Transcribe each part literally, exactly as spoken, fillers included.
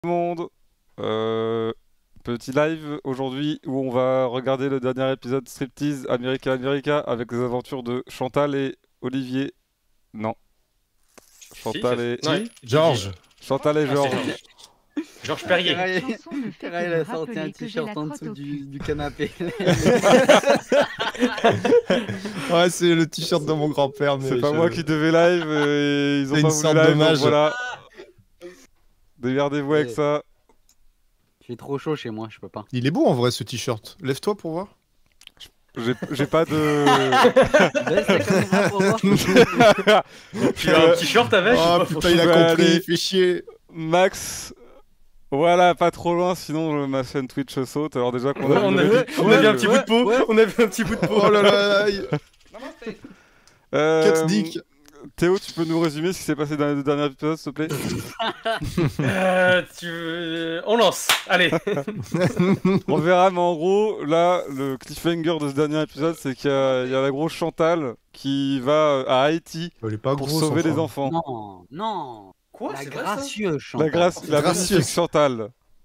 Tout le monde, euh, petit live aujourd'hui où on va regarder le dernier épisode Striptease America America avec les aventures de Chantal et Olivier. Non. Chantal Si, et... ouais. Georges. Chantal et Ah, Georges. c'est Georges. Georges Perrier. Elle a sorti un t-shirt en dessous du, du canapé. Ouais, c'est le t-shirt de mon grand-père. mais C'est pas je- moi qui devais live et ils ont C'est pas une voulu sorte live, donc d'hommage. voilà. Démerdez-vous avec Ouais. ça. J'ai trop chaud chez moi, je peux pas. Il est beau en vrai ce t-shirt. Lève-toi pour voir. J'ai j'ai pas de... Baisse la caméra pour voir. Tu as un t-shirt avec Oh ou pas, putain, il a Ouais, compris, allez. il fait chier. Max... Voilà, pas trop loin, sinon euh, ma chaîne Twitch saute. Alors déjà qu'on Ouais, a... on a vu- vu, on a vu un petit bout de peau. ouais. On a vu un petit bout de peau. Oh là là, il- Euh, cut dick. Théo, tu peux nous résumer ce qui s'est passé dans les deux derniers épisodes, s'il te plaît? Euh, tu... euh, On lance. Allez. On verra, mais en gros, là, le cliffhanger de ce dernier épisode, c'est qu'il y, a il y a la grosse Chantal qui va à Haïti Il est pas pour gros, sauver son les frère. enfants. Non, non. Quoi? La C'est vrai ça? gracieuse Chantal. La grâce, la Gracieuse. magnifique Chantal.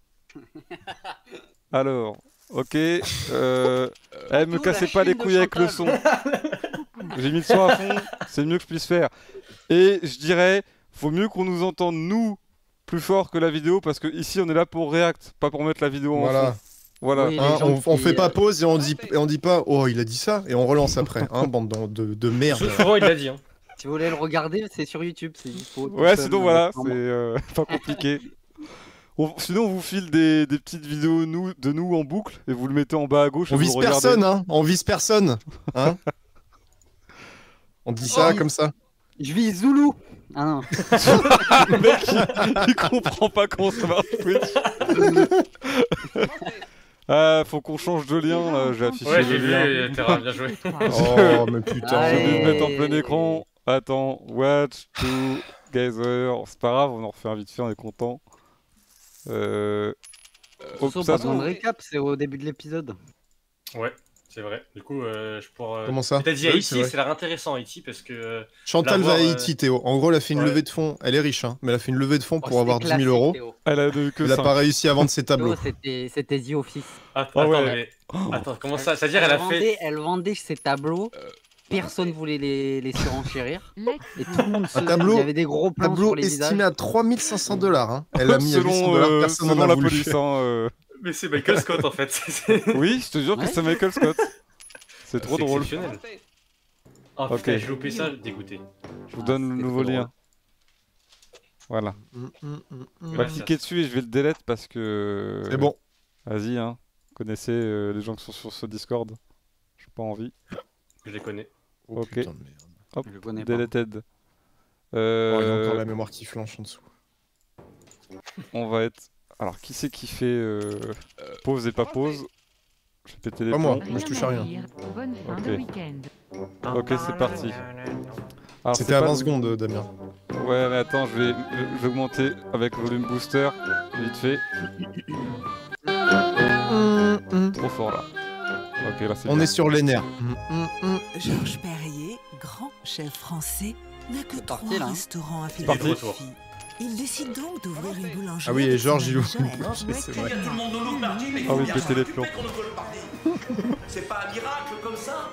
Alors, ok. Euh... Eh, me Tout cassez la pas les chaîne de couilles avec le son. Chantal. J'ai mis le son à fond, c'est le mieux que je puisse faire. Et je dirais, faut mieux qu'on nous entende, nous, plus fort que la vidéo, parce que ici, on est là pour react, pas pour mettre la vidéo en Voilà. fond. Voilà. Oui. Hein, les gens on, on qui, fait pas euh, pause et on dit et on dit pas oh il a dit ça et on relance après hein bande de, de, de merde. Souvent, il l'a dit. Hein. Si vous voulez le regarder, c'est sur YouTube, c'est dispo. tout Ouais, seul, sinon euh, voilà, c'est vraiment. euh, pas compliqué. On- sinon, on vous file des, des petites vidéos nous, de nous en boucle et vous le mettez en bas à gauche. On et vous vise le regardez. personne hein, on vise personne hein. On dit ça Oh. comme ça. Je vis Zoulou. Ah non. Le mec, il, il comprend pas comment ça marche Twitch. Ah, faut qu'on change de lien là, j'ai affiché Ouais, le j'ai vu. lien. euh, Terra, bien joué. Oh mais putain. J'ai oublié de mettre en Allez. plein écran. Attends, watch together. C'est pas grave, on en refait un vite fait, on est content. Euh... Oh, Sauf ça, pas besoin de récap, c'est au début de l'épisode. Ouais, c'est vrai. Du coup, euh, je pourrais. Comment ça? T'as dit Oui, Haïti, c'est vrai. c'est l'air intéressant Haïti parce que. euh, Chantal L'avoir, va à euh, Haïti, Théo. En gros, elle a fait une ouais. levée de fonds. Elle est riche, hein, mais elle a fait une levée de fonds Oh, pour avoir c'était dix mille classique, euros. Théo. Elle a eu que Elle a ça. pas réussi à vendre ses tableaux. Théo, c'était c'était The Office. Att- Ah Attends, ouais. mais. Attends, comment ça? C'est-à-dire, elle a vendait, fait. elle vendait ses tableaux. Personne voulait les, les surenchérir. Et tout le monde se... Un tableau- Il y avait des gros plans Tableau sur les estimé visages. à trois mille cinq cents dollars. Hein. Elle a mis à huit cents selon, dollars, euh, personne selon n'en a la voulu. police. Hein, euh. Mais c'est Michael Scott en fait. C'est Oui, je te jure que Ouais. c'est Michael Scott. C'est trop c'est drôle. exceptionnel. Oh Ok. putain, j'ai loupé ça, dégoûté. Je vous Ah, donne le c'était nouveau trop lien. Voilà. Mm, mm, mm, mm. On va Merci. cliquer dessus et je vais le delete parce que. C'est bon. Vas-y, hein. Vous connaissez euh, les gens qui sont sur ce Discord. J'ai pas envie. Je les connais. Oh, Ok. putain de merde. Hop, Je connais pas. deleted. Oh, il y a Euh, encore la mémoire qui flanche en dessous. On va être. Alors, qui c'est qui fait euh, pause et pas pause? Je vais péter les Pas moi. plombs. Moi, je touche à rien. Bonne fin Ok. de week-end. Ok, c'est parti. Alors, C'était c'est à pas- vingt secondes, Damien. Ouais, mais attends, je vais, je vais augmenter avec volume booster, vite fait. Trop fort là. Ok, là c'est On bien. est sur les nerfs. Mm, mm, mm. Georges Perrier, grand chef français, n'a que trois parti, là, hein. restaurants à parti. Philadelphie. Il décide donc d'ouvrir une boulangerie. Ah oui, et avec Georges, son il ami ouvre une Joël. boulangerie, c'est vrai. Tout le monde nous loupe, Marty, mais il Ah faut oui, bien péter les s'en plombs. occuper qu'on ne veut le parler. C'est pas un miracle comme ça.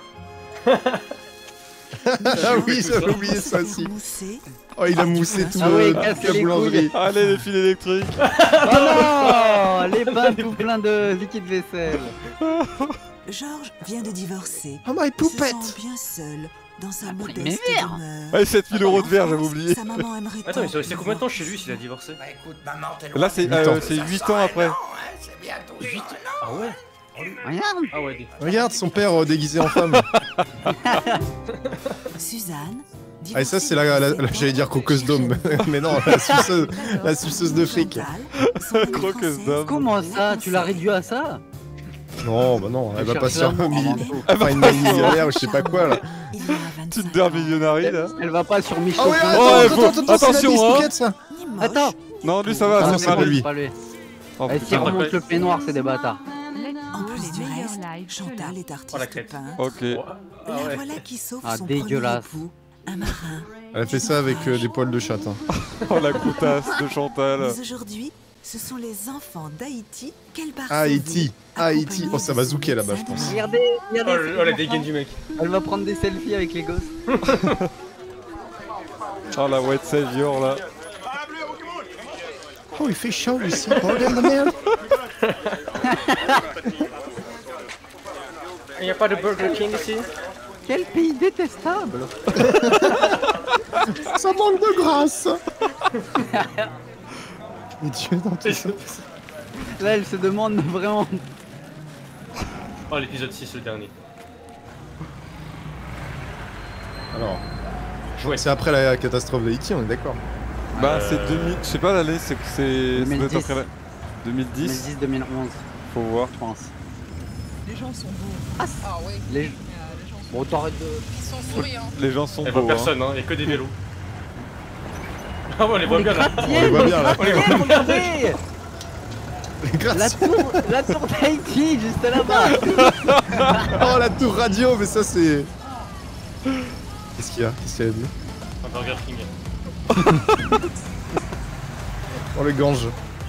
Ah oui, j'avais oublié ça aussi. Moussé. Oh, il a moussé tout Ah le- oui, toute casse la les boulangerie. Allez, les fils électriques. Oh non, les bains tout plein de liquide vaisselle. Georges vient de divorcer. Oh my Il se poupette. sent bien seul dans sa pris modeste mes verres. demeure. Allez, sept mille euros de verre, En j'avais France, oublié. Sa maman aimerait Attends, tant mais c'est resté combien de temps pouvoir chez lui s'il a divorcé? Bah écoute, maman, t'es Là, c'est Huit euh, ans. c'est huit ans après. C'est bientôt huit. Ah ouais? Regarde. Ah ouais, des- Regarde son père euh, déguisé en femme. Suzanne. Ah, et ça, c'est la, la- la- j'allais dire coqueuse d'homme. Mais non, la suceuse, la suceuse de fric. Croqueuse d'homme. Comment ça? Tu l'as réduit à ça? Non, bah non, elle va pas sur Cherche mi- l'amour avant tout. enfin, une millionnaire ou je sais pas quoi là. Tinder millionnaire là. Elle va pas sur Michel. Ah ouais, Oh, attends, ouais, attends, faut- attends, attends, c'est attention, la hein. biscuit, ça. Attends. Non, lui ça va, Ah, c'est non, son c'est pas mari. lui. Pas lui. Oh, Eh, putain. S'ils remontent le peignoir, c'est des bâtards. En plus du reste, Chantal est Oh, la artiste crête. peintre. Ok. Oh, ah La ouais. voilà qui sauve Ah, son dégueulasse. premier époux, un marin. Elle a fait ça avec euh, des poils de chatte. Hein. Oh la coutasse de Chantal. Mais aujourd'hui, Ce sont les enfants d'Haïti qu'elle part Haïti, Haïti. Oh, ça va zouker là-bas, je pense. Regardez, regardez. Oh, le- oh, la dégaine du mec. Elle va prendre des selfies avec les gosses. Oh la White Savior là. Oh, il fait chaud ici, bordel de merde. Il n'y a pas de Burger King ici? Quel pays détestable. Ça manque de grâce. Et Dieu dans tout ça. Là, elle se demande vraiment. Oh, l'épisode six, le dernier. Alors, Jouet. c'est après la catastrophe d'Haïti, on est d'accord. Bah Euh, c'est deux mille, je sais pas l'année, c'est c'est ça doit être après la deux mille dix. deux mille dix deux mille onze, Faut voir. je pense. Les gens sont beaux. Ah, Ah oui. Les... Euh, les gens sont Bon, t'arrêtes de. Ils sont souriants. Les gens sont Elle voit beaux. Hein. personne, hein, il n'y a que des vélos. Ah ouais, on les voit les bien là. On les voit bien là. gratte-ciels, regardez. La Grâce. tour, la tour d'Haïti, juste là-bas. Oh, la tour radio, mais ça c'est. Qu'est-ce qu'il y a Qu'est-ce qu'il y a dit? Un Burger King. Oh, le Gange.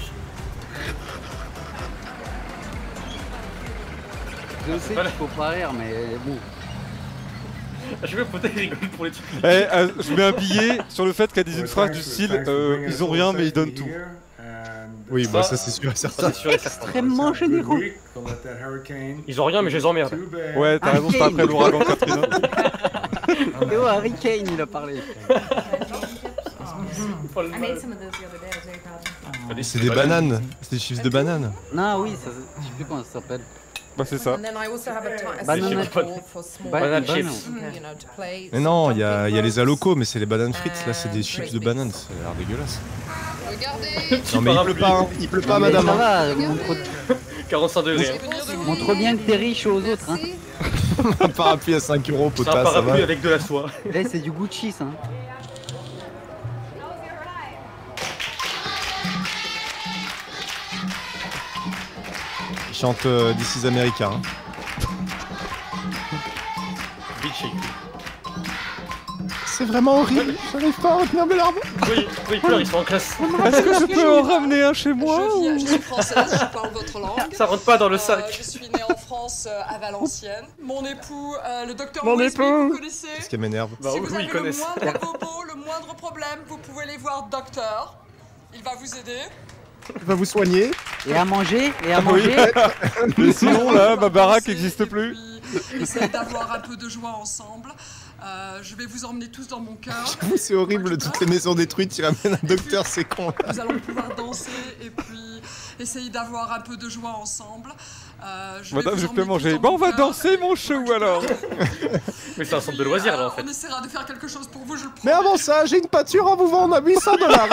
Je sais qu'il faut pas rire, mais bon. Je veux peut-être rigole pour les trucs. Eh, euh, je mets un billet sur le fait qu'elle dise une phrase du style euh, ils ont rien mais ils donnent tout. Oui, bah ça c'est sûr et certain. C'est sûr et certain. Extrêmement généreux. Ils ont rien, mais je les emmerde. Ouais, t'as raison, c'est pas après l'ouragan Katrina. Et oh, Harry Kane, il a parlé. Oh, le mal. C'est des bananes. C'est des chips de bananes. Non, oui, ça, je sais plus comment ça s'appelle. Bah c'est ça. And then I also have a ti- a Banana- schedule for small Ba- Banana banane. chips. you know, to play Mais non, il y a, il y a les jumping alocos, mais c'est les bananes frites. Là, c'est des chips de bananes. Ça a l'air dégueulasse. roues. Regardez. Non, mais il pleut pas, hein. Il pleut pas, Mais madame. ça va, montre, quarante-cinq degrés. hein. Venir de montre bien que t'es riche aux autres. Hein. Merci. Un parapluie à cinq euros, C'est un potas, ça va. parapluie avec de la soie. Eh, c'est du Gucci, ça. Hein. Il chante euh, This is America. Hein. Bitchy. C'est vraiment horrible. J'arrive pas à retenir mes larmes. Oui, oui, ils pleurent, ils sont en classe. Est-ce que je peux en ramener un chez moi Je, viens, ou- je suis française, je parle votre langue. Ça rentre pas dans le Euh, sac. je suis née en France euh, à Valenciennes. Mon époux, euh, le docteur Mon Wesby, époux. vous connaissez? Qu'est-ce qui m'énerve? Bah Si oui, vous oui, avez ils connaissent. le moindre bobo, le moindre problème, vous pouvez aller voir docteur. Il va vous aider. Il va vous soigner. Et à manger, et à Ah oui. manger. Mais sinon là, ma baraque Danser, n'existe et plus. puis Essayez d'avoir un peu de joie ensemble. Euh, je vais vous emmener tous dans mon cœur. C'est horrible, toutes les maisons détruites, il ramène un docteur, c'est con. Là. Nous allons pouvoir danser et puis essayer d'avoir un peu de joie ensemble. Euh, je vais Madame, vous je peux emmener manger. tous dans Bon, on mon va cœur. danser mon chou alors. Mais c'est un centre de loisirs là en Euh, fait. On essaiera de faire quelque chose pour vous, je le Mais promets. avant ça, j'ai une pâture à vous vendre à huit cents dollars.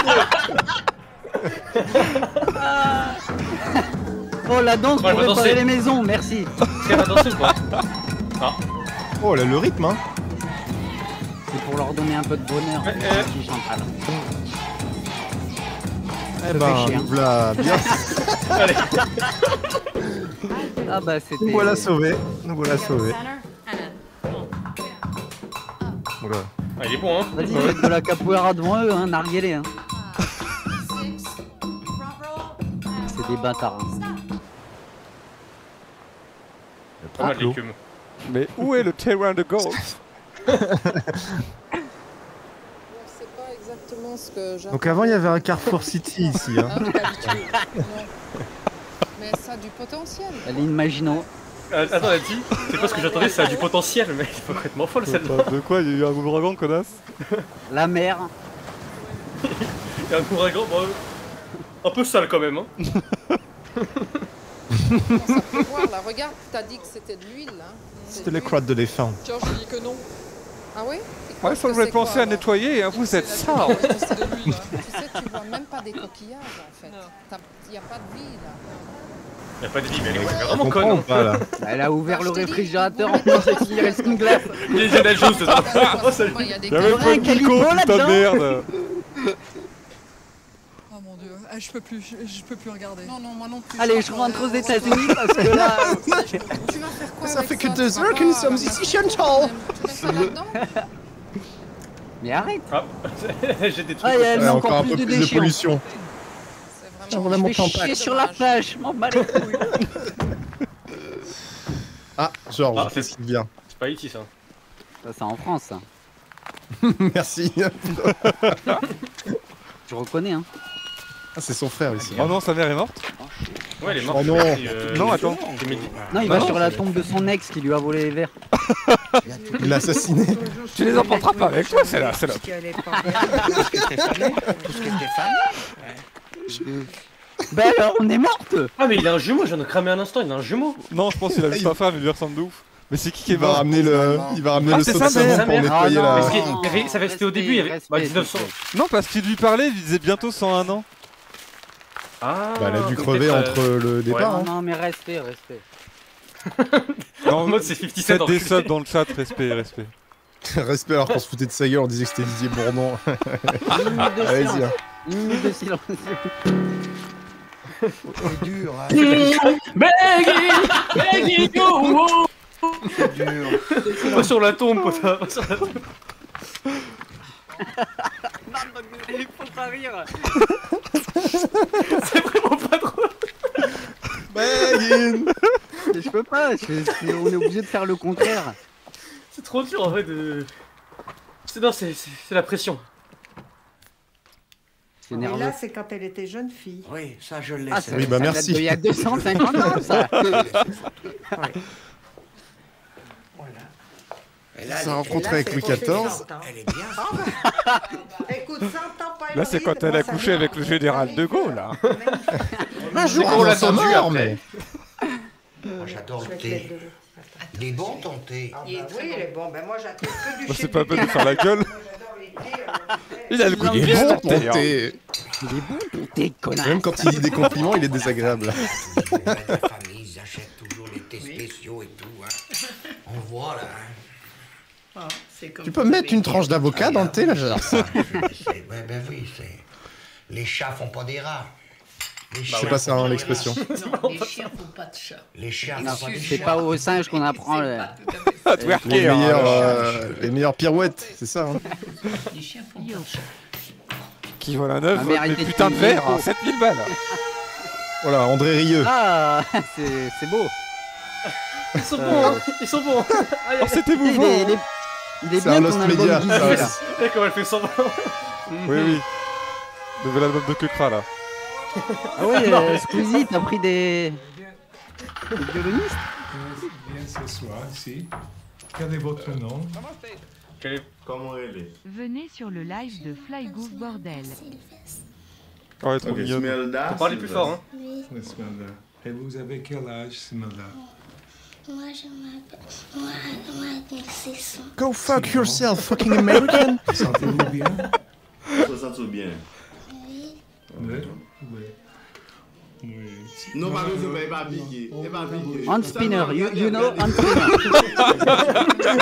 Oh, la danse Ouais, elle pour va réparer danser. les maisons, merci. Est-ce qu'elle va danser ou pas? Ah. Oh là, le rythme, hein. C'est pour leur donner un peu de bonheur. Ouais, euh. Qui Chantal. Eh ben, chier, hein. nous voilà bien. Allez. Ah bah c'était. Nous voilà sauvés. Nous voilà sauvés. Oula. Ah, il est bon hein. Vas-y, faites de la capoeira devant eux, hein, narguez-les. Hein. C'est des bâtards. Hein. Pas mal l'écume. Mais où est le terrain de golf? C'est pas exactement ce que j'ai. Donc avant, il y avait un Carrefour City ici. Hein. Hein, pas du tout. Non. Mais ça a du potentiel. Allez, Imagino. Euh, attends, elle dit, c'est pas ce que j'attendais, ça a du potentiel, mais il est complètement folle celle-là. De quoi? Il y a eu un ouragan, connasse? La mer. Il y a un ouragan, bon, euh, un peu sale quand même. Hein. Ça peut voir là. Regarde, t'as dit que c'était de l'huile. Hein. C'est C'était de les l'huile. crottes d'éléphant. Tiens, je dis que non. Ah oui? Tu crois Ouais, ça que devrait c'est penser quoi, à alors? nettoyer, hein, vous êtes C'est sale. la- Ouais, c'est de l'huile, hein. Tu sais, tu vois même pas des coquillages en fait. Il n'y a pas de vie là. Il y a pas de vie, mais elle est On vraiment comprend conne. ou Hein. pas là? Elle a ouvert Ah, le je t'ai dit, réfrigérateur vous en pensant qu'il reste une glace. Il y a Indiana Jones dedans. Oh, salut. Il y a des Il y a même caméras. pas de un calipo Nico, putain de là-dedans. merde. Oh mon dieu, ah, je peux plus, je, je peux plus regarder. Non, non, moi non plus. Allez, je rentre aux États-Unis parce que là. Tu vas faire quoi Ça avec fait que ça, deux tu heures vas que nous pas, sommes euh, ici, Chantal. Tu mets ça là-dedans? Mais arrête. Ah, j'ai des trucs. Ah, il y a Ouais, encore encore un plus peu de plus de déchets. pollution. C'est vraiment Ah, vraiment Je vais chier compact. sur la plage, je m'en bats les couilles. Ah, Georges, Ah, c'est- qu'est-ce qu'il vient? C'est pas ici ça. Ça, c'est en France, ça. Merci. Tu reconnais, hein. Ah, c'est son frère ici. Oh non, sa mère est morte. Ouais, elle est morte. Oh non. Euh, Non, attends. c'est midi. Non, il Bah va non, sur la c'est- tombe de son ex qui lui a volé les verres. Il l'a assassiné. Tu les emporteras pas avec toi, c'est là, c'est là. Bah alors, on est morte. Ah, mais il a un jumeau, je viens de cramer un instant, il a un jumeau. Non, je pense qu'il a vu sa femme, il lui ressemble de ouf. Mais c'est qui qui est Il va mort? ramener le, il va ramener Ah, le c'est saut sa de savon mère. pour Ah, nettoyer non. la. Parce qu'il Oh, y avait- ça avait- c'était au début, il y avait respect, bah, dix-neuf cents. respect. Non, parce qu'il lui parlait, il disait bientôt cent un ans. Ah, Bah, elle a dû donc crever peut-être, entre euh, le départ. Non, hein. non, mais respect, respect. En mode c'est cinquante-sept Faites ans. des subs dans le chat, respect, respect. Respect alors qu'on se foutait de sa gueule, on disait que c'était Didier Bourdon. Une minute de Allez-y. silence. hein. Une minute de silence. C'est dur, hein. Beggy, go, C'est dur. Pas sur la tombe, pote. Pas sur la tombe. Il faut pas rire. C'est vraiment pas drôle. Begin. Mais je peux pas, je- c'est- on est obligé de faire le contraire. C'est trop dur en fait de. C'est non, c'est c'est- c'est la pression. C'est Et nerveux. là, c'est quand elle était jeune fille. Oui, ça je l'ai. Ah, c'est ça, Oui, vrai. bah, ça merci. date d'il y a deux cent cinquante ans, ça. Et là, Ça elle- rencontre là, avec c'est Louis pour ses quatorze. cent ans. elle est bien. Écoute, cent ans, pas Là, c'est quand elle a couché avec le général de Gaulle, là. Un jour qu'on l'a avant sa tendu mort, après. mais. Moi j'adore le thé. Il est bon ton thé. Ah bah oui, il est bon. Ben moi, j'attends que du Bah, chez c'est pas le un peu de Canada. faire la gueule. Moi, j'adore les thés, alors, je fais- Il a le coup de Il est piste, bon ton ton thé, hein. thé. Il est bon ton thé, connard. Même quand il dit des compliments, il est désagréable. Toujours les maîtres de famille, ils achètent toujours les thés spéciaux et tout. Hein. On voit là. Hein. Tu peux mettre une tranche d'avocat dans le thé, là, j'adore ça. C'est- Ben, ben oui, c'est. Les chats font pas des rats. Les Je chiens sais pas ça, font hein, des l'expression. rats. Les chiens font pas de chat. Les chiens Non, font pas des c'est chats. pas aux singes qu'on apprend. le- Ah, twerker, Les hein. meilleures, euh, les meilleures pirouettes, c'est ça. Hein. Les chiens font pas de chat. Qui vole un œuf, Ma vole mère des était putains de filmée. verre, hein, sept mille balles. Voilà, André Rieu. Ah, c'est c'est beau. Ils sont Euh, bons, hein. Ils sont bons. Aïe, Oh, aïe, c'est Il émouvant. est, il est, il est C'est bien un ton Lost album Media, Guizou, ça, là. ouais. aïe, comment elle fait semblant. Oui, oui. Le nouvel album de Kukra, là. Ah oui, euh, Squeezie, t'as pris des... des violonistes. Bien ce soir, si. Quel est votre nom? Quel est- Comment elle est? Venez sur le live de Flygoof Bordel. Oh, elle est trop Ok, mignonne. Smelda. Faut parler plus fort, hein. Esmeralda. Et vous avez quel âge, Esmeralda? Moi, je m'appelle. Moi, moi, c'est son. Go fuck yourself, fucking American. Sentez-vous bien? Ça sent tout bien. Oui. Oui. Oui. Oui. Non, pas besoin, mais pas piqué. C'est pas piqué. On spinner, you, you know, on spinner.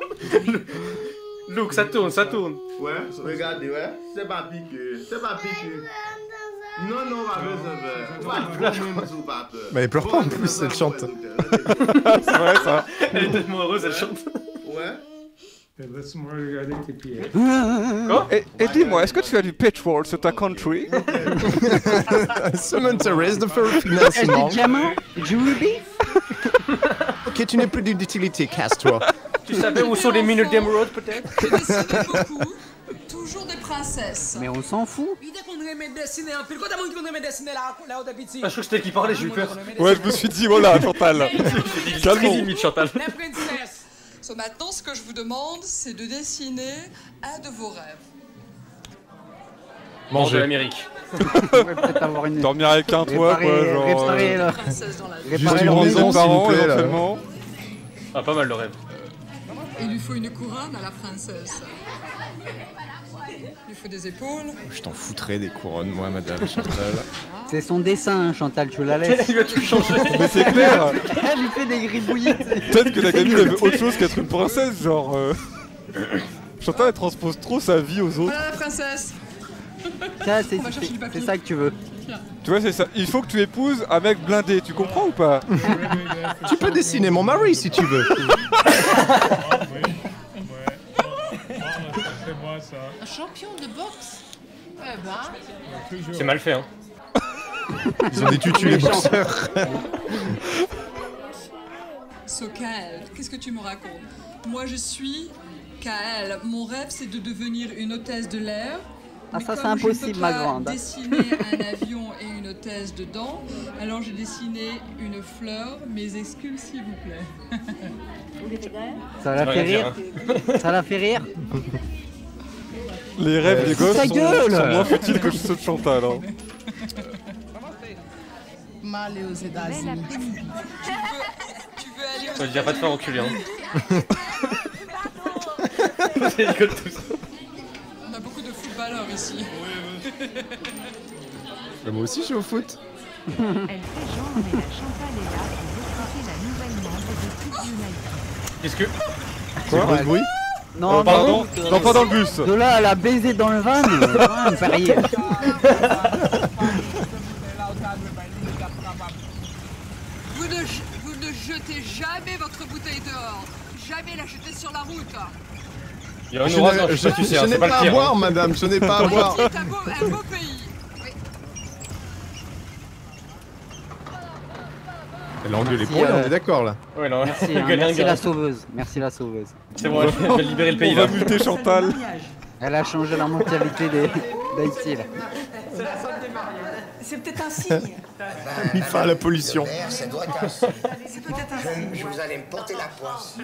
Look, ça tourne, ça tourne. Ouais, regardez, ouais. C'est pas piqué. C'est pas piqué. Non, non, pas besoin, mais. Pas de même sous pas peur. Mais elle pleure pas en plus, elle chante. C'est vrai, ça. Elle est tellement heureuse, elle chante. Ouais. Et laisse-moi regarder tes pieds. Et, et dis-moi, est-ce que tu as du petrol sur ta country? Cemeteries de faire Est-ce financement. des diamants? Du ruby? Ok, tu n'es plus d'utilité, casse-toi. Tu savais où sont les mines d'émeraude, peut-être? J'ai dessiné beaucoup. Toujours des princesses. Mais on s'en fout. Ah, je crois que c'était elle qui parlait, j'ai eu peur. Ouais, je me suis dit, voilà, Chantal. Très Calmons. limite, Chantal. So, maintenant, ce que je vous demande, c'est de dessiner un de vos rêves. Manger Manger. l'Amérique. On pourrait peut-être avoir une... Dormir avec un toit, quoi, Réparer, genre. réparer, euh, là. Princesse dans la vie. Juste Réparer une leur maison, maison. s'il vous parents, plaît, là. éventuellement. Ah, pas mal le rêve. Il lui faut une couronne à la princesse. Il lui faut des épaules. Je t'en foutrais des couronnes, moi, madame Chantal. C'est son dessin, Chantal, tu la laisses. Il va tout changer. Mais c'est clair. Elle lui fait des gribouillis. Peut-être que la gamine elle veut autre chose qu'être une princesse, genre. euh, Chantal elle transpose trop sa vie aux autres. Voilà la princesse. Ça, c'est On va chercher du papier. c'est ça que tu veux. Tu vois, c'est ça. Il faut que tu épouses un mec blindé, tu comprends ou pas? Tu peux dessiner mon mari si tu veux. C'est moi ça. Un champion de boxe. Eh ben. C'est mal fait, hein. Ils ont des tutus, les boxeurs. So Kael, qu'est-ce que tu me racontes? Moi je suis Kael. Mon rêve c'est de devenir une hôtesse de l'air. Ah, Mais ça, c'est comme impossible, je peux ma pas grande. dessiner un avion et une hôtesse dedans, alors j'ai dessiné une fleur. Mes excuses s'il vous plaît. Ça la fait rire. Ça la fait rire. Les rêves Euh, des gosses ta sont, gueule sont moins futiles que ceux de Chantal. Hein. Mal aux États-Unis. Tu veux aller Ça veut dire pas te faire enculer, hein. C'est rigolo tout ça. On a beaucoup de footballeurs ici. Bah, moi aussi, je suis au foot. Elle fait genre, mais la Chantal est là pour recruter la nouvelle membre de Kids United. Qu'est-ce que... C'est quoi ce bruit? Non, Euh, pardon, non, non, pas dans le bus. De là à la baiser dans le van, euh, quand même, parier. Vous ne, vous ne jetez jamais votre bouteille dehors. Jamais la jetez sur la route. Il y a un Je orage, n'ai- hein, je je- sais pas qui c'est, hein, je n'ai c'est pas pas le à pire. boire, hein. madame, je n'ai pas à boire. C'est un beau, un beau pays. Oui. Elle a engueulé pour Merci, rien, euh, on est d'accord là. Ouais, non, Merci, hein, gueule, merci gueule. la sauveuse. Merci la sauveuse. C'est bon, elle va libérer le pays On va là. muter Chantal. Elle a changé la mentalité des- d'Haïti là. C'est peut-être un signe. Il fait à la pollution. Le verre, ça doit être un signe. C'est peut-être un signe. Je, je vous allez me porter la poisse.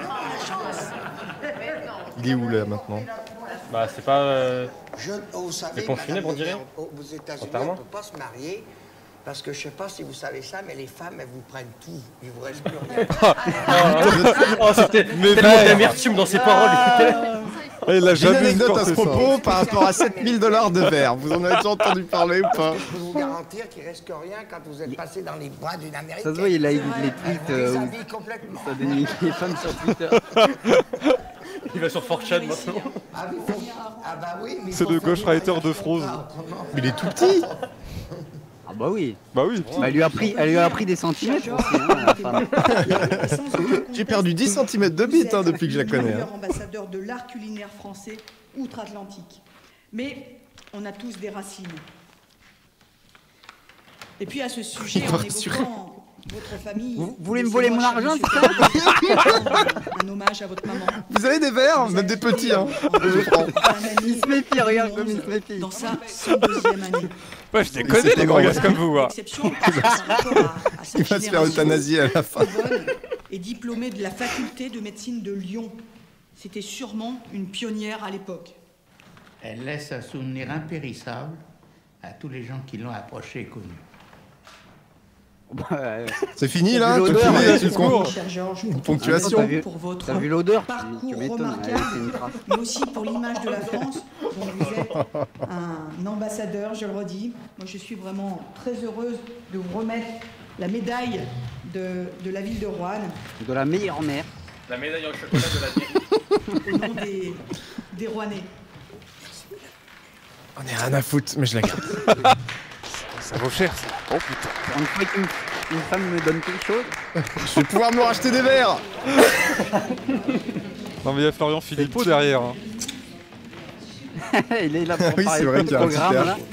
Il est où là maintenant? Bah, c'est pas. Euh... Je, oh, vous savez, Les pompes madame funèbres, on dirait. aux aux États-Unis, Enterrement. on ne peut pas se marier parce que je ne sais pas si vous savez ça, mais les femmes, elles vous prennent tout. Il vous reste plus rien. Oh, c'était Mais tellement merde. d'amertume dans ses paroles. Ah, il a J'ai une jamais anecdote à ce supporté ça. propos par rapport à sept mille dollars de verre. Vous en avez déjà entendu parler ou pas? Je peux vous garantir qu'il ne reste que rien quand vous êtes passé dans les bras d'une Américaine. Ça se voit, il a les Elle tweets vous euh, où déshabille complètement. ça dénigre les femmes sur Twitter. Il va sur four chan maintenant. Ah, oui, faut- ah bah oui, mais C'est faut le faire ghostwriter des de Froze. autrement. Mais il est tout petit. Ah bah oui. Bah oui. Bah, elle lui a pris, elle lui a pris des centimètres aussi, hein, la femme. J'ai perdu dix centimètres de bite hein, depuis que je la connais. Le hein. meilleur ambassadeur de l'art culinaire français outre-Atlantique. Mais on a tous des racines. Et puis à ce sujet, Il en doit rassurer. évoquant votre famille... Vous voulez me voler mon laissez-moi, argent, cher c'est ça monsieur, un hommage à votre maman. Vous avez des verres, même des petits. Hein. Je prends. Il se méfie, regarde comme il se méfie. Dans sa cent deuxième année. Ouais, je les connais les grands gars comme vous. hein. Exception par rapport à, à cette Il va se faire génération euthanasier à la fin. Sorbonne et diplômée de la faculté de médecine de Lyon. C'était sûrement une pionnière à l'époque. Elle laisse un souvenir impérissable à tous les gens qui l'ont approchée et connue. C'est fini T'as là? vu Tu l'odeur, finis, ouais, tu c'est comptes court. Cher Georges, Une pour ponctuation. T'as vu- pour votre T'as vu l'odeur? Tu- parcours Tu m'étonnes, elle a laissé une remarquable, trace. mais aussi pour l'image de la France, dont vous êtes un ambassadeur, je le redis. Moi, je suis vraiment très heureuse de vous remettre la médaille de, de la ville de Roanne, De la meilleure mère. La médaille en chocolat de la vie. au nom des, des Rouennais. On est rien à foutre, mais je la garde. Ça vaut cher ça. Oh putain. Une fois qu'une une femme me donne quelque chose, Je vais pouvoir me racheter des verres. Non mais il y a Florian Philippot derrière. hein. il est là pour Oui, parler c'est vrai plein de qu'il y a un petit programmes air. là.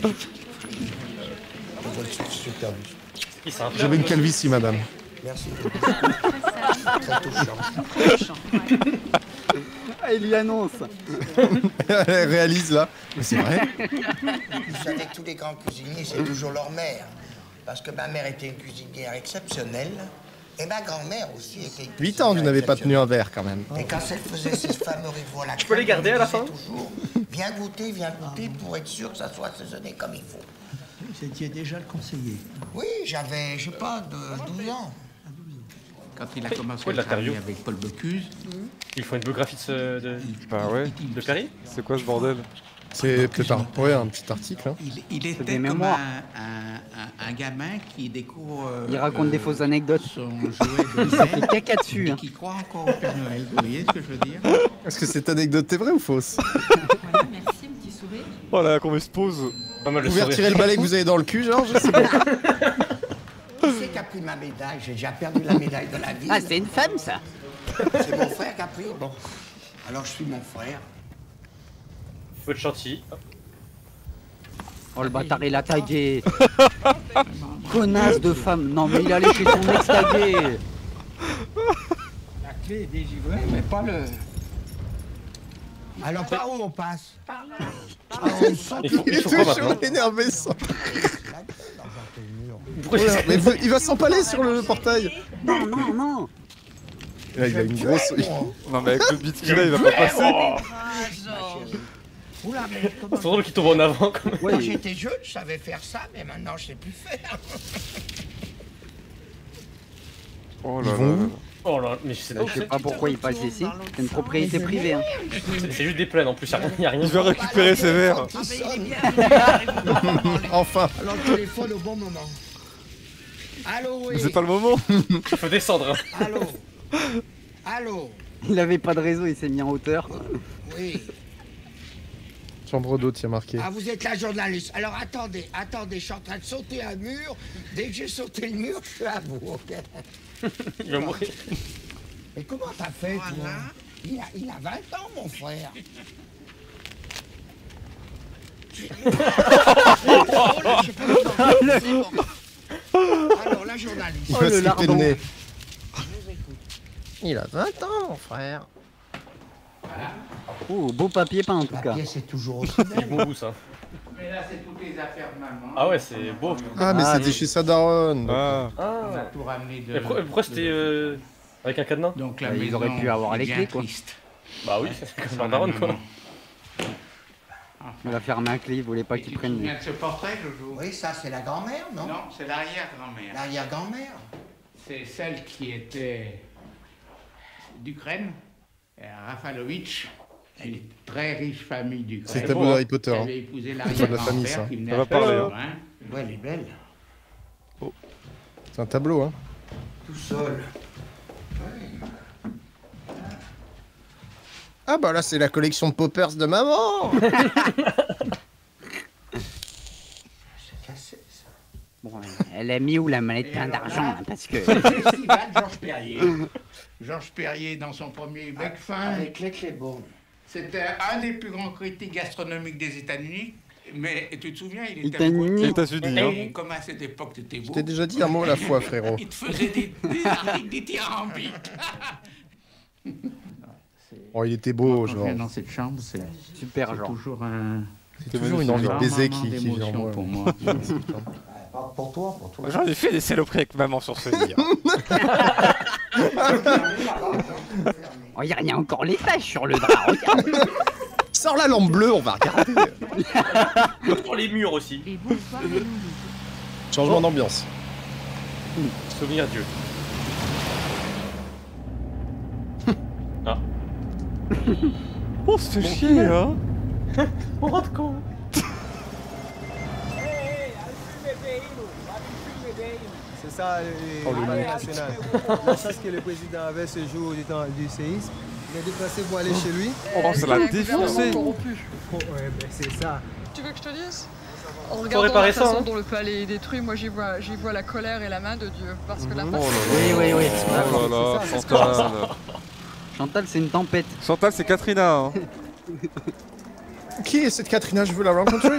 Super vu. Qui c'est un frère, J'avais une ou- calvitie, madame. Merci. Très touchant. Ah, il y annonce. Elle réalise là. Mais c'est vrai. Vous savez que tous les grands cuisiniers, c'est toujours leur mère. Parce que ma mère était une cuisinière exceptionnelle. Et ma grand-mère aussi était une huit ans, tu n'avais pas tenu un verre quand même. Et quand elle faisait ses fameux rivots à la Tu peux les garder à la fin? toujours, viens goûter, viens goûter pour être sûr que ça soit assaisonné comme il faut. Vous étiez déjà le conseiller. Oui, j'avais, je sais pas, de douze ans. Quand il a commencé Quoi de à travailler l'interview avec Paul Bocuse, Il faut une biographie de, ce- de... Bah ouais. de Perry. C'est quoi ce bordel? C'est peut-être un, ouais, un petit article. Hein. il, il était des comme un, mémoires. un- un- un gamin qui découvre... euh, Il raconte des euh, fausses anecdotes. Son jouet de Il fait Noël, caca dessus. et hein. qui croit encore au Père Noël. Vous voyez ce que je veux dire? Est-ce que cette anecdote est vraie ou fausse? Voilà, merci, un petit sourire. Voilà, qu'on se pose. Pas mal Vous de pouvez sourire. retirer le balai que vous avez dans le cul, genre? Je sais pas. Qui c'est qui a pris ma médaille? J'ai déjà perdu la médaille de la ville. Ah, c'est une femme ça. C'est mon frère qui a pris. Bon. Alors je suis mon frère. Feu de chantilly. Oh le bâtard il a tagué. Connasse de femme. Non mais il allait chez son ex tagué. La clé est dégivrée, mais pas le... Alors par où on passe? Par là. Ah, on sent Il faut, Il il est faut quoi toujours maintenant? énervé ça. Pourquoi Voilà, il- mais il il va s'empaler sur le portail. Non, non, non. Là, il a une grosse. Non, mais avec le beat qu'il a, il va pas passer. Oh, Oula, mais comment... c'est drôle qu'il tombe en avant quand même. Quand j'étais jeune, je savais faire ça, mais maintenant je sais plus faire. Oh Ils là vont là. où? Oh là, mais je sais pas où Je sais c'est. pas pourquoi il passe ici. C'est une propriété privée. Hein. C'est c'est juste des plaines en plus, y'a rien. Y a rien. Il veut récupérer ses verres. Ah, mais il est bien, il est bien. Enfin. Alors le téléphone au bon moment. Allô, oui. Mais c'est pas le moment. Il faut descendre. hein. Allô. Allô. Il avait pas de réseau, il s'est mis en hauteur. Oui. Chambre d'hôte, il y a marqué. Ah, vous êtes la journaliste. Alors attendez, attendez, je suis en train de sauter un mur. Dès que j'ai sauté le mur, je suis à vous, ok? Il va mourir. Mais comment t'as fait, toi? Il a, il a vingt ans, mon frère. Alors, la journaliste. Il Oh, va le se taper le lardon. nez. Je vous écoute. Il a vingt ans, mon frère. Oh, beau papier peint en tout La cas. pièce est toujours aussi C'est belle. beau goût ça. Mais là, c'est toutes les affaires de maman. Ah ouais, c'est beau. Ah, mais Ah, c'était oui. chez sa daronne. Ah. On a Ah. tout ramené de... Mais pourquoi, pourquoi c'était euh, avec un cadenas? Donc la Bah, ils maison auraient pu avoir est les bien clés, quoi. triste. Bah oui, c'est comme Sans un daronne la quoi. maman. Il a fermé un clé, il voulait pas Et qu'il tu te prenne. souviens de ce portrait, Jojo? Oui, ça, c'est la grand-mère, non? Non, c'est l'arrière-grand-mère. L'arrière-grand-mère. C'est celle qui était d'Ukraine, euh, Rafalovitch, une très riche famille d'Ukraine. C'est le tableau d'Harry Potter. Elle hein. avait épousé Pas de la famille, l'arrière-grand-père ça. qui venait Ça va à faire parler, le hein. vin. Ouais, elle est belle. C'est un tableau, hein. Tout seul. Ah bah là, c'est la collection de poppers de maman. C'est cassé, ça. Bon, elle a mis où la mallette Et plein alors d'argent là, hein, parce que. Le festival Georges Perrier. Georges Perrier, dans son premier bec fin, Avec les clés bonnes. c'était un des plus grands critiques gastronomiques des États-Unis. Mais tu te souviens, il était États-Unis. beau. États-Unis, hein. Et comme à cette époque, tu étais Je beau. t'ai déjà dit un mot à la fois, frérot. Il te faisait des, des articles dithyrambiques. Oh, il était beau, Quand je genre. viens dans cette chambre, c'est Super c'est genre. toujours un... C'est toujours une envie de baiser qui, qui vient en moi. pour moi. Pas pour toi, pour toi. J'en ai fait des saloperies avec maman sur ce lit. Oh, y a rien encore les taches sur le drap, regarde. Sors la lampe bleue, on va regarder. Pour les murs aussi. Les bonsoirs de Loulou. Changement d'ambiance. Souvenir Dieu. Ah. On se fait chier, hein. On rentre quand? C'est ça, le Oh, le palais mec. national. La chance que le président avait ce jour du temps du séisme. Il est déplacé pour aller chez lui. Oh, ça l'a défoncé. Oh, ouais, ben c'est ça. Tu veux que je te dise? En Faut regardant réparer la ça, façon hein. dont le palais est détruit, moi j'y vois, j'y vois la colère et la main de Dieu. Parce que la Oh façon- là là. Oui, oui, oui. Oh là là, Chantal. Chantal, c'est une tempête. Chantal, c'est Katrina. Hein. Qui est cette Katrina? Je veux la rencontrer.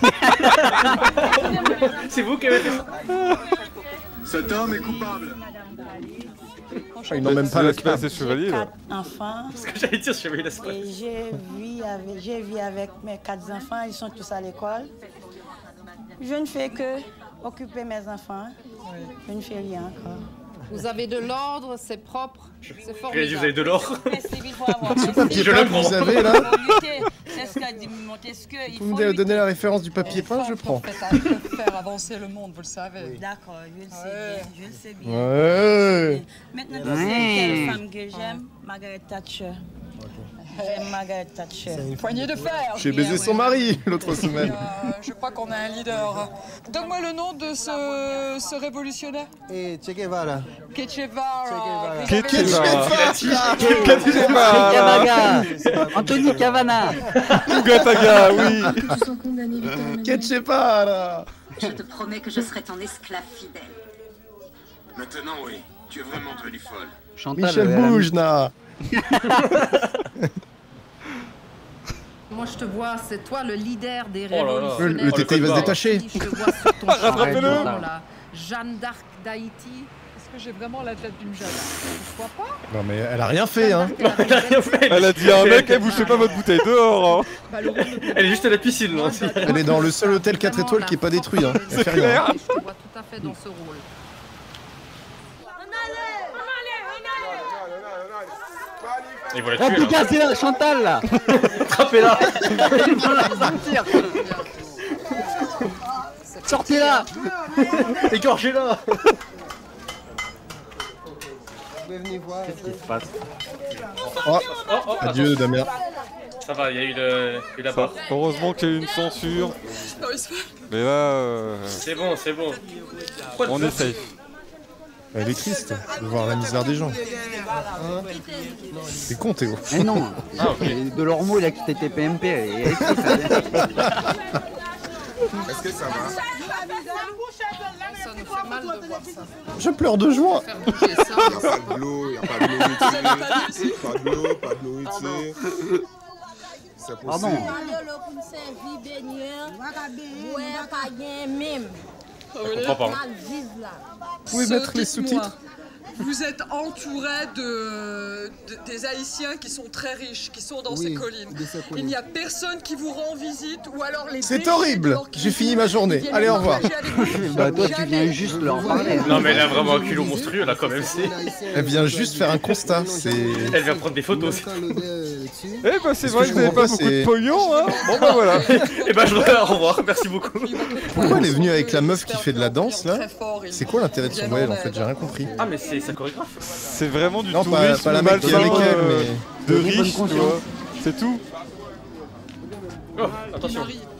C'est vous qui avez fait ça? Cet homme est coupable. Ah, ils n'ont même pas C'est le l'aspect cap. assez chevalier, là. Enfants. Ce que j'allais dire, je vais laisser. Et j'ai vu avec, j'ai vu avec mes quatre enfants, ils sont tous à l'école. Je ne fais que occuper mes enfants. Je ne fais rien encore. Vous avez de l'ordre, c'est propre, c'est Vous formidable. avez de l'or. Ce papier Je peint le que prends. vous avez là, C'est ce qu'a dit Montesquieu. Il vous faut me lutter. donnez la référence du papier peint, je prends. faire avancer le monde, vous le savez. D'accord, je le sais bien, je le sais bien. Ouais. Maintenant, tu sais Ouais. quelle femme que j'aime? Margaret Thatcher. J'aime Margaret Thatcher. Une poignée de fer. J'ai baisé son mari l'autre semaine. Euh, je crois qu'on a un leader. Donne-moi le nom de ce, ce révolutionnaire. Et Che Guevara. Che Guevara. Che Che Guevara. Guevara. Che Guevara. Cavaga. Anthony Cavana. Ougataga, oui. Que tu sois condamné, Victor Emmanuel. Que je sais pas là. Je te promets que je serai ton esclave fidèle. Maintenant, oui. Tu es vraiment devenue folle. Chantal, Michel elle a mis- Boujna. Moi je te vois, c'est toi le leader des Oh là là. révolutionnaires. Le- le tété, il va se détacher. Je te vois sur ton Rattrapez-le. char, là. Jeanne d'Arc d'Haïti. Est-ce que j'ai vraiment la tête d'une Jeanne? Pourquoi pas? Non mais elle a rien fait hein. Elle a rien fait. Elle a dit à un mec, eh, bouchez pas votre bouteille dehors. Hein. Bah, le rôle de- Elle est juste à la piscine, là. Elle est dans le seul hôtel quatre étoiles qui est pas détruit hein. Elle C'est fait rien. clair. Je te vois tout à fait dans ce rôle. Ils vont la Oh tuer, putain, là. c'est là, Chantal là. Attrapez-la. Ils vont la sortir. Sortez-la. Égorgez-la. Qu'est-ce qui se passe? Oh, Oh, oh, adieu attention. Damien. Ça va, il y a eu, le... il y a eu la barre. Heureusement qu'il y a eu une censure. Mais là, euh, C'est bon, c'est bon. Pourquoi on le est faire safe. Elle est triste de voir la misère des gens. C'est con Théo. Mais non. Ah, ok. Et Delormeau il a quitté T P M P. Et... Est-ce que ça va? Ça nous fait mal de voir ça. Je pleure de joie. Faire bouger ça. Il n'y a pas de l'eau, il n'y a pas de l'eau ici. Pas de l'eau, pas de l'eau ici. C'est Pardon. possible. Je comprends pas. Vous pouvez mettre les Dites-moi, sous-titres. Vous êtes entouré de, de- des Haïtiens qui sont très riches, qui sont dans Oui, ces collines. de ces collines. Il n'y a personne qui vous rend visite ou alors les C'est déchets horrible. de leur J'ai cuisine fini ma journée. viennent Allez, au revoir. partager avec vous. Bah toi tu Jamais. viens juste leur parler. Non, mais elle a vraiment un culot monstrueux, là, quand même. C'est... Elle vient juste faire un constat. C'est. Elle vient prendre des photos. Eh bah c'est Ce vrai que que je vous avez pas comprends pas, beaucoup de c'est- pognon, hein. Bon bah voilà. Et bah, je dois au revoir. Merci beaucoup. Pourquoi elle est venue avec la meuf qui fait de la danse là? C'est quoi l'intérêt de son voyage en fait? J'ai rien compris. Ah, mais c'est sa chorégraphe. C'est vraiment du Non, pas- tourisme pas la meuf qui est malsain, avec elle, euh, mais- de Bonne riches, tu conscience. vois. C'est tout. Oh, attention.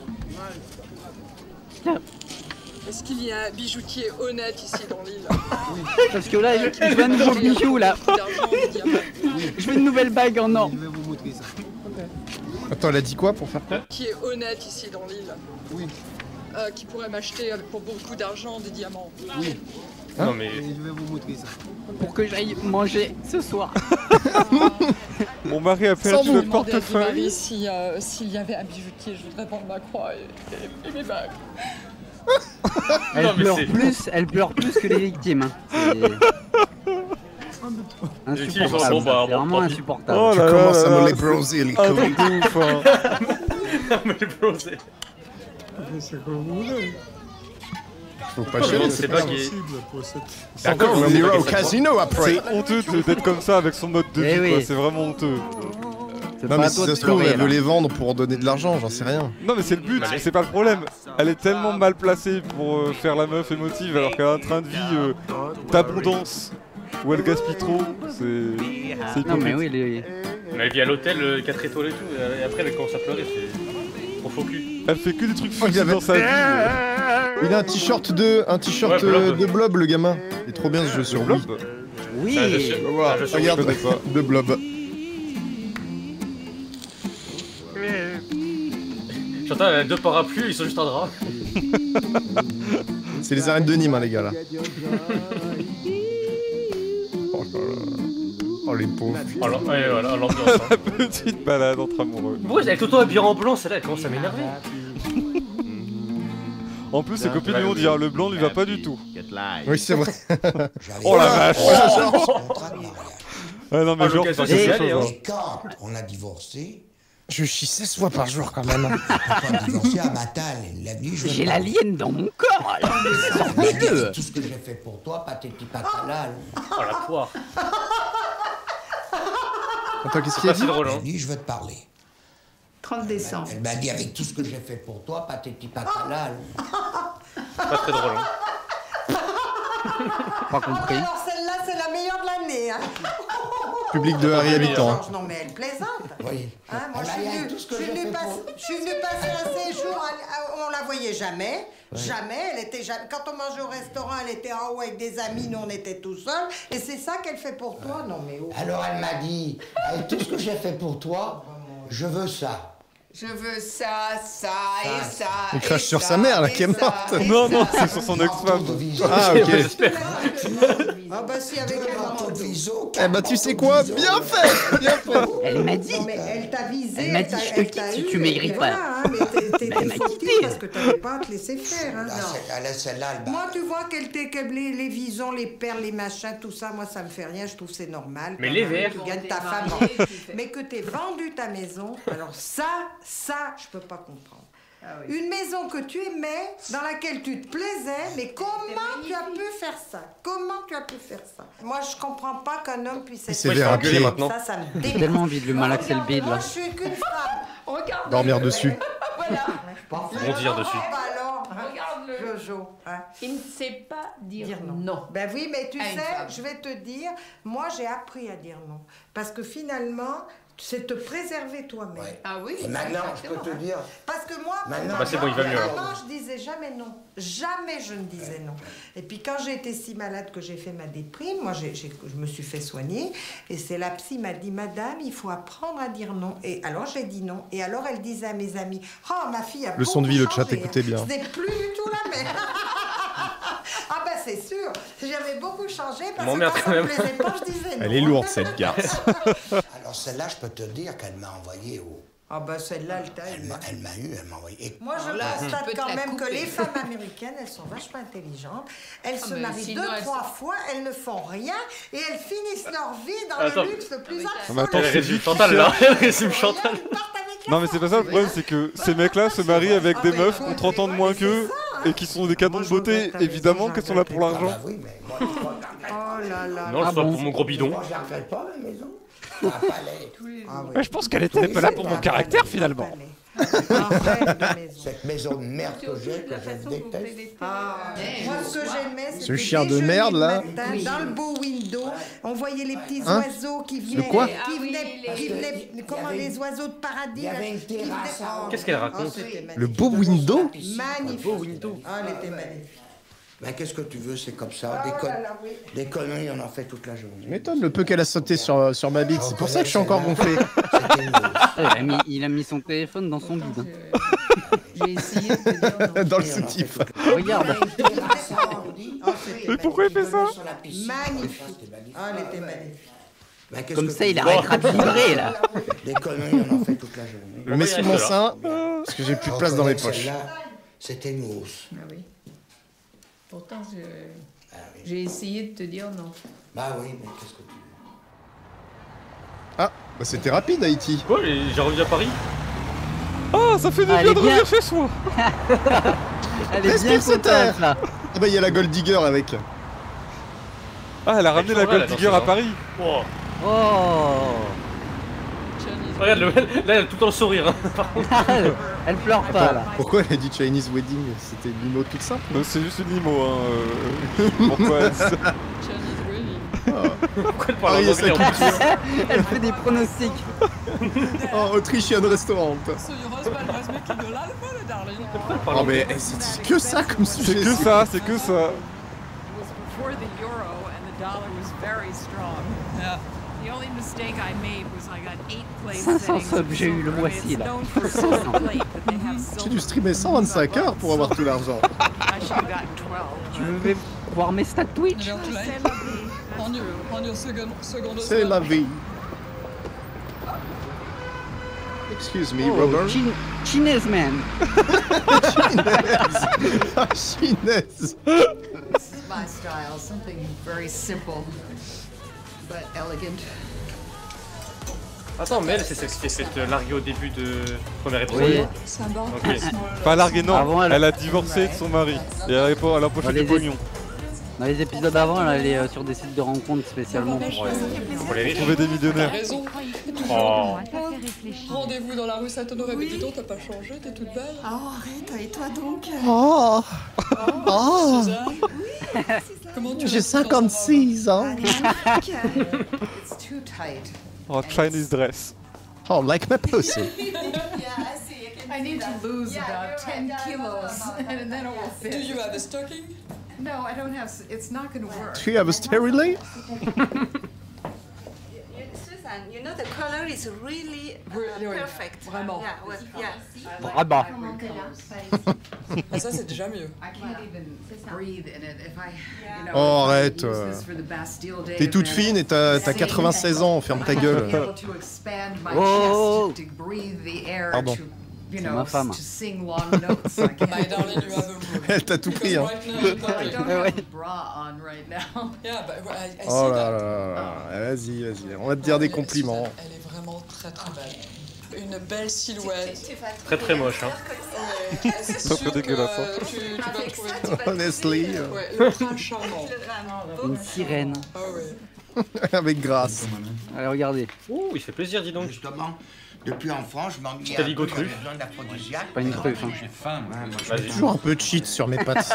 Est-ce qu'il y a un bijoutier honnête ici dans l'île? Parce que là je, je veux un nouveau bijou là. Je veux une nouvelle bague en or. Je vais vous montrer ça. Attends, elle a dit quoi pour faire quoi? Qui est honnête ici dans l'île? Oui. Euh, qui pourrait m'acheter avec- pour beaucoup d'argent des diamants? Oui. Hein? Non, mais. Et je vais vous montrer ça. Pour que j'aille manger ce soir. Mon mari a Sans perdu vous le demander à portefeuille. Marie si, euh, s'il y avait un bijoutier, je voudrais vendre ma croix et, et- et mes bagues. Elle Non, mais pleure c'est- plus, elle pleure plus que les victimes. Hein. C'est Les victimes sont insupportable. bon, bah, C'est vraiment bon, tant pis. insupportable. Oh Tu là là commences là à me là, les bronzer les Un couilles. truc de ouf, hein. mais les bronzés. C'est comme vous voulez. Faut pas Non, chialer, mais c'est c'est pas pas grave. qui est. Possible pour cette... D'accord, on ira au casino après. C'est honteux de- d'être comme ça avec son mode de Eh vie, oui. quoi. C'est vraiment honteux. C'est Non pas mais à si toi ça de se trouve, pleurer, elle veut là. les vendre pour donner de l'argent, j'en sais rien. Non mais c'est le but, Allez. c'est pas le problème. Elle est tellement mal placée pour euh, faire la meuf émotive alors qu'elle a un train de vie euh, d'abondance où elle gaspille trop. C'est c'est Non mais hypocrite. oui, les... Mais elle vit à l'hôtel, euh, quatre étoiles et tout. Et après, elle commence à pleurer. C'est trop faux cul. Elle fait que des trucs Oh, il fous avait- dans sa vie. Il a un t-shirt de un t-shirt Ouais, Blob. euh, de Blob le gamin. Il est trop bien ce jeu sur Blob. Wii. C'est un jeu Oui. sur- Va voir, c'est un jeu sur- regarde, je connais pas. de Blob. J'entends, elle a deux parapluies, ils sont juste un drap. C'est les arènes de Nîmes hein, les gars là. Oh là là. Oh les pauvres. Oh, l'am- ouais, voilà, l'ambiance. Hein. Petite balade entre amoureux. Pourquoi elle est tout le temps habillée en blanc, celle-là, elle commence à m'énerver. En plus, ses copines lui ont dit, hein, le blanc lui va pas du tout. Oui c'est vrai. Oh la vache. Contrat de mariage. Ah non mais Ah, genre, l'occasion ça, c'est sociale, quelque chose, hein. Et quand on a divorcé, Je chie seize fois par jour quand même. on a divorcé à Matal, elle l'a dit, je J'ai veux la pas. lienne dans mon corps. Alors, Elle m'a dit, sortez-le. avec tout ce que j'ai fait pour toi, patati patalal. Oh la poire. Attends, qu'est-ce C'est qu'il a pas si dit? drôle, J'ai hein. dit, je veux te parler. trente décembre. Elle m'a dit, avec tout ce que j'ai fait pour toi, patati patalal. C'est pas très drôle, hein. Pas compris. Alors celle-là, c'est la meilleure de l'année. Hein. Public de Harry Habitant. hein. Non mais elle plaisante. Oui. Hein, moi, Elle je m'a dit, suis avec venue tout ce que je suis j'ai venue fait passer, pour... je suis venue passer un séjour, à- à- on la voyait jamais, jamais, elle était jamais, quand on mangeait au restaurant, elle était en haut avec des amis, nous on était tout seuls, et c'est ça qu'elle fait pour toi, non mais oh. Alors elle m'a dit, avec tout ce que j'ai fait pour toi, je veux ça. Je veux ça, ça et ça. Il crache sur sa mère là qui est morte. Non, non, c'est sur son ex-femme. Ah, ok. Ah bah si, avec elle dans ton dos. Eh bah tu sais quoi? Bien fait, bien fait. Elle m'a dit. Non mais elle t'a visé. Elle m'a dit, je te quitte si tu maigris pas. Voilà, hein, mais t'es- t'es Bah, elle m'a fautive quitté. parce que t'avais pas à te laisser faire. Hein. Là, c'est- là, celle-là, elle bat. Moi, tu vois qu'elle t'ait câblé les visons, les perles, les machins, tout ça, moi, ça me fait rien, je trouve que c'est normal. Mais Quand les même, verres. Tu gagnes ta femme. mariée, Mais que t'aies vendu ta maison, alors ça, ça, je peux pas comprendre. Une maison que tu aimais, dans laquelle tu te plaisais, mais comment tu as pu faire ça? Comment tu as pu faire ça? Moi, je comprends pas qu'un homme puisse être... sévère à pied. maintenant. Ça, ça me J'ai dégoûte. tellement envie de lui malaxer le bide Moi, là. je suis qu'une femme. Regarde. Dormir dessus. Voilà. Bondir dessus. Ah, bah alors, hein, Regarde-le. Jojo, hein. Il ne sait pas dire, Dire non. non. Ben oui, mais tu À une sais, femme. je vais te dire, moi j'ai appris à dire non. Parce que finalement, c'est te préserver toi-même. Ah oui. Et maintenant, je peux te dire. Parce que moi, Maintenant, Bah, c'est bon, il va mieux, alors. vraiment, je disais jamais non. Jamais je ne disais non. Et puis quand j'ai été si malade que j'ai fait ma déprime, moi j'ai, j'ai- je me suis fait soigner. Et c'est la psy m'a dit, madame, il faut apprendre à dire non. Et alors j'ai dit non. Et alors elle disait à mes amis, oh ma fille a Le son de beaucoup vie, le chat, changé, écoutez hein. bien. Ce n'est plus du tout la même. Ah ben c'est sûr, j'avais beaucoup changé parce que M'emmerde quand ça quand me même. plaisait pas, je disais non. Elle est lourde cette garce. Alors celle-là, je peux te dire qu'elle m'a envoyé au. Ah ben celle-là, elle t'a Elle eu. m'a, elle m'a eu, elle m'a envoyé. Et Moi, je Alors là, tu constate peux te quand la même que couper. les femmes américaines, elles sont vachement intelligentes. Elles se mais marient sinon, deux, elles trois sont- fois, elles ne font rien et elles finissent leur vie dans Attends. le luxe le plus mais absolu. attends, Elle c'est résume lui qui Chantal là. cherche. Elle résume Chantal. Non, mais c'est pas ça le problème, c'est que ces mecs-là se marient avec des meufs qui ont trente ans de moins qu'eux et qui sont des canons de beauté. Évidemment qu'elles sont là pour l'argent. bah oui, mais moi, je crois que- Oh là là. Non, je suis pas pour mon gros bidon. moi, je la regrette pas, ma maison. Un palais. Ah oui. Je pense qu'elle était un peu là pour mon caractère finalement. Un rêve de maison. Cette maison de merde que j'ai, que je déteste. Ah, moi, ce que j'aimais, c'était Ce chien de déjeuner merde, le là. matin, dans le beau window, on voyait les petits Hein oiseaux qui De venaient, quoi qui venaient, qui venaient, comment avait- les oiseaux de paradis. il y avait là, une qui venaient- terrasse à- Oh, Qu'est-ce qu'elle oh, raconte c'était magnifique. Le beau window? Magnifique. Ah, elle était magnifique. Ben, qu'est-ce que tu veux, c'est comme ça. Ah Des, con- là là, oui. des conneries, on en fait toute la journée. Tu m'étonnes le peu qu'elle a sauté sur, sur ma bite. C'est pour ça que je suis encore gonflé. C'était une grosse. Il a, mis, il a mis son téléphone dans son bide. hein. J'ai essayé de te dire non. Dans le Et on en fait soutif. toute la- Regarde. Il y avait une terrasse à Orly. Oh, c'était Mais pourquoi il fait ça? Sur la piscine. Magnifique. C'était magnifique. Ah, elle était magnifique. Ben, qu'est-ce Comme que ça, tu il veux arrêtera de vibrer là. Des conneries, on en fait toute la journée. Je mets sur mon sein parce que j'ai plus de place dans mes poches. Celle-là, c'était une grosse. Ah oui. Pourtant, je- Ah oui. j'ai essayé de te dire non. Bah oui, mais qu'est-ce que tu veux? Ah, bah c'était rapide Haïti. Quoi, j'ai revenu à Paris. Ah, ça fait du Ah, elle bien est de bien. revenir chez soi. Elle est Respire bien cette terre. contente là. Ah bah il y a la Gold Digger avec. Ah, elle a ramené la toujours là, Gold la Digger à danseuse, Paris. Oh. Oh. Regarde, le, là, elle a tout le temps le sourire. hein. elle, elle pleure pas là. Pourquoi elle a dit Chinese Wedding? C'était une mot toute simple. Euh, C'est juste une limo, hein. euh, Pourquoi elle dit ça? Pourquoi elle Ah, parle il y en a sa anglais en plus culture. Elle fait des pronostics. Oh, Autrichian Restaurant. So your husband was making a lot of money, darling. Oh mais eh, c'est que ça comme sujet. C'est que ça, c'est que ça. It was before the euro and the dollar was very strong. Yeah. The only mistake I made was I got eight place cinq cents settings subs, of j'ai eu le silver. moitié, It's là. known for silver plate, but they have J'ai silver. dû streamer cent vingt-cinq heures pour avoir tout l'argent. I should have gotten twelve. Tu veux voir mes stats Twitch? Bien, tu l'as. On your, on your second, second C'est la vie. Excuse me, Oh, Robert. Chin Chinese man. Ah, chinaise. This is my style, something very simple but elegant. Attends, mais elle, c'est celle qui s'est fait larguer au début de premier épisode. Oui. C'est un bord. Ok. Pas largué, non. Avant, elle- Elle a divorcé de son mari. Et elle a, elle a empoché Dans du les- pognon. Dans les épisodes avant, elle allait euh, sur des sites de rencontres spécialement pour. Ouais. Pour les riches. Trouver des T'as millionnaires. raison. Oh. Rendez-vous dans la rue Saint-Honoré, mais dis donc, t'as pas changé, t'es toute belle. Oh, arrête, et toi donc? Oh, oh. Suzanne. Comment tu J'ai vas te cinquante-six ans. It's too tight. Oh, Chinese dress. Oh, like my pussy. I need to lose about ten kilos, and then it will fit. Do you have a stocking? No, I don't have. It's not going to work. Do you have a sterility? and you know the color is really uh, perfect. Vraiment. Yeah, well, yeah. Brava. Ah, ça, c'est déjà mieux. I can't even breathe in it. If I, you know, Oh, if I arrête. use euh. this for the Bastille Day T'es toute event, fine et t'as t'as quatre-vingt-seize ans, ferme ta gueule. I have to be able to expand my Oh. chest to breathe the air, Pardon. to, you C'est know, ma femme. to sing long notes. I can't. My darling, you have a rule. Elle t'a tout pris, hein. Right now, you're I talking. don't have a bra on right now. Yeah, but I, I see Oh là that. là là là. Vas-y, vas-y. On va te dire des compliments. Elle est vraiment très très belle. Une belle silhouette. Très très moche, hein. Ouais, c'est Pas sûr très que dégueulasse, hein. tu, tu vas trouver Honestly. euh, ouais, le prince charmant. Une sirène. Ah ouais. Avec grâce. Allez, regardez. Ouh, il fait plaisir, dis donc. Justement, depuis en France, je m'ennuie Petite un peu, aligot j'avais truffe. besoin d'aphrodisiaque. Pas une truffe. Hein. J'ai faim. moi. Vas-y. Toujours un peu de cheat sur mes pattes.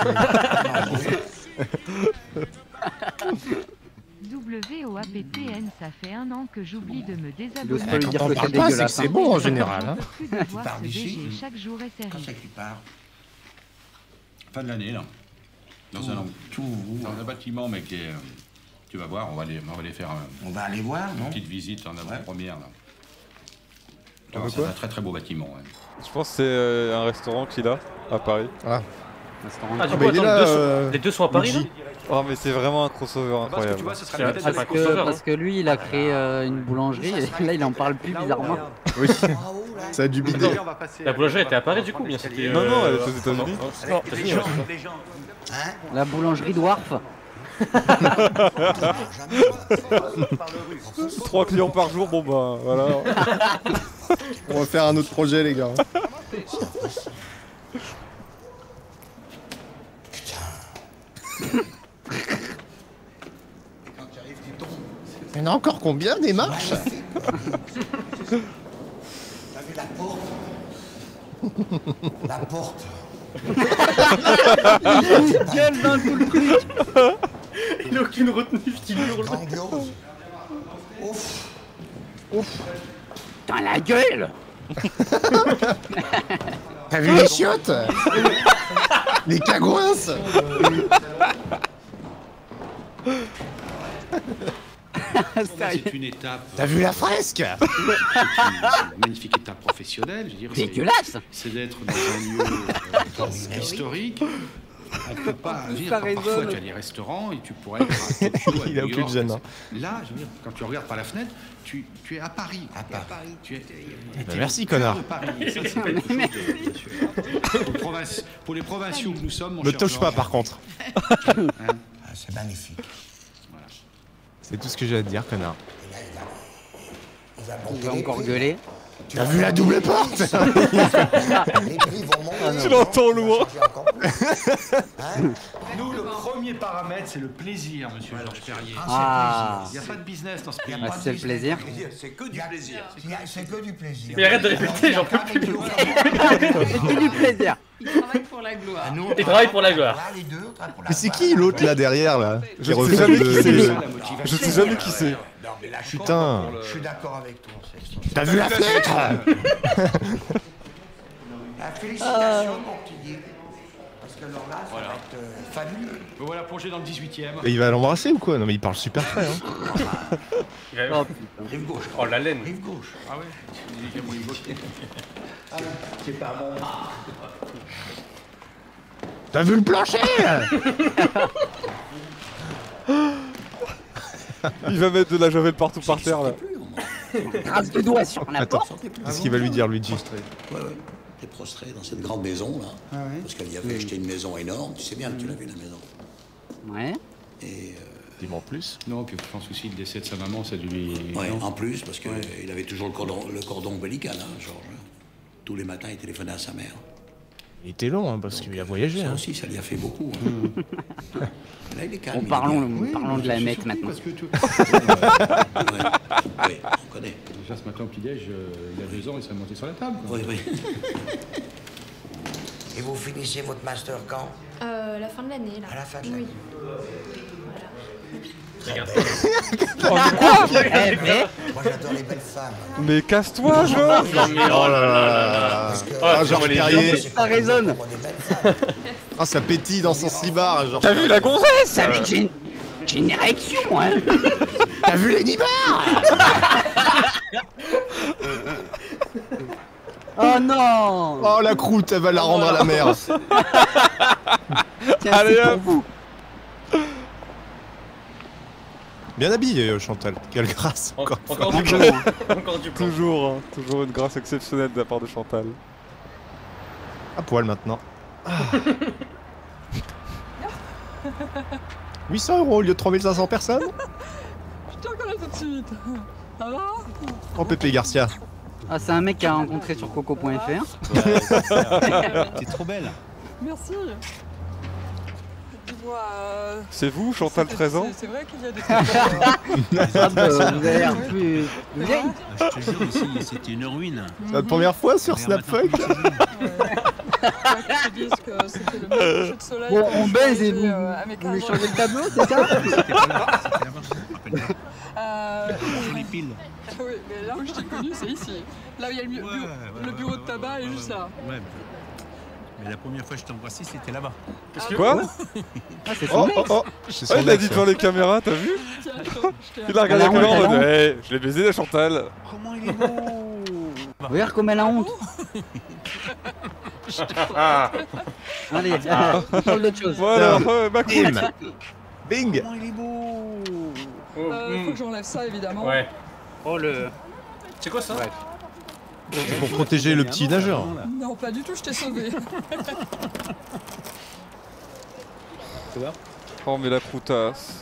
W O A P T N, ça fait un an que j'oublie de me Il ose désabonner. pas lui dire Quand on que c'est parle pas, c'est que dégueulasse. c'est hein. bon en général. Hein. Plus de voir pars ce d'ici. B G chaque jour est Quand série. c'est que tu pars? Fin de l'année, là. Dans un, Tout. dans un bâtiment, mais qui est. euh, Tu vas voir, on va aller, on va aller faire euh, On va aller voir, une non? petite visite en avant-première, là. Tu Ah, vas voir, quoi C'est un très très beau bâtiment. Ouais. Je pense que c'est euh, un restaurant qu'il a à Paris. Ah. Restaurant. Ah, du Ah, coup, bah, il est attends, là, les deux sont- euh, les deux sont à Paris, là Luigi. Oh, mais c'est vraiment un crossover Parce que incroyable. tu vois, ce sera C'est la un- tête c'est de un la crossover, hein. Parce que lui, il a créé euh, une boulangerie et là, il en parle plus bizarrement. Oui. Ça a dû bider. La boulangerie était à Paris, du coup, bien c'était. Non, non, elle est euh, aux États-Unis. Non, États-Unis, ouais, c'est ça. La boulangerie Dwarf. Trois clients par jour, bon bah voilà. On va faire un autre projet, les gars. Il y en a encore combien des marches? T'as vu la porte? La porte. Il gueule dans tout le truc. Il n'a aucune retenue, il hurle. Grandiose. Ouf. Ouf. Dans la gueule. T'as vu les chiottes? Les cagouins? C'est une étape. T'as vu la fresque? C'est une magnifique étape professionnelle. Je veux dire, c'est- Dégueulasse. C'est d'être dans un lieu euh, historique. On peut pas je veux dire, Ça parfois résonne. tu as des restaurants et tu pourrais être à Tokyo, à Il a New aucune York. gêne, hein. Là, je veux dire, quand tu regardes par la fenêtre, tu, tu es à Paris. À Paris. Tu es, Bah, merci, connard. de Paris. Et ça, c'est quelque chose de- bien sûr. Pour, les provinci- pour les provinciaux que nous sommes, mon Me cher touche pas, Georges, par contre. hein, Ah, c'est magnifique. C'est tout ce que j'ai à te dire, connard. Et là, il va, il va Il monter va les encore prix. gueuler. T'as vu la double porte? Les prix vont monter. Tu l'entends loin. Nous, le premier paramètre, c'est le plaisir, monsieur Georges Perrier. Ah. Il n'y a pas de business dans ce pays. Ah, c'est le plaisir. C'est que du plaisir. C'est que du plaisir. Mais arrête de répéter, j'en peux plus. C'est du plaisir. Il travaille pour la gloire. Ah, nous, Il travaille pour la gloire. Là, les deux, on travaille pour la Mais c'est gloire. qui l'autre là derrière là? Je Qui sais refait jamais le- qui c'est. le- Je sais jamais qui c'est. Non, mais là, je suis Putain. Je suis d'accord avec toi. c'est- T'as vu la fenêtre? Ah, félicitations, mon petit Guy. Parce que alors là, ça va être euh, fabuleux. Me voilà plongé dans le dix-huitième. Et il va l'embrasser ou quoi? Non mais il parle super frais, hein. Oh putain. Rive gauche. Oh, la laine. Rive gauche. Ah ouais. Délicatement évoqué. Ah, c'est pas bon. T'as vu le plancher? Il va mettre de la javel partout par terre là. Grâce de doigts sur la Attends, porte. qu'est-ce qu'il va lui dire, Luigi? Ouais, ouais. T'es prostré dans cette grande maison, là. Parce qu'elle y avait acheté une maison énorme. Tu sais bien que tu l'as vu, la maison. Ouais. Et. Dis-moi en plus. Non, puis je pense aussi le décès de sa maman, ça a dû lui. Ouais, non en plus, parce qu'il avait toujours le cordon, le cordon ombilical, hein, Georges. Tous les matins, il téléphonait à sa mère. Il était long, hein, parce qu'il a voyagé. Ça Hein. aussi, ça lui a fait beaucoup. Hein. Là, il est calme. Bon, il est parlons, bien. parlons de la mec maintenant. Parce que tu... Ouais. Oui, on connaît. Déjà ce matin au petit-déj, euh, il y a deux ans, il s'est monté sur la table. Quoi. Oui, oui. Et vous finissez votre master quand? Euh, la fin de l'année, là. À la fin de Oui. l'année. Regarde. Oh, mais quoi? Eh ben, Moi, j'adore les belles femmes. Mais casse-toi, Georges. Non, mais oh là là là là. Parce que- Ah, Ah, Georges les Perrier. C'est ça pas résonne. pour des belles femmes. Ah, ça pétille dans son slibard, genre. T'as vu la gonzesse? ça, mais j'ai une, j'ai une érection, hein. T'as vu les nibards? Oh non. Oh la croûte, elle va la rendre à la mer. Tiens, Allez, c'est pour hop. vous. Bien habillé, euh, Chantal. Quelle grâce En- encore. Encore du Toujours, plan. hein. Encore du plan. Toujours, hein. Toujours une grâce exceptionnelle de la part de Chantal. À poil maintenant. Ah. huit cents euros au lieu de trois mille cinq cents personnes. Je te reconnais tout de suite. Ça va? Oh Pépé Garcia. Ah, c'est un mec qui a rencontré sur coco point F R. T'es trop belle. Merci. Dis-moi. euh, C'est vous, Chantal, c'est- treize ans? c'est- C'est vrai qu'il y a des trucs. Ah bah, vous avez l'air plus vieille. Ah, je te jure, ici, c'était une ruine. C'est la première fois sur Snapfuck. Ils disent que c'était le meilleur coucher de soleil. Bon, quand on je baise suis et vous, arrivée, euh, à mes vous lui quinze changez ans. le tableau, c'est ça? Euh, Sur les piles. Oui, mais là où je t'ai connu, c'est ici. Là où il y a le, bu- Ouais, bureau, ouais, le ouais, bureau ouais, de tabac ouais, est ouais, juste ouais. là. Ouais. Mais la première fois que je t'ai embrassé, c'était là-bas. Qu'est-ce que- Quoi Ah, c'est Oh son mec. oh oh. C'est Ouais, son il a ex, dit hein. devant les caméras, t'as vu? Tiens, je te- je t'ai- Il a regardé la Elle a caméra en honte, mode elle a hey, je l'ai baisé la Chantal. Comment il est beau. Regarde comme elle a honte. Allez, Ah. on parle d'autre chose. Voilà, euh, ma croûte. Bim. Bing. Comment il est beau. Euh, faut que j'enlève ça, évidemment. Ouais. Oh le... C'est quoi ça? Ouais. C'est pour protéger le petit nageur. Non, pas du tout, je t'ai sauvé. Tu vois? Oh, mais la croûtasse.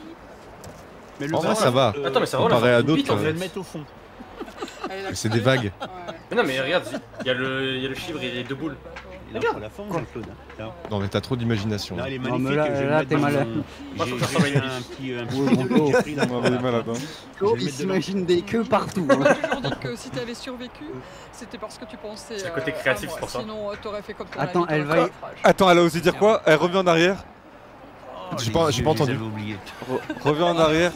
Mais le En vrai, bras, ça va. euh, Attends, mais ça va, Comparé la à forme du d'autres, beat, en Je vais fait. le mettre au fond. C'est des vagues. Mais non, mais regarde, il y a le, il y a le chibre et les deux boules. Il a pas la forme, Jean-Claude. Là. Non mais t'as trop d'imagination. Là, elle est Non, magnifique. mais là- je vais le là, mettre t'es dans malade. mon- Moi, faut J'ai que ça j'ai ressemble à une un biche. petit, un petit Ouais, vidéo bon, que j'ai pris là. On m'avait malade, hein. Je vais le Il mettre dedans. s'imagine des queues partout. J'ai hein. toujours dit que si t'avais survécu, c'était parce que tu pensais. C'est le côté euh, créatif, à moi. c'est pour ça. Sinon, euh, t'aurais fait comme ton Attends, ami, elle t'aurais va fait y- un naufrage. Attends, elle a osé dire quoi? Elle revient en arrière. J'ai pas, j'ai pas entendu. J'avais oublié. Re- Reviens en arrière.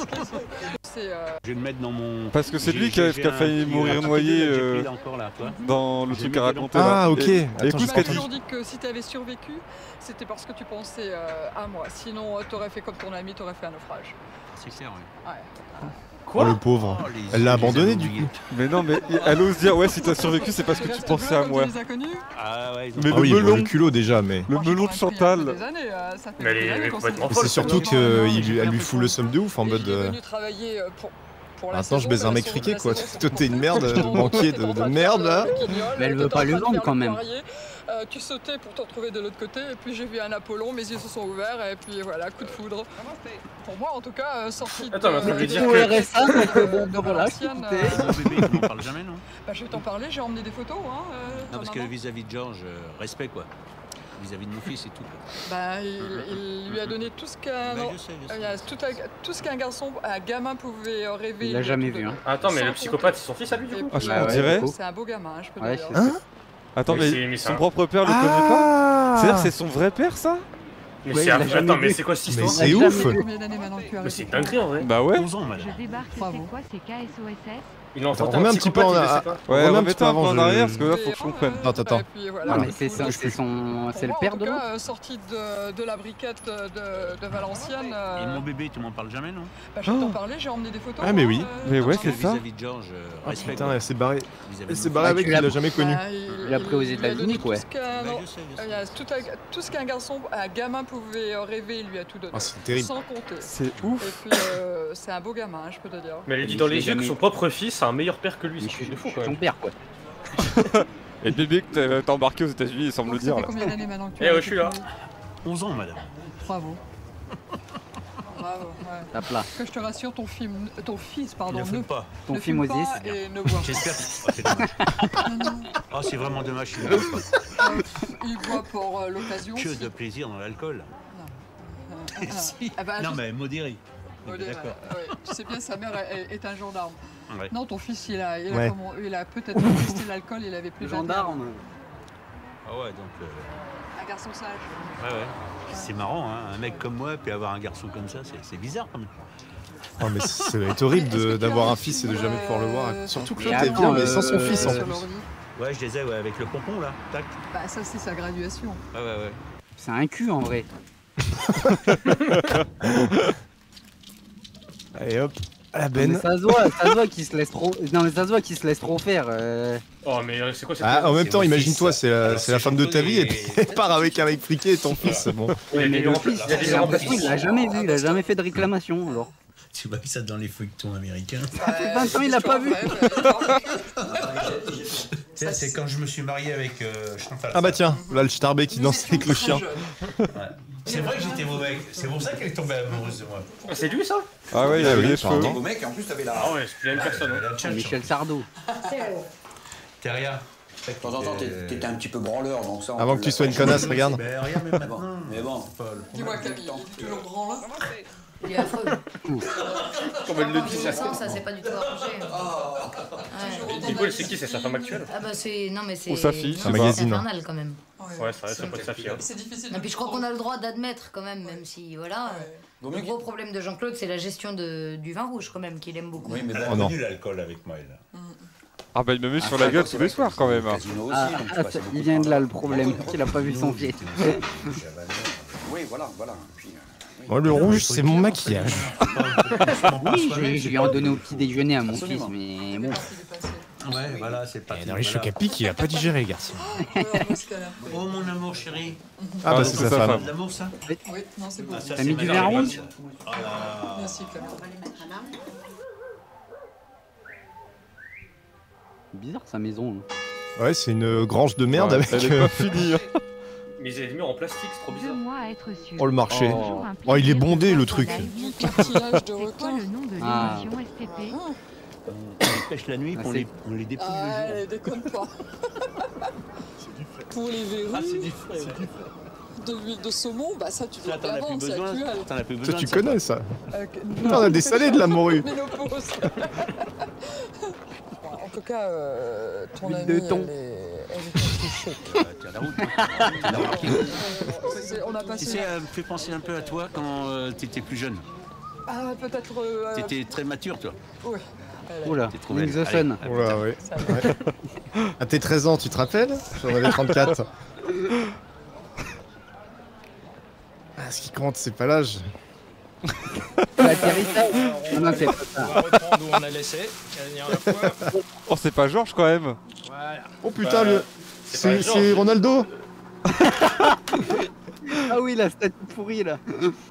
C'est. euh, Je vais le mettre dans mon. Parce que c'est J'ai- lui qui a, j'ai qui a un failli petit- mourir un petit noyé vidéo que j'ai euh, pris là encore là, tu vois. dans le J'ai truc mis à dedans. raconter. là. Ah, ok. Et- et Attends, écoute j'ai ce pas qu'elle J'ai dit. toujours dit que si t'avais survécu, c'était parce que tu pensais euh, à moi. Sinon, euh, t'aurais fait comme ton ami, t'aurais fait un naufrage. C'est clair, oui. Ouais. Oh le pauvre. Oh, les- Elle l'a je les abandonné avais du oubliés. coup. Mais non, mais elle ose dire ouais, si t'as survécu, c'est parce que Tu tu restes pensais bleu à comme moi. tu les as connus. Ah ouais, ils ont Mais Ah le oui, bon, melon, le culot déjà, mais. le Moi, melon de j'ai pris un peu Chantal. des années, euh, ça fait Mais elle des est- années elle est qu'on complètement s'est- C'est folle, surtout cette qu'elle lui fout le somme de ouf en Et mode. il est euh, venu travailler euh, pour, pour la Maintenant je saison, baise mais un la mec saison- friqué la quoi. saison, Toi t'es une merde de banquier de, de merde là. Mais elle veut pas le vendre quand même. Euh, tu sautais pour te retrouver de l'autre côté, et puis j'ai vu un Apollon, mes yeux se sont ouverts, et puis voilà, coup de foudre. Pour moi, en tout cas, euh, sorti de. Attends, mais ça veut dire Au que- R S A, donc euh, bon, ben voilà, Valenciennes, écoutez. euh, Mon bébé, tu m'en parles jamais, non? bah, je vais t'en parler, j'ai emmené des photos. Hein, euh, Non, parce ta que maman. vis-à-vis de Georges, euh, respect quoi. Vis-à-vis de mon fils et tout. quoi. Bah, il, il lui a donné tout ce qu'un Bah, je sais, je sais. il y a tout, un, tout ce qu'un garçon, un gamin pouvait rêver. Il l'a lui a jamais tout vu, donné. hein. Attends, mais Sans le compter. psychopathe, c'est son fils à lui, du coup? Ah, je Bah m'en ouais, dirais. du coup. C'est un beau gamin, hein, je peux Ouais, te dire. c'est Hein Attends, Mais c'est- mais mais c'est son un- propre père le connaît pas? C'est-à-dire Ah c'est son vrai père ça? Mais Ouais, c'est il un- l'a jamais Attends, mais vu. c'est quoi cette Mais histoire? c'est ouf. Combien d'années maintenant que tu as Mais c'est arrêté une dinguerie en vrai. Bah ouais. onze ans, madame. Je débarque, Bravo. c'est quoi? C'est K S O S S? Il en Attends, enfanté remets un un petit peu en psychopathe, il le a- sait pas. Ouais, Remets un remettez petit peu un peu avant, en je- arrière parce que là faut que je comprenne. Attends, attends. Et puis, voilà, Non, mais coup c'est de foudre. ça, c'est son, Pour c'est le moi, père en de tout l'autre. cas, euh, sorti de, de la briquette de, de Valenciennes. euh, Et mon bébé, tu m'en parles jamais, non? bah, je vais t'en parler, j'ai emmené des photos. Ah, mais hein, oui. euh, Mais ouais, t'en c'est parles. ça. Vis-à-vis de Georges, euh, Ah, respect putain, quoi. elle s'est barrée. Vis-à-vis Elle de s'est mon barrée fils. avec tu qu'il l'as- a jamais connu. Bah, il, Il a pris aux il lui a États-Unis, donné quoi. Tout ce qu'un Bah, je sais, je sais. il y a tout, un- tout ce qu'un garçon, un gamin pouvait rêver, il lui a tout donné. Ah, c'est terrible. Sans compter. C'est ouf. Et puis, euh, c'est un beau gamin, hein, je peux te dire. Mais elle lui dit Mais dans je les l'ai yeux que jamais- son propre fils a un meilleur père que lui. Mais C'est je un truc suis de fou je quand suis même. ton père, quoi. Et le bébé que t'as- t'as embarqué aux États-Unis, il semble le Donc, ça dire fait là. combien d'années maintenant que tu Eh as ouais, arrêté je suis là. de fumer onze ans, madame. Bravo. Bravo, ouais. Tape là. Que je te rassure, ton, film, ton fils, pardon, Il ne ne, fume pas. Ton ne film fume Ozzy, pas c'est bien. et ne boit pas. J'espère que... Oh, c'est dommage. Oh, c'est vraiment dommage, je suis malade, quoi. Euh, Il boit pour euh, l'occasion. Que si- de plaisir dans l'alcool. Ah, Si. ah bah, Non, je- mais modéré. Oh, Ok, D'accord. ouais, ouais. Tu sais bien, sa mère est, est un gendarme. Ouais. Non, ton fils, il a, il a, Ouais. comment- il a peut-être testé l'alcool, il avait plus Le de vingt et un ans. gendarme. Ah ouais, donc... euh, Un garçon sage. Ouais, ouais. C'est marrant, hein. Un mec comme moi, puis avoir un garçon comme ça, c'est c'est bizarre quand même. Oh, mais ça va être horrible Est-ce que de- tu d'avoir as un des fils et de films, jamais pouvoir le voir. euh, Surtout que Et l'autre est attends, bien, mais sans son euh, fils en sur plus. l'ordi. Ouais, je les ai, ouais, avec le pompon, là. Tac. Bah, ça, c'est sa graduation. Ouais, ouais, ouais. C'est un cul en vrai. Allez hop. la Non, mais benne. ça se voit, ça se voit qu'il se laisse trop. Non mais ça se voit qu'il se laisse trop faire. euh. Oh, mais c'est quoi cette Ah, en même temps, mon imagine-toi, fils. c'est la, Alors, c'est la c'est femme de ta joli, vie et mais- puis elle part avec un mec friqué et ton fils, c'est bon. Ouais, Mais mais le en fils, plus, il y a des j'ai gens l'impression qu'il l'a jamais vu, il a jamais fait de réclamation alors. Tu vois ça dans les feuilletons américains. Ça fait vingt ans il l'a pas vu. Tu sais, c'est quand je me suis marié avec euh, Chantal. Ah bah tiens, là le starbé qui danse avec le chien. Ouais. C'est vrai que j'étais mauvais. C'est pour ça qu'elle est tombée amoureuse de moi. Ah, c'est lui ça? Ah ouais, il Ah avait oui, les cheveux. pardon. Beau mec, et en plus, t'avais la. Ah ouais, c'est la même personne. hein. La Michel Sardou. Terrien. De temps en temps, t'es- t'étais un petit peu branleur, donc ça. on Avant peut que tu la- sois une connasse, regarde. Mais regarde, même maintenant. Mais bon. c'est pas le Dis-moi problème. Camille, il est toujours grand là? Il est affreux. Comme elle le dit, ça. Ça, ça s'est pas du tout arrangé. Ouais. Et quoi, c'est qui? C'est sa femme actuelle? Ah bah c'est... Non mais c'est... Ou sa fille, non, je sais c'est pas. magazine. infernal quand même. Ouais, ça reste, ça peut être sa fille. hein. C'est difficile. Et puis je crois qu'on a le droit d'admettre quand même, même si voilà. Vaut Le mieux gros problème de Jean-Claude, c'est la gestion de, du vin rouge quand même, qu'il aime beaucoup. Oui, mais Elle bon. a Oh non. connu l'alcool avec moi, elle. Ah bah il me met Ah, sur la ça, gueule c'est tous vrai les que soirs c'est quand même. au casino aussi, Ah, donc tu ah, passais ça- beaucoup il vient de là le temps. problème, qu'il a pas vu son pied. Oui, voilà, voilà. Puis, euh, oui. Moi le rouge, c'est mon maquillage. Oui, je, je lui en donné au petit déjeuner à mon fils, Absolument. mais bon. Ouais, voilà, c'est pas. Et dans les chocs à pic, il a pas digéré, garçon. Oh mon amour chéri. Ah bah Ah, c'est c'est sa sa femme. femme. De l'amour ça? Oui, non, c'est beau. Ah, ça, T'as c'est mis du ma vin mère, rouge? Ah là. Merci Camille. Bizarre sa maison. hein. Ouais, c'est une grange de merde Ouais, avec elle est euh, pas finie. hein. Mais ils ont des murs en plastique, c'est trop Deux bizarre. mois à être sûr. Oh le marché. Toujours un Oh il est plaisir de bondé voir le ton truc. live. Cartilage de C'est quoi requin. le nom de Ah. l'émission S T P? On les pêche la nuit, Ah, on c'est- les, on les dépouille Ah, le jour. allez, déconne pas. Pour les verrues, Ah, c'est du frais. ouais. de l'huile de saumon, bah ça tu Ça, le t'en as plus avant, c'est besoin. actuel. T'en as plus Ça besoin. tu de ça, connais toi. ça. Euh, que- Putain, on a des salés de la morue. Ménopause. Bon, en tout cas, euh, ton Huile amie, de thon. elle est, elle est touchée. Ah, tiens, la route. Tiens, la route. C'est- On a Tu passé. sais, elle me fait penser un peu à toi quand euh, t'étais plus jeune. Ah, peut-être. euh, T'étais très mature, toi. Ouais. Elle est- Oula, T'es trop Link belle. the Sun. Allez, Oula, ouais. ça va. À tes treize ans, tu te rappelles? J'en avais trente-quatre. Ah, ce qui compte, c'est pas l'âge. L'atterrissage. Non, non, c'est pas On ça. va reprendre où on a laissé. La dernière fois. Oh c'est pas Georges quand même. Voilà. Oh putain, Bah, le... c'est c'est pas c'est Georges. Ronaldo. Ah oui, la statue pourrie là.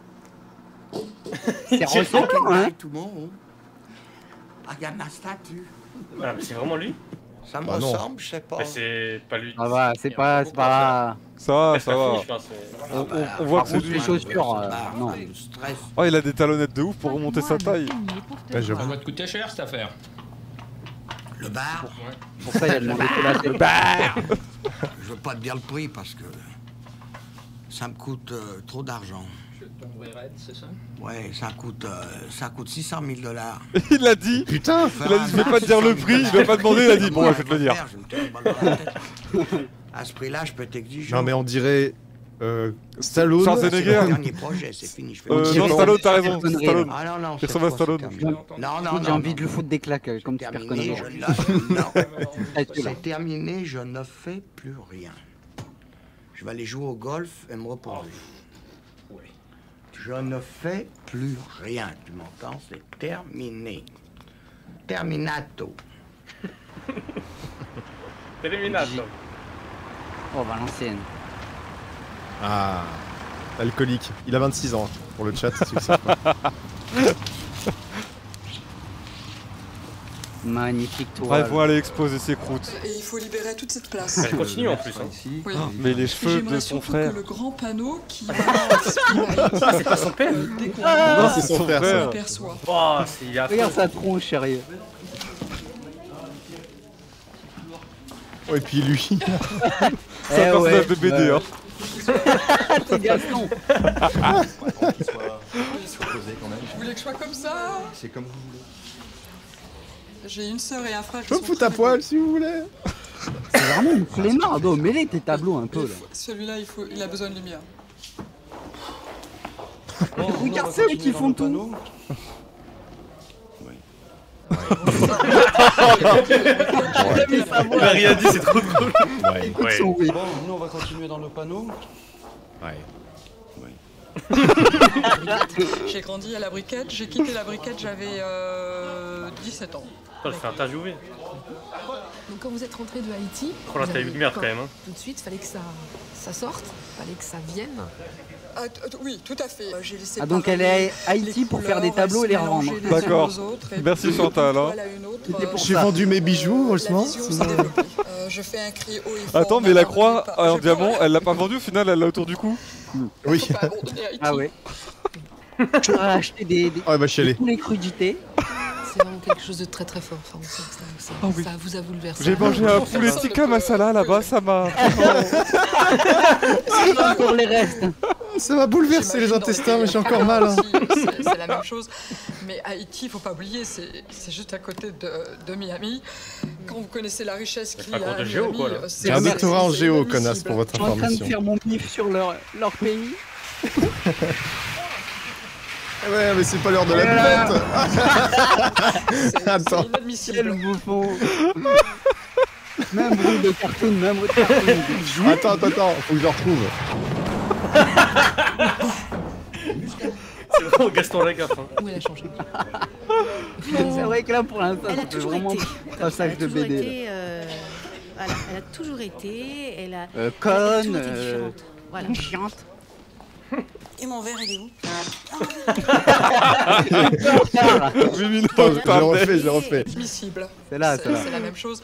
C'est ressemblant, hein. Tout le monde. Ah, regarde ma statue. Ah, mais c'est vraiment lui? Ça me Bah non. ressemble, je sais pas. Mais c'est pas lui. Ça va, c'est pas, c'est pas. Ça va, Ouais, ça va. affiche, enfin, c'est- On, on- on voit Par que c'est contre, lui. les chaussures, euh, Bah, non. le stress. Oh il a des talonnettes de ouf pour remonter sa taille. Ouais, je- Ça doit te coûter cher cette affaire. Le bar. Pour ça, il a demandé que la tête. Je veux pas te dire le prix parce que ça me coûte euh, trop d'argent. Je tomberai raide, c'est ça? Ouais, ça coûte, euh, ça coûte six cent mille dollars. Il l'a dit. Putain. Il a dit je vais pas te dire le prix, je vais pas demander, il a dit bon ouais, je vais te le dire. À ce prix-là, je peux t'exiger. Non mais on dirait euh, Stallone. Schwarzenegger. C'est le dernier projet, c'est fini. Je fais Euh, une non, petite- Stallone, t'as raison, Connerie, c'est Stallone. Ah non, non, Il cette ressemble à fois, c'est Stallone. terminé. Non, non, Écoute, j'ai non, envie non. de le foutre des claques euh, comme super Terminé, connerie. je ne... Non. Là-dessus, là. C'est terminé, je ne fais plus rien. Je vais aller jouer au golf et me reposer. Je ne fais plus rien, tu m'entends? C'est terminé. Terminato. Terminato. Oh, Valenciennes. Ah, alcoolique. Il a vingt-six ans hein, pour le chat. Si vous savez pas. Magnifique toile. Bref, on va aller exposer ses croûtes. Et il faut libérer toute cette place. Elle continue en plus. Hein. Oui. Mais les cheveux J'aimerais de son surtout frère. que le grand panneau qui va Ah, c'est pas son père? dès qu'on Non, c'est son frère. ça. l'aperçoit. Oh, c'est il y a Regarde sa tronche, sérieux. Oh, et puis lui. C'est un personnage de B D euh, hein. C'est Gaston. Vous voulez que je sois comme ça? C'est comme vous voulez. J'ai une sœur et un frère Je qui peux sont me foutre à très poil si vous voulez. C'est vraiment une flemmarde. Oh, mets-les tes tableaux un peu là. beaux. Celui-là, il, faut... il a besoin de lumière. Regarde ceux qui font tout. Il a rien dit, c'est trop drôle. Ouais. Écoute Ouais. son oui. Bon, nous on va continuer dans nos panneaux. Ouais. J'ai grandi à la briquette, j'ai quitté la briquette, j'avais euh, dix-sept ans. Oh, je fais interviewer. Donc quand vous êtes rentré de Haïti, Oh là, vous t'as avez eu de merde quoi quand même. Hein. Tout de suite, fallait que ça, ça sorte, fallait que ça vienne. Ah, t- t- oui, tout à fait. Euh, J'ai laissé Ah, donc elle est à Haïti pour faire des tableaux et les revendre. D'accord. Merci Chantal. Hein. J'ai vendu mes bijoux, heureusement. Euh, je fais un cri haut et fort. Attends, mais la croix en diamant, elle l'a pas vendue au final, elle l'a autour du cou. Oui. Ah ouais. Tu as acheté des, des, Oh, elle va chialer. des crudités. C'est vraiment quelque chose de très très fort. Enfin, ça, ça, ça, Oh oui. ça vous a bouleversé. J'ai mangé un poulet tikka masala là-bas, ça m'a. Pour les restes. Ça va bouleverser les intestins, mais j'ai encore mal. Hein. C'est c'est la même chose. Mais Haïti, il faut pas oublier, c'est c'est juste à côté de, de Miami. Quand vous connaissez la richesse qu'il y a pas cours de à géo, Miami, quoi, là. euh, J'ai un doctorat en géo, connasse, pour votre Je suis en train de information. faire mon bif sur leur, leur pays. Ouais, mais c'est pas l'heure de la Voilà. buvette. Attends. Quel bouffon. Même bruit de cartoon, même bruit de cartoon. Attends, attends, attends, faut que je le retrouve. C'est vraiment Gaston Lagaffe. Hein. Où elle a changé. C'est vrai que là, pour l'instant, Elle a ça fait toujours vraiment été. passage de Elle a toujours B D. été, euh, voilà, elle a toujours été. Elle a, Euh, elle a conne, toujours été euh, différente. Voilà. chiante. Et mon verre, il est où? huit minutes Attends, je le refais, je le refais. Admissible. C'est là, C'est c'est là. c'est la même chose.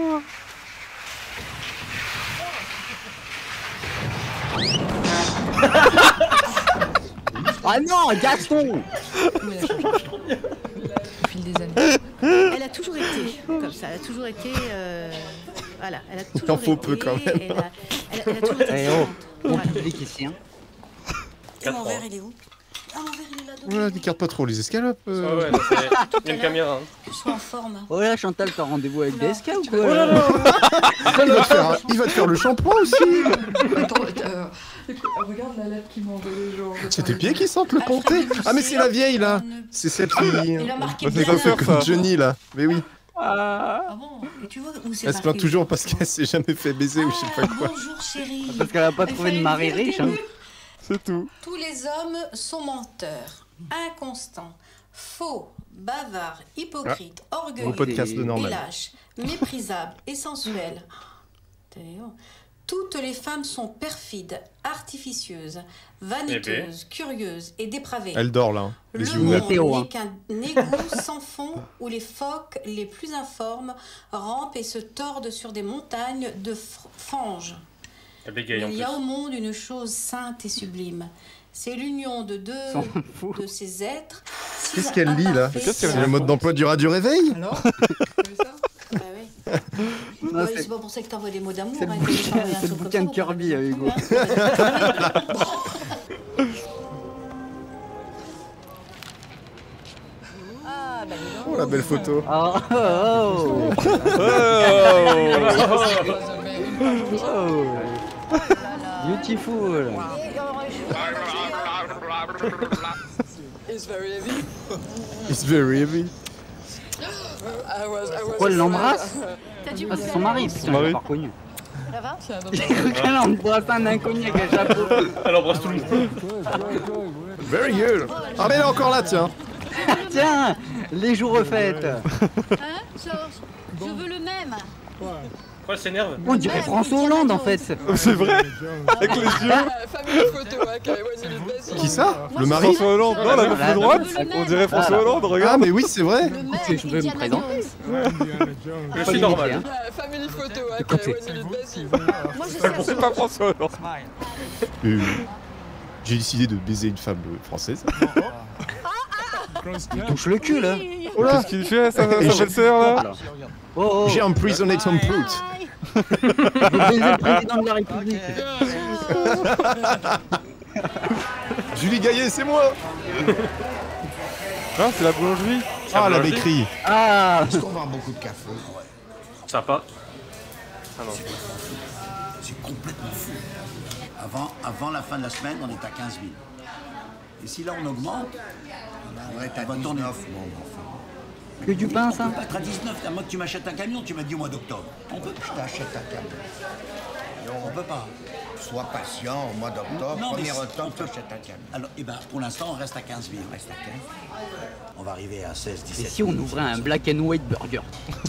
Ah non, Gaston. Où elle a changé. Au fil des années. Elle a toujours été comme ça. Elle a toujours été. euh, voilà. Elle a toujours Il en faut été, peu, quand même. Elle a, elle a- elle a toujours été Eh oh, différente. mon Voilà. public ici. Hein. Et mon verre, il est où? Ah, mon verre, il est là. donc. Voilà, n'écarte pas trop les escalopes. Ah euh. ouais, là, c'est- il y a une caméra. Hein. Que je sois en forme. Oh là, Chantal, t'as rendez-vous avec D S K ou quoi Oh là là. Il va te faire, un- il va te faire le shampoing aussi. Attends, euh, écoute, regarde la lettre qu'il m'a envoyée, genre. C'est tes pieds qui sentent le comté. Ah, mais c'est la vieille là. C'est celle qui. Il a marqué C'est bien pas là. comme Johnny là. Mais oui. Ah bon? Et tu vois où c'est Elle se marqué? plaint toujours parce qu'elle s'est jamais fait baiser ou je sais pas quoi. Bonjour chérie. Parce qu'elle a pas Il trouvé de fallait mari me dire riche. tes Hein. nues. C'est tout. Tous les hommes sont menteurs, inconstants, faux, bavards, hypocrites, Au orgueilleux, podcast de et Norman. lâches, méprisables et sensuels. Théo. Toutes les femmes sont perfides, artificieuses, vaniteuses, curieuses et dépravées. Elle dort là. hein. Le Les yeux monde ouverts. n'est qu'un égout sans fond où les phoques les plus informes rampent et se tordent sur des montagnes de fr- fange. Elle bégaye en Il plus. y a au monde une chose sainte et sublime. C'est l'union de deux S'en fout. de ces êtres. si Qu'est-ce qu'elle lit là imparfaits, C'est le mode d'emploi du radio réveil. Alors Ah oui. Non, Ouais, c'est- c'est pas pour ça que t'envoies des mots d'amour. C'est le hein, bouquin- que je t'envoie un c'est le truc comme bouquin ça, de vous Kirby, m'avez Hugo. compris, hein. Ah, bah dis donc. Oh la belle photo. Oh, oh, oh. Oh. Oh. Beautiful. It's very heavy. It's very heavy. I was, I was Pourquoi elle l'embrasse? T'as dû me Ah, c'est faire- son mari, putain, mari. j'ai pas reconnu. Ça va? Tiens, non, J'ai cru qu'elle embrasse un inconnu avec un chapeau. Elle embrasse tout le monde. Very good. Ah mais elle est encore là, tiens. Tiens, les jours refaites. Hein? Georges, je veux le même. Pourquoi elle s'énerve? On dirait François Hollande en fait. C'est vrai. Avec les yeux. Euh, famille photo, hein, qui Qui ça? Le mari? François Hollande. Non, la meuf de droite. On dirait François Hollande, Ah regarde. mais oui, c'est vrai. Le même. Je veux me Indiana présenter. Jones. Je suis normal. Family photo, hein, Quand qui c'est- Moi, je sais. C'est pas François Hollande. Euh, J'ai décidé de baiser une femme française. Il touche le cul là. Oh là. Qu'est-ce qu'il fait, sa, sa Et je- belle-sœur là? Oh, oh. J'ai emprisonné ton brute. Je veux baiser le président de la République. Julie Gaillet, c'est moi. Ah, c'est la boulangerie. Ah la bécrie. Ah. Est-ce qu'on vend beaucoup de café? Sympa. Ah non. C'est complètement fou. Avant, avant la fin de la semaine, on est à quinze mille. Et si là on augmente, On est à on va tourner. dix-neuf. Bon, enfin. Que du pain ça. On peut pas être à dix-neuf, à moins que tu m'achètes un camion, tu m'as dit au mois d'octobre. On peut Je t'achète un camion. On peut pas. Sois patient, au mois d'octobre, Non, mais premier c'est- octobre, t'achètes un canne. Alors, eh ben, pour l'instant, on reste à quinze mille. On reste à quinze. On va arriver à seize, Et dix-sept. si on ouvrait un black and white burger?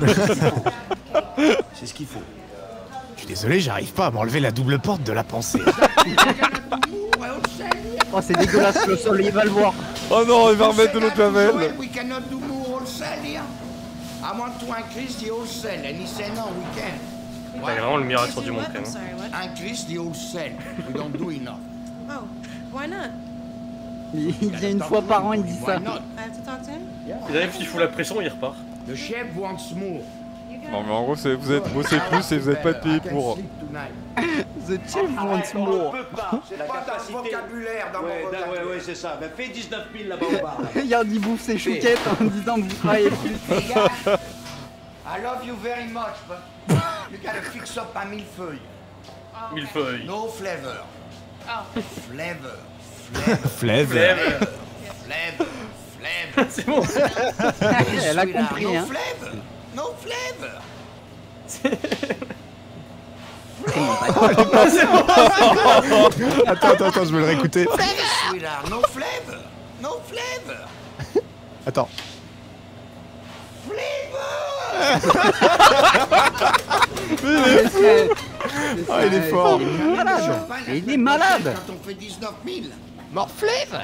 C'est ce qu'il faut. Je suis désolé, j'arrive pas à m'enlever la double porte de la pensée. Oh, c'est dégueulasse, le sol, il va le voir. Oh non, il va remettre de l'eau de Javel. We cannot do more wholesale here. I want to increase the wholesale, and he said no, we can't. T'as vraiment le miracle sur du monde quand même. Increase the wholesale. We don't do enough. Oh, why not? Il vient une fois par an, il dit ça. I have to talk to him? Il arrive, il fout la pression, il repart. The chef wants more. Non mais en gros c'est vous êtes bossé plus et vous n'êtes pas payé pour. The chef wants more. C'est pas ta vocabulaire dans Ouais, mon da- vocabulaire. ouais, ouais, c'est ça. Ben, fais dix-neuf mille là-bas au bar. Regarde, il bouffe ses chouquettes en disant que vous travaillez plus. Hey guys, I love you very much, but you gotta fix up my millefeuille. Millefeuille. No flavor. Oh. Flavor. Flavor. Flavor. Flavor. C'est bon. Elle a Sweetheart, compris, no hein. flavor. No flavor. Attends, attends, attends, je vais le réécouter. Sweetheart, no flavor. No flavor. Attends. Ah, il est fort. Il est malade. Il est malade. Quand on fait dix-neuf mille. More flavor.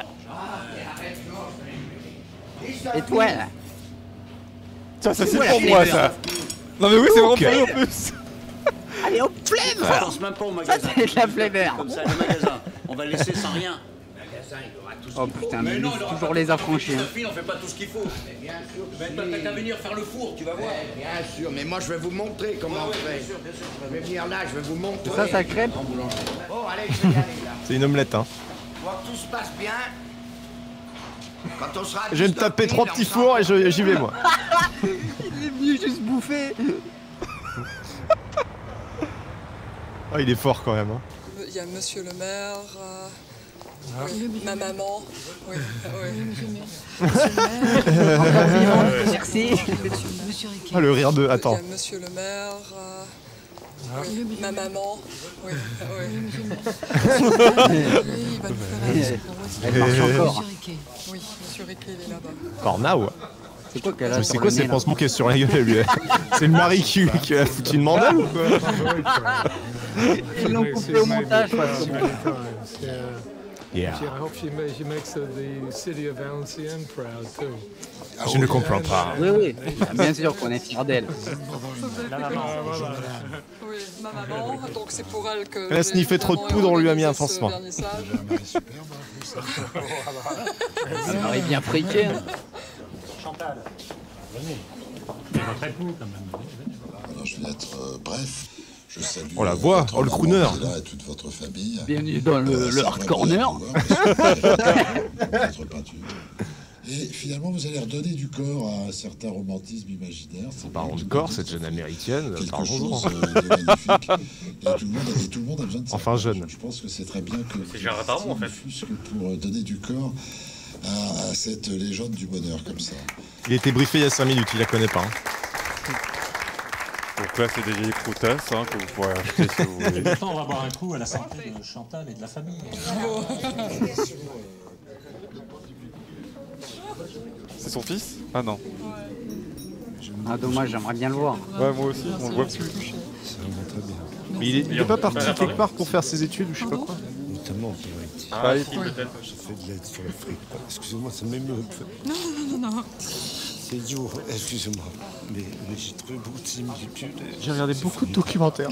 Et toi là? Ça, ça c'est Ouais, pour la moi flavor. ça. Non mais oui c'est vraiment Ok. pour lui en plus. Allez hop, Je flavor. pense même pas au Ça magasin. c'est de la flavor. Comme ça, le magasin, on va laisser sans rien. Oh putain, mais Mais il non, laisse il aura toujours pas les tout. affranchis. hein. dix-neuf mille, on fait pas tout ce qu'il faut. Bien sûr. Ben, t'as qu'à venir faire le four, tu vas voir. Bien sûr, mais moi je vais vous montrer comment on fait. Je vais venir là, je vais vous montrer. Ça, ça crêpe. Bon, allez, je vais y aller là. C'est une omelette, hein. Pour que tout se passe bien. Quand on sera. à Je vais me dix-neuf taper mille, trois on petits s'en fours et je- j'y vais, moi. Il est venu juste bouffer. Ah, il est fort quand même. Hein. Il y a monsieur le maire, euh, oui, ma maman, oui, oui. Encore vivant, merci. Ah, le rire de. Il Attends. y a monsieur le maire, euh, oui, ma maman, oui, oui. Il va nous faire un Elle marche encore. Oui, monsieur Riquet, il est là-bas. Encore now. C'est quoi qu'elle a C'est sur quoi le ces nez, là? pansements qui est sur la gueule, lui? C'est le mari qui, qui a foutu une mandale ou quoi? Ils l'ont coupé au montage, de toute façon. Yeah. I hope she, ma- she makes uh, the city of Valenciennes proud too. Je ne comprends pas. Oui, oui. Bien sûr qu'on est fiers d'elle. Oui, ma maman, donc c'est pour elle que. Elle a j'ai sniffé trop de vraiment poudre, on lui a mis un organisé ce pansement. vernissage. Elle aurait bien friqué. hein. Chantal. Venez. C'est votre époux quand même. Alors, je vais être euh, bref. Je salue Oh, la voix, votre oh, le maman crooner. qui est là et toute votre famille. Bienvenue dans le, Euh, le c'est hard vrai corner. pour votre peinture. Et finalement, vous allez redonner du corps à un certain romantisme imaginaire. C'est Parlons de corps, cette jeune américaine. quelque Parlons-en. chose euh, de magnifique. Et tout, le monde, et tout le monde a besoin de ça. Enfin jeune. Je pense que c'est très bien que. C'est Gérard Darmon, en fait. Ne fût-ce que pour euh, donner du corps à, à cette légende du bonheur comme ça. Il a été briefé il y a cinq minutes, il la connaît pas. hein. Donc là c'est des vieilles croutesses hein, que vous pourrez acheter si vous voulez. Maintenant, on va boire un coup à la santé de Chantal et de la famille. C'est son fils? Ah non. Ah dommage, j'aimerais bien le voir. Ouais moi aussi, on le voit plus. Mais il est, il est pas parti quelque part pour faire ses études ou je sais pas quoi? Notamment, Ah, Ah, si, peut-être. je fais de l'aide sur le fric. Excusez-moi, ça m'émeut. Non, non, non, non. C'est dur, excusez-moi. Mais, mais j'ai trouvé beaucoup de similitudes. J'ai regardé beaucoup de documentaires.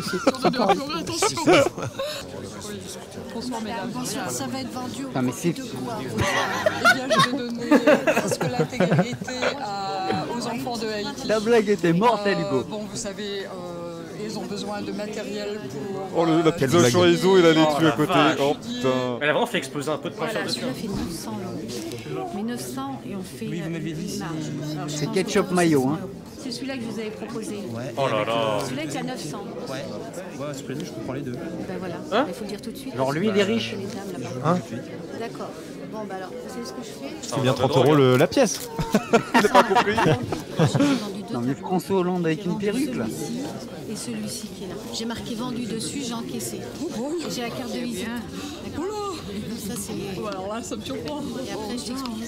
Bonsoir mesdames. Bonsoir, ça va être vendu au Ah, mais c'est- de quoi Eh bien, je vais donner presque l'intégralité à- aux enfants de Haïti. La blague était mortelle, Euh, Hugo. Bon, vous savez, euh, ils ont besoin de matériel pour. Oh le, la euh, pizza chorizo et la laitue Oh, la à côté. vache. Oh putain. Elle a vraiment fait exploser un peu de peinture Voilà, dessus. celui-là fait neuf cents euros. Mais neuf cents et on fait. Oui, vous m'aviez dit, une marge. Alors, je C'est pense ketchup que mayo, c'est hein. cent euros. C'est celui-là que je vous avais proposé. Oh là là. Celui-là est à neuf cents. Ouais, ouais, s'il vous plaît, je comprends les deux. Ben voilà, Hein il faut le dire tout de suite. Genre lui, il est riche. Les dames là-bas. Hein? D'accord. Bon, bah alors, vous savez ce que je fais? C'est bien trente euros le- la pièce. Il a pas compris. J'en ai vendu deux Non mais tableaux. François Hollande avec J'ai une vendu perruque là. celui-ci et celui-ci qui est là. J'ai marqué vendu dessus, j'ai encaissé. Et j'ai la carte de visite. D'accord. Ça c'est. Ouais, alors là, ça me surprend. Et après je t'explique.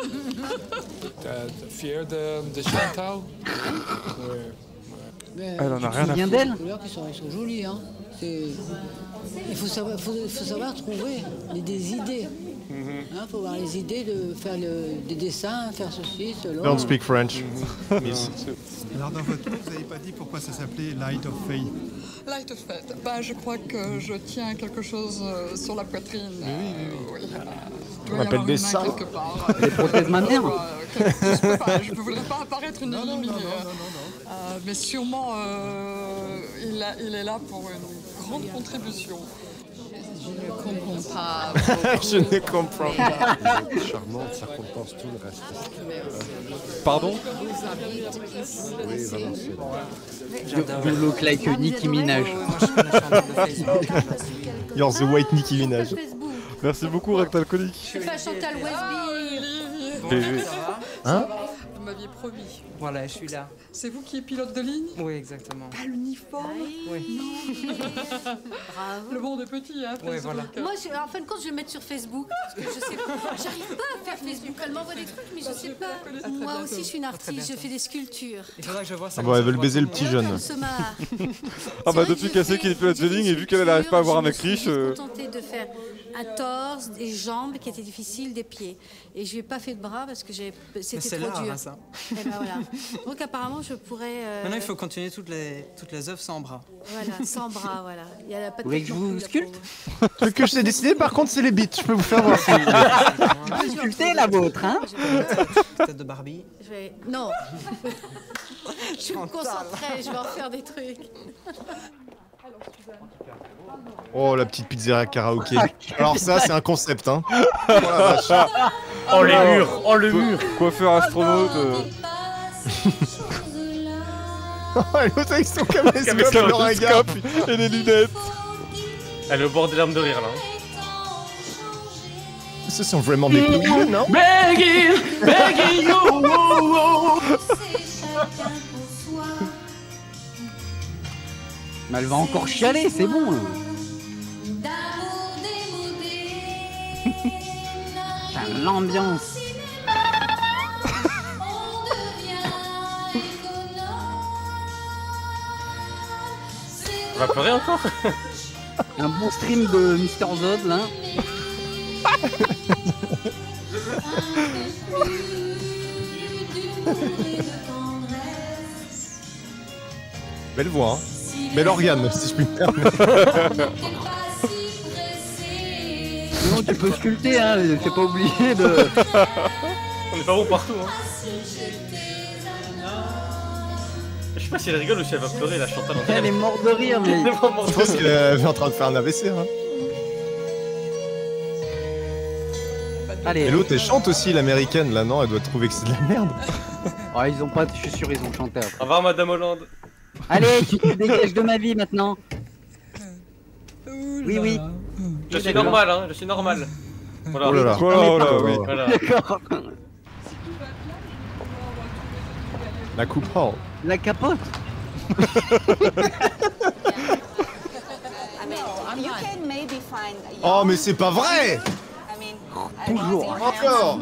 T'as fier de, de Chantal? Elle en a rien à Viens foutre. d'elle. Les couleurs qui sont, elles sont jolies, hein. C'est... Il faut savoir, faut, faut savoir trouver des, des idées. Il hein, faut avoir les idées de faire le, des dessins, faire ceci, cela. Don't speak French. Alors dans votre livre, vous n'avez pas dit pourquoi ça s'appelait Light of Faith. Light of Faith. Bah, je crois que je tiens quelque chose euh, sur la poitrine. Oui, oui, oui. On appelle des seins. Des prothèses mammaires. Je ne pas, je ne voudrais pas apparaître une éliminée. Euh, mais sûrement, euh, il, a, il est là pour une grande contribution. Je ne comprends pas. Je ne comprends pas. Vous êtes charmante, ça compense tout le reste. Pardon? Oui, Valenciennes. You look like a Nicki Minaj. You're the white Nicki Minaj. Merci beaucoup, Rectalcolique. C'est pas Chantal Westby. P G. Hein? Vous m'aviez promis. Voilà, je suis là. C'est vous qui êtes pilote de ligne? Oui, exactement. Pas l'uniforme? Oui. Bravo. Le monde est petit, hein, Oui, voilà. Moi, je, en fin de compte, je vais mettre sur Facebook. Parce que je sais pas. J'arrive pas à faire Facebook. Elle m'envoie des trucs, mais je sais pas. Moi aussi, je suis une artiste. Je fais des sculptures. Il faudra que je vois ça. Ah bon, elle veut le baiser le petit jeune. Ah bah depuis qu'elle sait qu'il est pilote de ligne et vu qu'elle n'arrive pas à avoir un mec riche. Je me euh, suis contentée de faire un torse, des jambes qui étaient difficiles, des pieds. Et je lui ai pas fait de bras parce que j'ai- c'était c'est trop l'art, dur. hein, ça. Et ben voilà. Donc apparemment, je pourrais. euh, Maintenant, il faut continuer toutes les, toutes les œuvres sans bras. Voilà, sans bras, voilà. Il y a pas de Vous voulez que je vous sculpte? Le truc que je t'ai décidé, par contre, c'est les beats. Je peux vous faire voir. Tu peux sculpter la vôtre, hein? Tête de Barbie. Je vais... Non. Je vais me concentrer, je vais en faire des trucs. Oh, la petite pizzeria karaoké. Alors ça, c'est un concept, hein. Oh la vache. Oh les murs, oh le mur. Coiffeur astronaute. euh, Oh, l'autre avec son caméscope, Avec le le regard. caméscope et les lunettes. Elle est au bord des larmes de rire là. Ce sont vraiment des couilles, non? Begging, begging you, oh, oh. Mais elle va encore chialer, c'est bon. Putain, l'ambiance. On va pleurer encore. Un bon stream de Mister Zod là. Belle voix, hein. Belle organe, si je puis me permettre. Non, tu peux sculpter, hein. T'es pas obligé de. On est pas bon partout, hein. Je sais pas si elle rigole ou si elle va pleurer, la Chantal. en Elle est morte de rire, mais. Elle est vraiment morte Je de pense rire. qu'elle est en train de faire un A V C, hein. Allez. Et l'autre, elle chante aussi, l'américaine, là, non? Elle doit trouver que c'est de la merde. Oh, ils ont pas. Je suis sûr, ils ont chanté après. Au revoir, Madame Hollande. Allez, tu te dégages de ma vie maintenant. Oui, oui. Je suis normal, hein, je suis normal. Voilà. Oh là là. Oh là, oh là, oui. Voilà. D'accord. La coupe oh. La capote. Oh, mais c'est pas vrai! Toujours. Encore!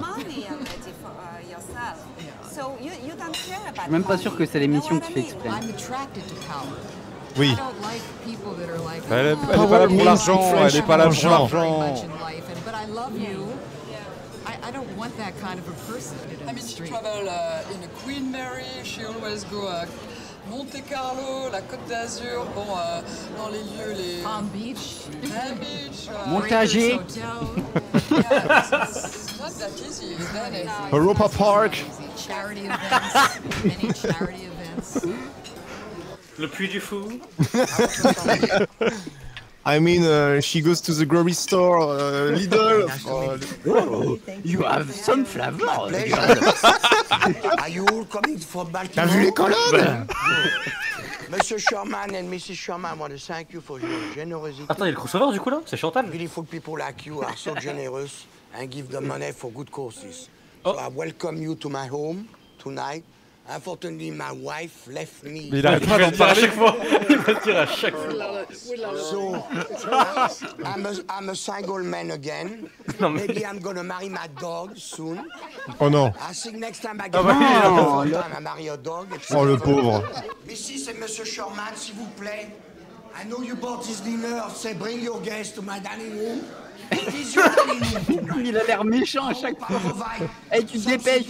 Je suis même pas sûr que c'est l'émission qui fait exprès. Oui. Elle est, elle est pas là pour l'argent, elle est pas là pour l'argent. I don't want that kind of a person in I the mean, she street. travel uh, in a Queen Mary, she always go uh, Monte Carlo, la Côte d'Azur, bon, euh, dans les lieux, les... Palm Beach. Palm Beach. Uh, Montager. yeah, it's, it's not that easy, is that it? Europa Park. Charity events, many charity events. Le Puy du Fou. I mean, uh, she goes to the grocery store, uh, Lidl. Oh, you have some flavor. Are you all coming from Baltimore? T'as vu les colonnes? Monsieur Sherman and Missus Sherman, I want to thank you for your generosity. Attends, il y a le crossover du coup là? C'est Chantal? Beautiful people like you are so generous and give them money for good causes. So I welcome you to my home tonight Unfortunately, my wife left me. Mais il arrête pas d'en parler. À chaque fois. Il va dire à chaque fois. So, I'm a, I'm a single man again. Maybe I'm gonna marry my dog soon. Oh non. I think next time I Ah get bah, married, non, I le- marry a dog. Oh, le pauvre. Ici, c'est Monsieur Sherman, s'il vous plaît. I know you bought this dinner. Say, bring your guests to my dining room. It is your dining room tonight. Il a l'air méchant à chaque fois. Eh, tu te dépêches.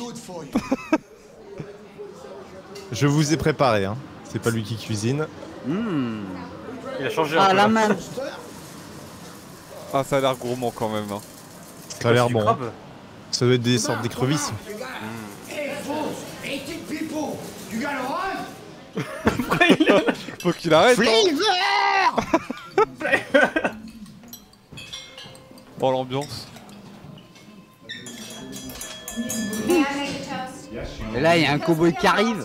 Je vous ai préparé, hein. C'est pas lui qui cuisine. Mmh. Il a changé un Ah, peu. la main. Ah, ça a l'air gourmand quand même. Hein. Ça a l'air du bon. crabe. Ça doit être des sortes d'écrevisses. Hey, folks, eighteen people. You gotta run. Faut qu'il arrête. hein. Bon, l'ambiance. Et là, il y a un cowboy qui arrive.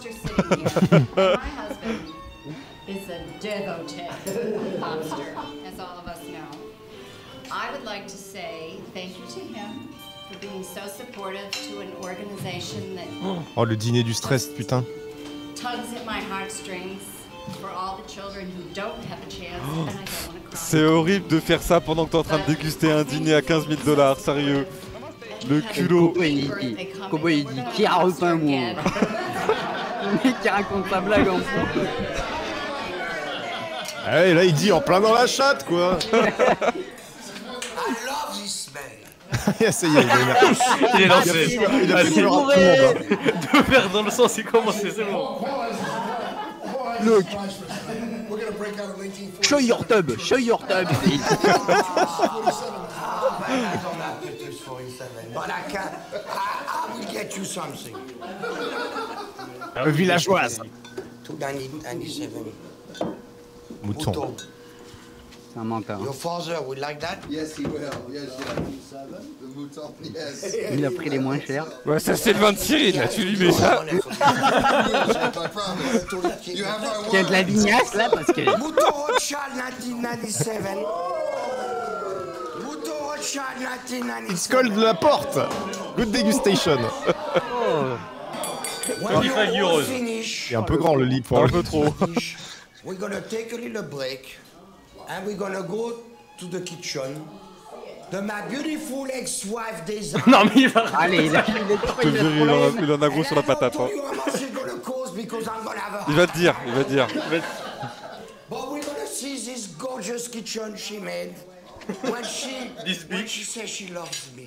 Is a devotee of lobster, as all of us know. I would like to say thank you to him for being so supportive to an organization that Oh, le dîner du stress, putain. tugs at my heartstrings for all the children who don't have a chance, and I don't want to cry. C'est horrible de faire ça pendant que t'es en train de déguster un dîner à quinze mille dollars, sérieux. Le culot. Cowboy, il dit, Cowboy, il dit qui a repeint moi. Le mec qui raconte sa blague en fond. Ah, et là, il dit en plein dans la chatte, quoi. I love this smell. Ça y est, il est, Il est lancé. Il a fait, il a fait Allez. peur à tout le monde. hein. Deux verres dans le sens, c'est commencé, c'est bon. Look. Show your tub, show your tub. But I can, I, I will get you something. Villageoise. two ninety-seven. Mouton. C'est un menteur. Your father would like that? Yes, he will. Yes, yeah. The mouton, yes. Il a pris les moins chers. Ouais, ça c'est le vin de Cyril, là, tu lui mets ça. I promise. You have my Il y a de la vignasse là parce que. Mouton Rothschild nineteen ninety-seven. Mouton Rothschild nineteen ninety-seven. It's called la porte. Good degustation. vingt-cinq euros. Il est un peu grand le lit pour Un le peu trop. We're gonna take a little break and we're gonna go to the kitchen. The my beautiful ex-wife designed. Non, mais il va. Allez, il a, il a, Je te jure, il en a- il en a gros sur la patate. hein. Il va te dire, il va te dire. But we're gonna see this gorgeous kitchen she made when she This when big. she says she loves me.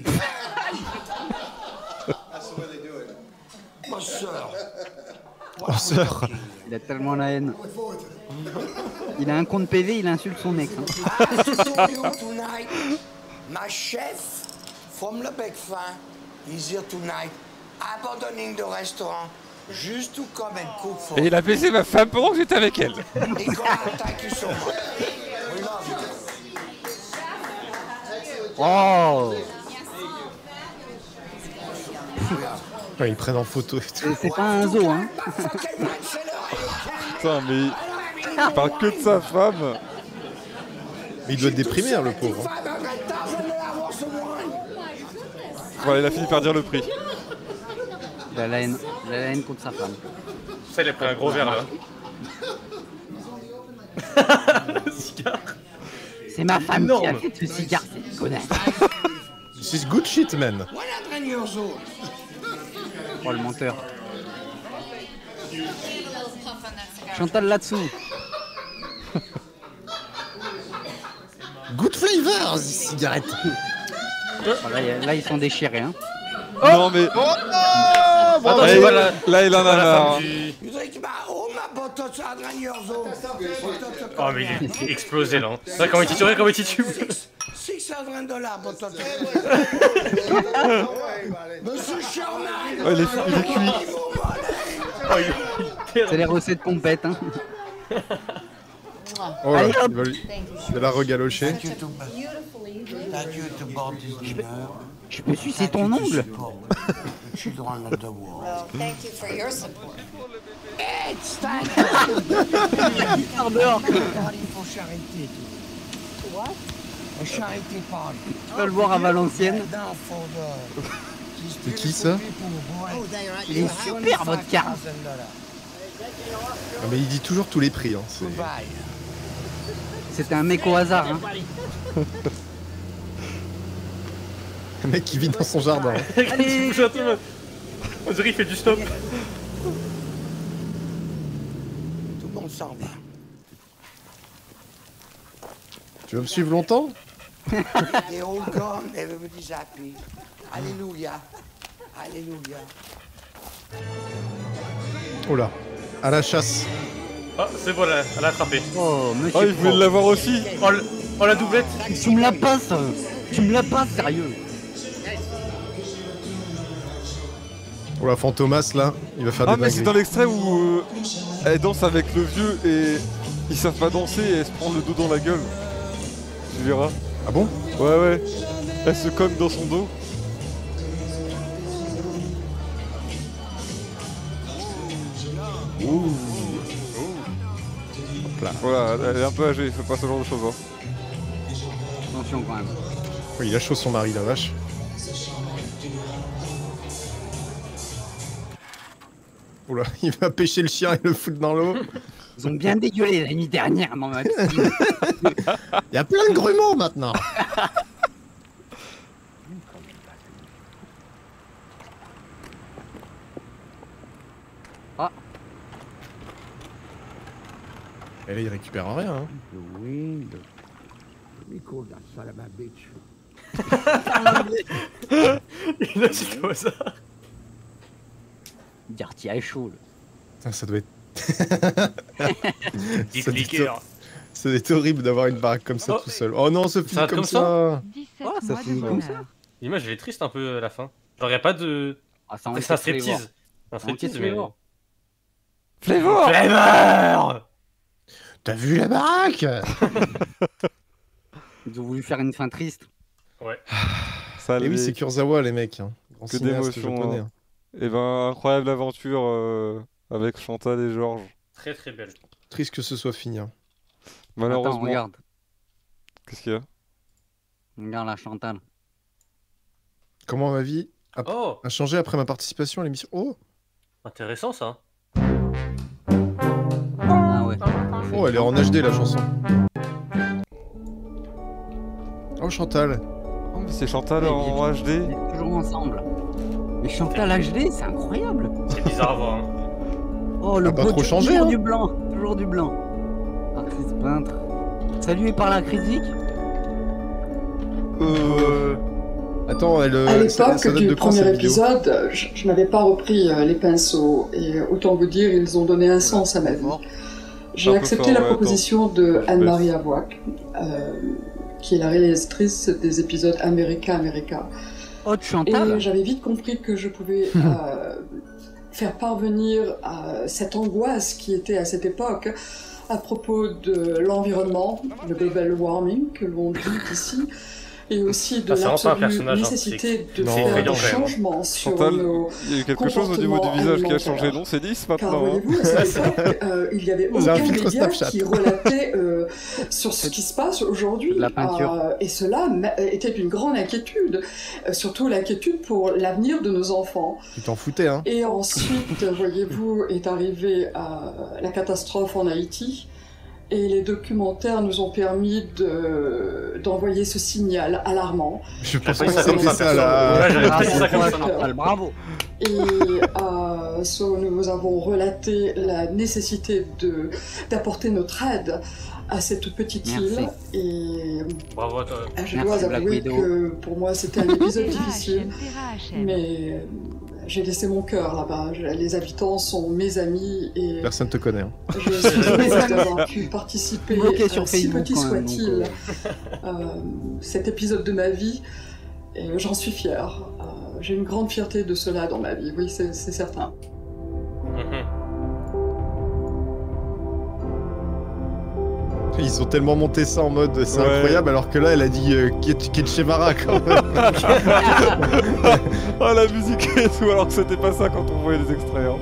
That's the way they do it. Ma sœur. Oh, sœur. il a tellement la haine. Il a un compte P V, il insulte son ex. Hein. I have to tell you tonight, my chef from Le Bec Fin is here tonight, abandoning the restaurant just to come and cook for Et il a baisé ma femme pendant que j'étais avec elle. Nicolas, thank you so much. We love you. Oh. Ouais, ils prennent en photo et tout. C'est c'est pas un zoo, hein. Putain, mais il parle que de sa femme. Mais il doit être déprimé, hein, le pauvre. Voilà, il a fini par dire le prix. Il a la haine, il a la haine contre sa femme. Ça, il a pris un gros verre là. C'est ma femme Énorme. qui a fait ce cigare, c'est connasse. This is good shit, man. one hundred years old. Oh le menteur. Chantal là-dessous. Good flavors, cigarette. Oh, là, y a- là, ils sont déchirés. Hein. Non, mais. Oh non. Attends, Là, c'est il- pas la. là, il en a c'est pas la marre. femme du- You think about all my buttons one hundred years old. Oh, mais il est explosé là. Regarde comment il titube, regarde comment il titube. six hundred dollars, buttons. Monsieur Sherman. Oh, il est, il est cuit. Oh, il est C'est les recettes compètes. Hein. Oh là, Allez, hop. il va, lui- il va la regalocher. Thank you to board this dinner. Je peux sucer ton ongle. The children of the world. Well, thank you for your support. It's time Sors dehors. party for charité. What? A charity party. Tu vas le voir à Valenciennes. Now for the C'est qui ça? Il est super votre carte. Ah, mais il dit toujours tous les prix. Hein. c'est- C'était un mec au hasard. Hein. Un mec qui vit dans son jardin. hein. Allez, on dirait qu'il fait du stop. Tout le monde s'en va. Tu vas me suivre longtemps? They're all gone, everybody's happy. Alléluia. Alléluia. Oh là, à la chasse. Ah, c'est bon, elle a, elle a attrapé. Oh, monsieur. Oh, il voulait l'avoir aussi. Oh, le- oh, la doublette. Tu me la passes. Tu me la passes, sérieux. Oh la Fantomas là, il va faire Ah, des mais c'est dans dingueries. l'extrait où euh, elle danse avec le vieux et ils savent pas danser et elle se prend le dos dans la gueule. Tu verras. Ah bon? Ouais, ouais. Elle se cogne dans son dos. Ouh. Hop là. Voilà, elle est un peu âgée, il fait pas ce genre de choses. Hein. Attention quand même. Oui, il a chaud son mari, la vache. Oh là, il va pêcher le chien et le foutre dans l'eau. Ils ont bien dégueulé la nuit dernière dans ma piscine. Il y a plein de grumeaux maintenant. Ah. Et là, il récupère rien. Hein. The wind. We call that son of a bitch. Il a cité au hasard. Dirty à chaud. Là. Putain, ça doit être. Petit Ça doit clicker. être- Ça doit être horrible d'avoir une baraque comme ça Oh. tout seul. Oh non, ça Ça finit va comme comme ça. dix-sept Oh, ça mois finit de comme bonheur. L'image, elle est triste un peu à la fin. Genre, y a pas de. Ah, ça C'est un striptease. Un striptease, mais. Flavor. Flavor. T'as vu la baraque? Ils ont voulu faire une fin triste. Ouais. Ça, Et oui, c'est Kurosawa les mecs. Hein. Grand que cinéaste d'émotions. japonais. Hein. Et ben, incroyable aventure euh, avec Chantal et Georges. Très très belle. Triste que ce soit fini. Hein. Malheureusement. Attends, regarde. Qu'est-ce qu'il y a? Regarde la Chantal. Comment ma vie a, Oh. a changé après ma participation à l'émission? Oh, Intéressant ça. Ah ouais. oh, elle est en H D la chanson. Oh Chantal. Oh, mais c'est Chantal en H D. On est toujours ensemble. Mais Chantal H D, c'est incroyable. C'est bizarre à voir. Hein. Oh, le Ah, pas beau trop du- changé, toujours hein. du blanc. Toujours du blanc. Artiste peintre. Salué par la critique. Euh... Attends, elle. À euh, ça- l'époque ça date du de quand, premier cette vidéo? épisode, je, je n'avais pas repris euh, les pinceaux et euh, autant vous dire, ils ont donné un sens à ma vie. J'ai Un peu accepté fort, la ouais, proposition de attends. Anne-Marie Avoine, euh, qui est la réalisatrice des épisodes America America. Oh, de Chantal. Et j'avais vite compris que je pouvais euh, faire parvenir à cette angoisse qui était à cette époque à propos de l'environnement, le global warming que l'on dit ici, et aussi de Ah, c'est vraiment pas un l'absolue personnage, hein, nécessité c'est- de c'est faire effrayant, des quand même, hein. changements sur Chantal, nos il y a eu quelque chose au niveau du comportements visage qui a alimentaires. changé, non? C'est lisse Car maintenant. hein. voyez-vous, à cette époque, euh, il n'y avait C'est un aucun filtre média Snapchat. qui relatait euh, sur ce qui se passe aujourd'hui. De la peinture. Euh, et cela ma- était une grande inquiétude, euh, surtout l'inquiétude pour l'avenir de nos enfants. Tu t'en foutais, hein? Et ensuite, voyez-vous, est arrivée euh, la catastrophe en Haïti. Et les documentaires nous ont permis de- d'envoyer ce signal alarmant. Je pensais pensais que que c'était c'était ça, ça Ouais, là. j'avais Ah, pris c'est ça comme toi, ça. Chantal, bravo. Et euh, so, nous avons relaté la nécessité de- d'apporter notre aide à cette petite Merci. île. Et Bravo à toi. euh, je Merci, dois Black avouer Widow. que pour moi c'était un épisode Terra difficile. H M, Terra H M. Mais euh, j'ai laissé mon cœur là-bas. Je- Les habitants sont mes amis et Personne te connaît. Hein. je suis heureuse d'avoir pu participer, Bloqué sur euh, si Facebook, petit quand même, soit-il, donc, euh, cet épisode de ma vie. Et j'en suis fière. Euh, j'ai une grande fierté de cela dans ma vie, oui, c'est c'est certain. Mhm. Ils ont tellement monté ça en mode c'est Ouais. incroyable, alors que là elle a dit euh, Ket- Ketchevara quand même. Ah, la musique et tout, alors que c'était pas ça quand on voyait les extraits. Hein.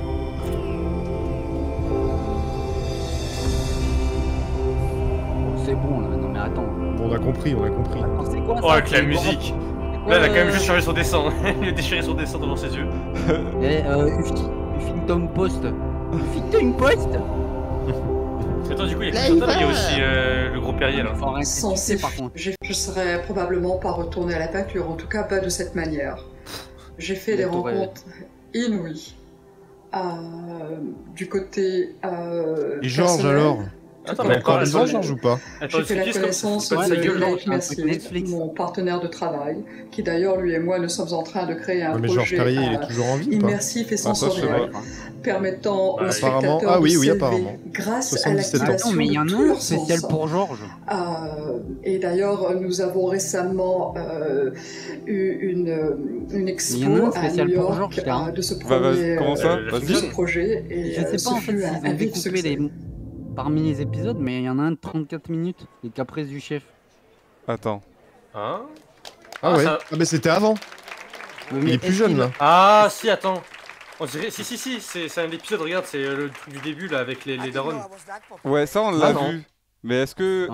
Oh, c'est bon là. Non mais attends. Bon, on a compris, on a compris. Attends, c'est quoi Oh, ça avec la C'est musique. Gordon- Là, elle a quand même juste changé son dessin. Il a déchiré son dessin devant ses yeux. Et euh, Huffington Post. Huffington Post. Attends, du coup, il y a que Chantal, il y a aussi euh, le gros Perrier là. Censé, je je serais probablement pas retourné à la peinture, en tout cas pas de cette manière. J'ai fait des rencontres inouïes. Euh, du côté euh, Et Georges personnel. alors Attends, mais mais encore attends, vivant, attends, Georges ou pas J'ai fait la connaissance de Eric Mercier, mon partenaire de travail, qui d'ailleurs, lui et moi, nous sommes en train de créer un Ouais, mais Georges projet Perrier, il euh, est toujours en vie ou pas immersif et Ah, ça, je sais sensoriel, pas. permettant Bah, aux apparemment- spectateurs ah oui, de oui, s'élever apparemment. grâce à soixante-dix-sept ans. l'activation Attends, mais il y en de a tous un leurs spécial sens. pour Georges. Euh, et d'ailleurs, nous avons récemment euh, eu une, une expo Il y en a un à spécial New pour York Georges, là, hein. euh, de ce Bah, vas-y, premier, comment ça euh, Vas-y. de ce projet. Et, Je euh, sais ce pas en fait fut s'ils un, ont un vif découpé succès. les... parmi les épisodes, mais il y en a un de trente-quatre minutes, les caprices du chef. Attends. Hein Ah ouais, ça- ah mais c'était avant. Il est plus jeune là. Ah si, attends. On dirait... Si, si, si, c'est c'est un épisode, regarde, c'est le truc du début là avec les, les darons. Ouais, ça on l'a Ah, non. vu. Mais est-ce que.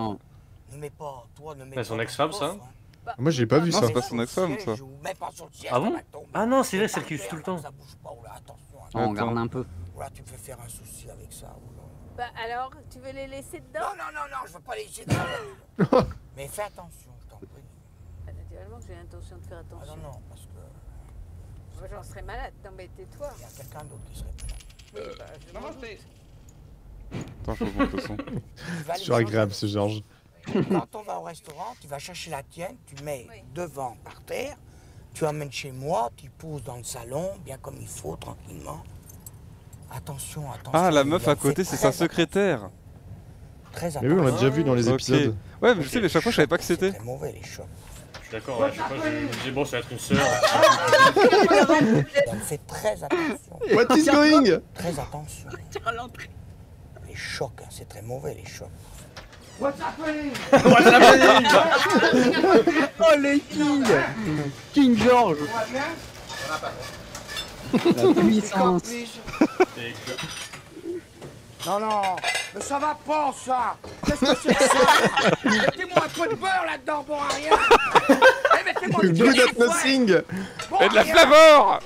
Ouais, son ex-femme, ça. Moi j'ai pas vu Non, ça. c'est pas son ex-femme ça. Ah bon? Ah non, c'est vrai, celle qui suit tout le temps. Oh, on regarde un peu. Voilà, tu peux faire un souci avec ça. Bah alors, tu veux les laisser dedans? Non, non, non, non, je veux pas les laisser dedans. Mais fais attention, je t'en prie. Bah, naturellement que j'ai l'intention de faire Ah attention. non, non, parce que Moi j'en serais malade, non mais tais-toi. il y a quelqu'un d'autre qui serait malade. Oui, bah, je m'en doute. Attends, je monte le son. C'est toujours agréable ce Georges. Quand on va au restaurant, tu vas chercher la tienne, tu mets devant par terre, tu emmènes chez moi, tu poses dans le salon, bien comme il faut, tranquillement. Attention, attention. Ah, la meuf il a à côté, fait c'est sa très secrétaire. Très Mais oui, on l'a déjà vu dans les Ok. épisodes. Ouais, mais je sais, mais chaque fois je savais pas que c'était. C'est mauvais les chocs. Je suis d'accord, ouais, je sais pas, je me disais bon, ça va être une sœur. Donc fais très attention. What is going? Très attention. Les chocs, hein, c'est très mauvais les chocs. Oh le King King George. La puissance. Non, non, mais ça va pas ça. Qu'est-ce que c'est que ça? Mettez-moi un peu de beurre là-dedans, bon à rien. Eh, mettez-moi du Good beurre. at nothing. Bon Et à de la rien. flavor.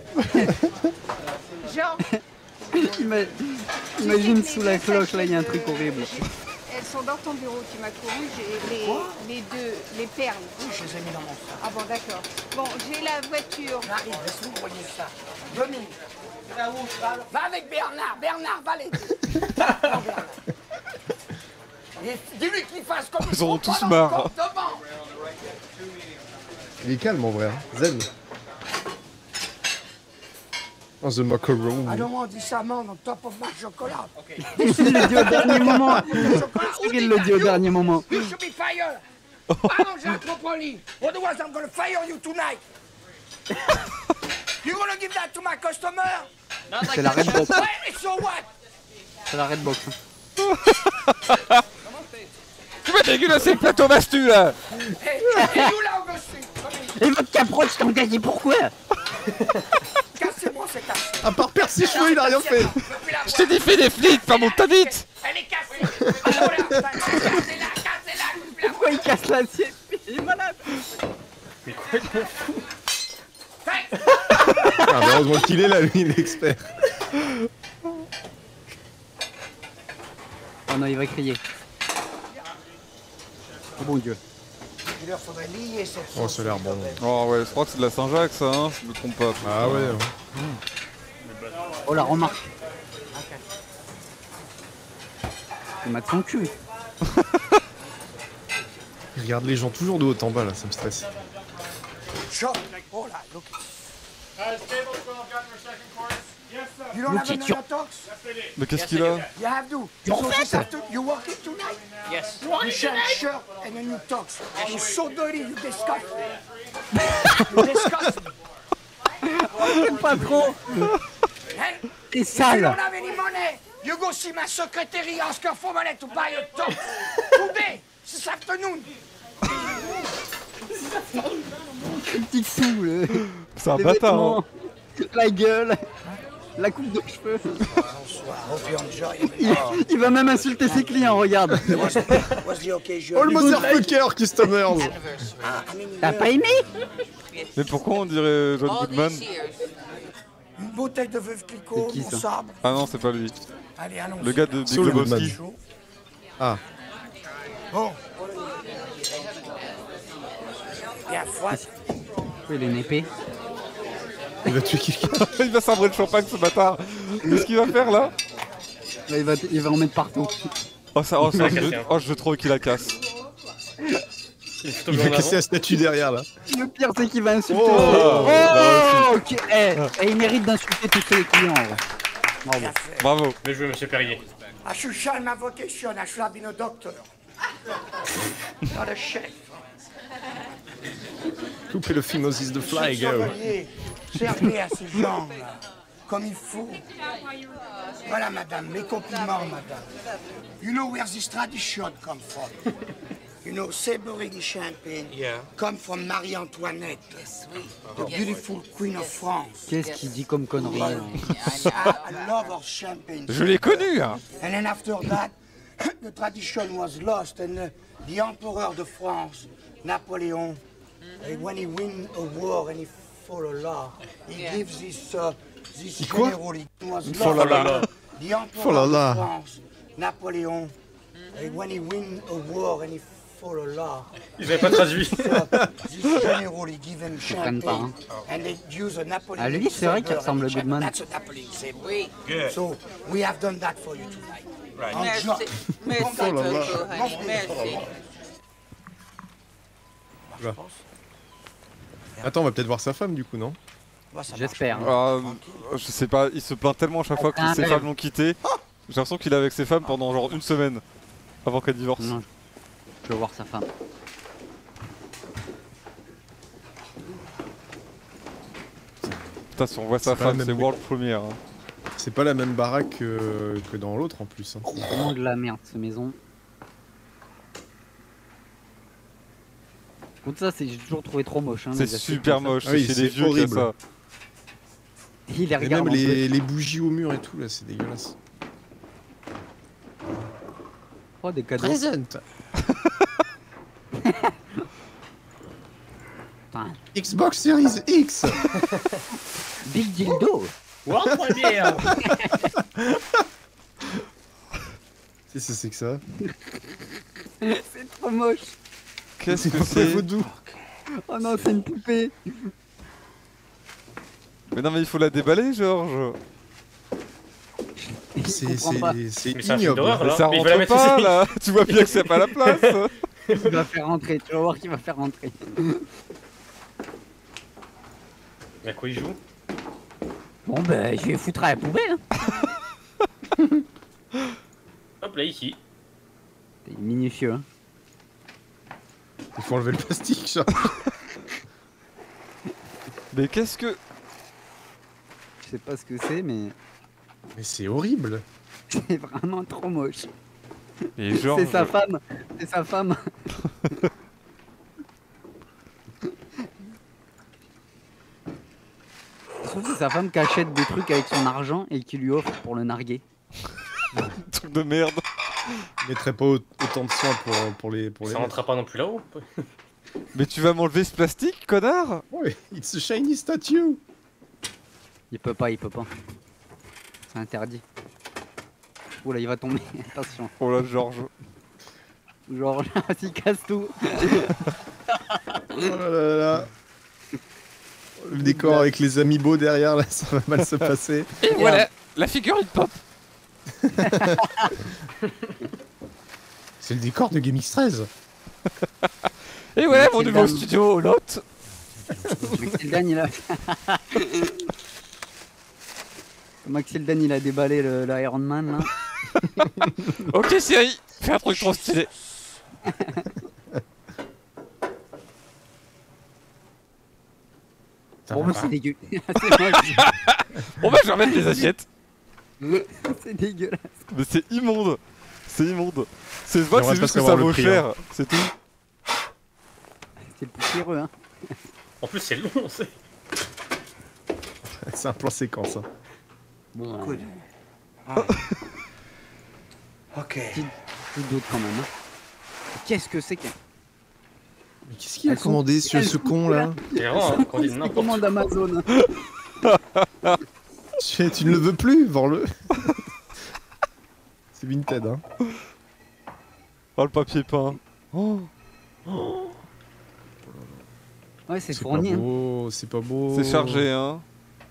Genre, Ima- Imagine sous la cloche, là il y a un truc horrible. elles sont dans ton bureau, tu m'as couru, j'ai les, les deux, les perles. Oui, je les ai mis dans mon sac. Ah bon, d'accord. Bon, j'ai la voiture. J'arrive, laisse-moi envoyer ça. Deux minutes. Va avec Bernard, Bernard, va l'aider. Et dis-lui qu'il fasse comme Ils auront faut, tous pas dans le marre. corps devant. Il est calme en vrai. hein. Zen. Oh, the macaron. I don't want this almond on top of my chocolate. Il le dit au dernier moment. Il le dit au dernier moment. You should be fired. Arrange-la properly. Otherwise I'm gonna fire you tonight. You gonna give that to my customer? C'est la Redbox. Ouais, mais so what? C'est la Redbox. Tu m'as dégueulassé le plateau mastu là. Hey, hey, you là, Augustin. Et votre caproche, t'en dit pourquoi? Cassez-moi cette assiette. À part perdre ses cheveux, il a rien fait. Je t'ai dit fais des flics, pas mon ta vite. Elle est cassée. Alors là, cassez-la, cassez-la. Pourquoi il casse l'assiette? Il est malade. Mais complètement fou. Ah, mais heureusement qu'il est là, lui, il est expert. Oh non, il va crier. Oh bon Dieu. Il leur faudrait lier cette Oh, ça a l'air bon. Oh ouais, je crois que c'est de la Saint-Jacques ça, hein, si je me trompe pas. Ah ouais. Oh la remarque. Il m'a son cul. Il regarde les gens toujours de haut en bas là, ça me stresse. Shop. Oh là, look. You don't Look have at you. another tox? Mais qu'est-ce qu'il a? You have to. You're So fat. this after, you working tonight? Yes. You shall shirt and a new tox. You're so dirty, you disgust me. You disgust me. C'est pas trop. And T'es if you sale. don't have any money, you go see my secretary, ask her for money to buy a tox. Today, this afternoon. Petit tout. Le... C'est un les bâtard. vêtements, Hein. La gueule. La coupe de cheveux. Bonsoir, hope you enjoy it. Il, il va même insulter ses clients, regarde. What's the, what's the occasion? Oh le motherfucker, customers. T'as pas aimé? Mais pourquoi on dirait John Goodman? Une bouteille de Veuve Clicquot, C'est qui, mon ça sabre. Ah non, c'est pas lui. Allez, allons. Le gars de Big Saul Lebowski. Goodman. Ah. Bon. Bien froid. Il a une épée. Il va tuer quelqu'un. Il va sabrer le champagne, ce bâtard. Qu'est-ce qu'il va faire là? Là, il, va, il va en mettre partout. Oh, ça, oh, ça, je, veux, oh, je veux trop qu'il la casse. Il va casser la statue derrière là. Le pire, c'est qu'il va insulter. Oh, Oh, oh, ok. Eh, eh, il mérite d'insulter tous ses clients. Ouais. Bravo. Bravo. Bien joué, monsieur Perrier. I should shine my vocation, I should have been a doctor. Not a chef. Coupez le phimosis de Fly, Monsieur go. le chevalier, servez à ces gens-là, comme il faut. Voilà, madame, mes compliments, madame. You know where this tradition come from? You know, sabering champagne Yeah. come from Marie-Antoinette, the beautiful queen of France. Qu'est-ce qu'il dit comme connerie hein? I, I love our champagne. Je l'ai connu, hein. And then after that, the tradition was lost, and uh, the emperor de France, Napoleon, uh, when he win a war and he fall a law, he gives this uh, this Quoi? general. It was lost. Fall a law. The emperor Fall a law. de France, Napoleon, uh, when he win a war and he fall a law. Ils avaient pas traduit. This general, he give him comprennent pas, champagne, and they use a Napoleon. Ah, lui, c'est vrai qu'il ressemble à Goodman. That's a Napoleon sabre. So we have done that for you tonight. Right. Enjoy. Merci Oh là là. beaucoup, honey. Merci. Va. Attends, on va peut-être voir sa femme du coup, non? J'espère. Ah, je sais pas, il se plaint tellement à chaque fois que Ah, ses mais- femmes l'ont quitté. J'ai l'impression qu'il est avec ses femmes pendant genre une semaine avant qu'elle divorce. Non, je veux voir sa femme. Putain, si on voit sa C'est pas la femme, même c'est mec. world première. hein. C'est pas la même baraque que, que dans l'autre en plus. Hein. C'est vraiment de la merde, cette maison. Par contre, ça, c'est- j'ai toujours trouvé trop moche. Hein, C'est les assiettes super comme ça. moche, Ah oui, c'est c'est les vieux qui horrible. a ça. Il les Et regarde même en les, deux. les bougies au mur et tout, là, c'est dégueulasse. Oh, des cadeaux. Present. Putain, Xbox Series X. Big dildo. World première. Qu'est-ce que c'est que ça? C'est trop moche. Qu'est-ce que C'est c'est? vaudou. Oh non, c'est une poupée. Mais non, mais il faut la déballer, Georges. C'est comprends pas. c'est- c'est Mais c'est un film ignoble. d'horreur, Mais là. ça Mais il va la rentre mettre pas ici. là. Tu vois bien que c'est pas la place. Il va faire rentrer, tu vas voir qu'il va faire rentrer. Mais à quoi il joue? Bon, ben, je vais foutre à la poubelle. Hein. Hop là, ici. T'es minutieux. Hein. Il faut enlever le plastique, ça. Mais qu'est-ce que. Je sais pas ce que c'est, mais Mais c'est horrible. c'est vraiment trop moche. Et Georges. C'est sa femme. C'est sa femme. Je trouve que c'est sa femme qui achète des trucs avec son argent et qui lui offre pour le narguer. Truc de merde. Je mettrais pas au- autant de soin pour, pour les pour les. Ça rentrera pas non plus là-haut. Mais tu vas m'enlever ce plastique, connard? Ouais, it's a shiny statue. Il peut pas, il peut pas. C'est interdit. Oula, il va tomber. Attention. Oh là, Georges. Genre, s'il casse tout. Oh là là là. Le décor avec les amiibo derrière, là, ça va mal se passer. Et voilà, la figurine pop. C'est le décor de GameX treize. Et voilà mon Maxime nouveau Dan. studio, l'autre. Maxildan, il a. Maxildan, il a déballé le, le Iron Man là. Ok, Siri, fais un truc trop stylé. Bon, bah, c'est dégueu. C'est moche. Bon, bah, je vais remettre les assiettes. C'est dégueulasse. Mais c'est immonde. C'est immonde. C'est vrai que J'aimerais c'est pas juste que ça savoir le vaut prix, cher. hein. C'est tout. C'est poussiéreux, hein. En plus, c'est long, c'est. C'est un plan séquence. Hein. Bon, Good. euh, Ah. Ok. petit, petit doute quand même. Hein. Qu'est-ce que c'est que... Mais qu'est-ce qu'il a Elles sont- commandé ce, elles ce sont con là? C'est vraiment, hein, qu'on dit n'importe quoi. Commande Amazon. tu, tu ne le veux plus, vends-le. C'est Vinted, hein. Oh, le papier peint. Oh. Oh. Ouais, c'est C'est pas fourni. Hein. beau, c'est pas beau. C'est chargé, hein.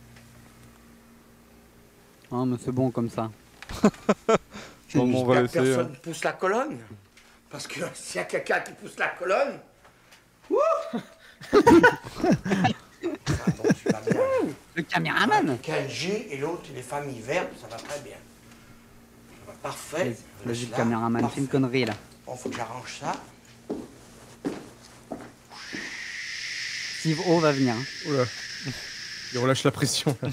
Ah, mais c'est bon comme ça. Bon, on va laisser. Personne hein. pousse la colonne. Parce que s'il y a quelqu'un qui pousse la colonne. Wouh. Ah bon, tu vas bien. Le caméraman. Kenji et l'autre, il est famille verte, ça va très bien. Ça va parfait. Vas-y, le Là, caméraman, parfait. c'est une connerie là. Bon, faut que j'arrange ça. Steve O va venir. Hein. Oula. Il relâche la pression. Là.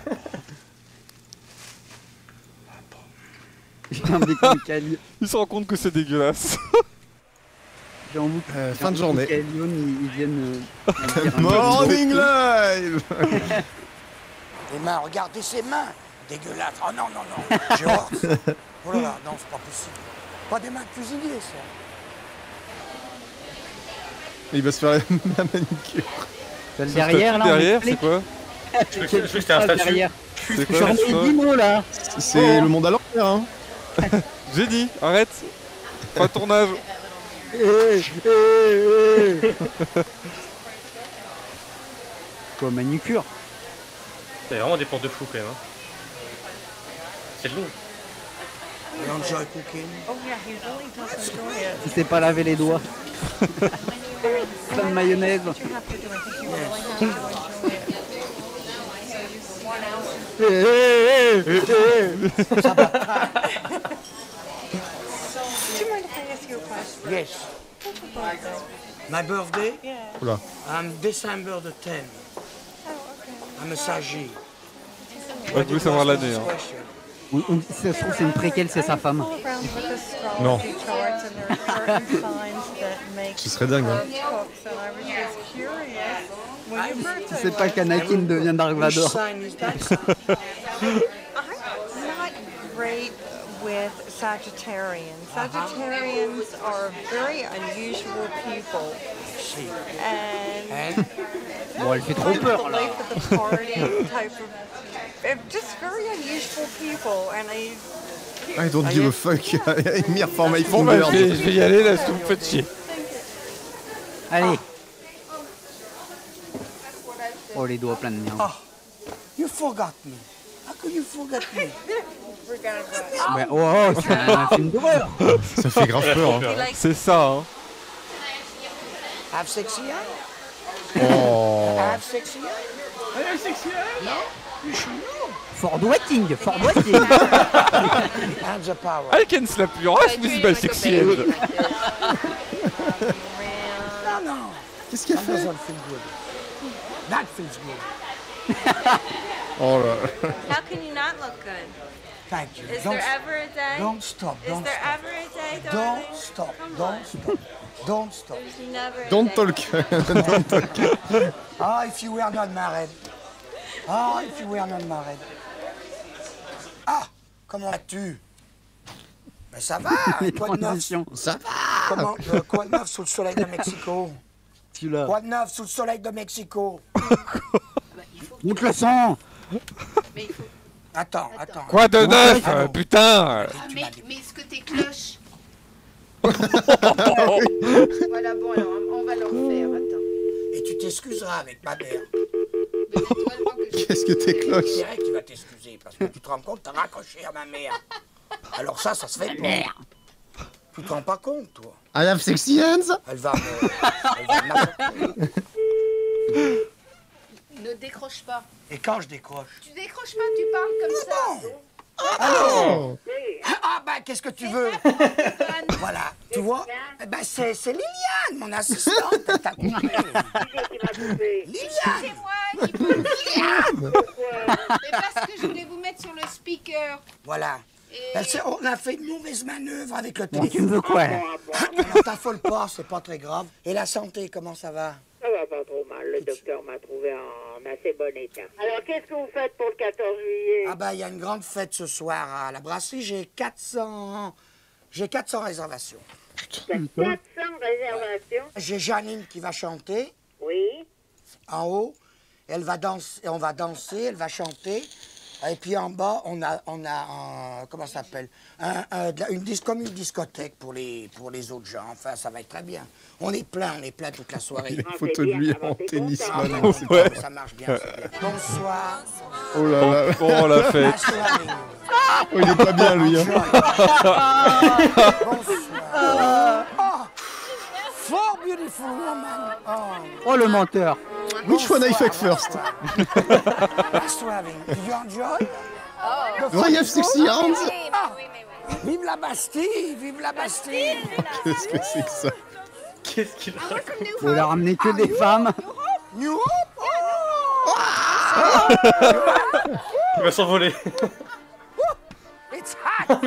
J'ai envie que Cali- Il se rend compte que c'est dégueulasse. J'ai envie Euh, j'ai fin de envie journée. que Calion, il, il vienne. Euh, me dire un Morning live. Les mains, regardez ses mains. Dégueulasse. Oh non, non, non. J'ai honte. Oh là là, non, c'est pas possible. Pas des mains de cuisinier, ça. Il va se faire la, la manicure. Celle derrière là. on Derrière, explique. c'est quoi? Je croyais que- je croyais que c'était un statut. Derrière. C'est Je quoi remets ça dix mots là. C'est le monde à l'envers, hein. J'ai dit, arrête. Pas de tournage. Quoi, manucure? C'est vraiment des portes de fou quand même. Hein. C'est long. You enjoy cooking? Oh yeah, he really does enjoy it. Il sait pas laver les doigts. Plein de mayonnaise. You have to do it. You really have to enjoy it. Do you mind if I ask you a question? Yes. What's your birthday? My birthday? Yeah. Oula. I'm December the tenth. Oh, okay. I'm a Sagi. Ouais, je voulais savoir l'année. Hein. On- on- si ça se trouve, c'est une préquelle, c'est sa femme. All around with astrology Non. charts, and there are certain signs that make Ce serait dingue, hein. cooks, and I was just curious when your birthday C'est pas was. qu'Anakin devient Dark Which Vador. sign is that? I'm not great with Sagittarians. Sagittarians are very unusual people. And And Bon, elle fait trop kind of peur the là. life of the party type of, they're just very unusual people. And I, I don't give a fuck. Emir for my Bon, bah, je vais, fingers. je vais y aller là, si vous me faites chier. Allez. Oh, les doigts pleins de merde. oh, you forgot me. How could you forget me? forgot about Ouais, oh, oh, c'est un film d'horreur. Ça fait grave peur. Hein. C'est ça, hein. Have sexy eye? Oh. Have sexy eye? I have sexy eye? No? You should know. Fort Wetting, Fort Wetting. Have the power. I can slap your ass with my sexy head. No, no. Qu'est-ce qu'elle That fait? doesn't feel good. That feels good. Oh là. How can you not look good? Thank you. Is Don't there st- ever a day? Don't stop. Is Don't there stop. ever a day, darling? Don't stop. Come Don't on. stop. Don't stop. There's never a Don't day. talk. Don't talk. Ah, if you were not married. Ah, if you were not married. Ah, comment vas-tu? Mais ça va, Les quoi de neuf? transitions. Ça va. Comment, euh, quoi de neuf sous le soleil de Mexico? Celui-là. Quoi de neuf sous le soleil de Mexico? Monte le sang. Mais il faut... Attends, attends. Quoi de neuf, Allô? euh, putain. Ah, mais, mais est-ce que t'es cloche? Voilà, bon, alors on va le refaire, attends. Et tu t'excuseras avec ma mère. Mais naturellement que je... Qu'est-ce que t'es cloche? Je dirais qu'il va t'excuser parce que tu te rends compte, t'as raccroché à ma mère. Alors ça, ça se fait pas. Tu te rends pas compte, toi. I have sexy hands. Elle va me... Elle va m'affecter. Ne décroche pas. Et quand je décroche? Tu décroches pas, tu parles comme ça. Allô? Ah bah qu'est-ce que tu veux? Voilà, tu vois? Eh ben c'est c'est Liliane, mon assistante. Elle t'a coupé. Liliane. C'est moi, il peut Liliane. Mais parce que je voulais vous mettre sur le speaker. Voilà. Et... Elle s'est- on a fait une mauvaise manœuvre avec le Bon, tu téléphone. me veux quoi? Ne t'affole pas, c'est pas très grave. Et la santé, comment ça va? Ça va pas trop mal. le docteur m'a trouvé en assez bon état. Alors, qu'est-ce que vous faites pour le quatorze juillet? Ah bah, il y a une grande fête ce soir à la brasserie. J'ai quatre cents... J'ai quatre cents réservations. T'as quatre cents réservations? J'ai Janine qui va chanter. Oui. En haut. Elle va danser, on va danser, elle va chanter. Et puis en bas, on a, on a un, comment ça s'appelle, un, un, une dis, comme une discothèque pour les, pour les autres gens. Enfin, ça va être très bien. On est plein, on est plein toute la soirée. Il y a une photo de lui en tennisman. Ah, c'est Ouais. pas- ça marche bien, c'est bien. Bonsoir. Oh là là. Oh, la fête. Oh, il est pas bien, lui. Hein. Bonsoir. Oh, for beautiful woman. Oh. Oh le menteur. Which one I fuck first? Nice to have you. Did you enjoy? Oh, I have sexy hands. Ah, vive la Bastille, vive la Bastille. Qu'est-ce que c'est que ça? Qu'est-ce qu'il raconte? Faut leur ramener que des femmes. New Hope. Il va s'envoler. It's hot.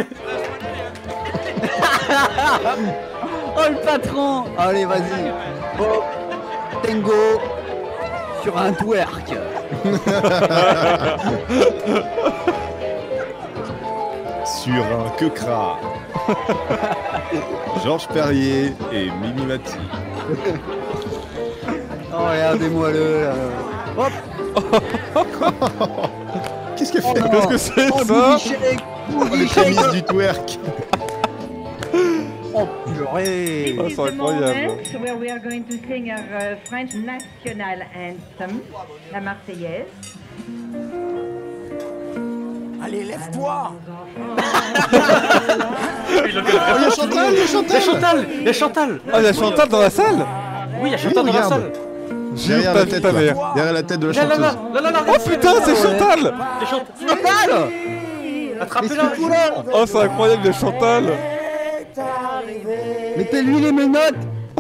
Oh le patron. Allez vas-y. Oh, tango sur un twerk. Sur un quecra. Georges Perrier et Mimi Mati. Oh regardez-moi le. là. Hop. Qu'est-ce qu'elle Oh fait? non. Qu'est-ce que c'est Oh, ça? booty shake, Oh, booty les shake. prémices du twerk. Oh purée. Ah, c'est incroyable. Where we are going to sing our uh, French national anthem, la Marseillaise. Allez, lève-toi. Il a Oh, il y a Chantal, il y a Chantal. Il y a Chantal. Il y a Chantal. Ah, il y a Chantal dans la salle? Oui, il y a Oui, Chantal dans la regarde. salle. Derrière pas la vu tête, ta là. mère. Derrière la tête de la Là, là, là, chanteuse. là, là, là, Oh putain, c'est Chantal! C'est Chantal. Chantal. Attrapez-la. Oh, c'est incroyable, il y a Chantal! Mettez-lui les menottes.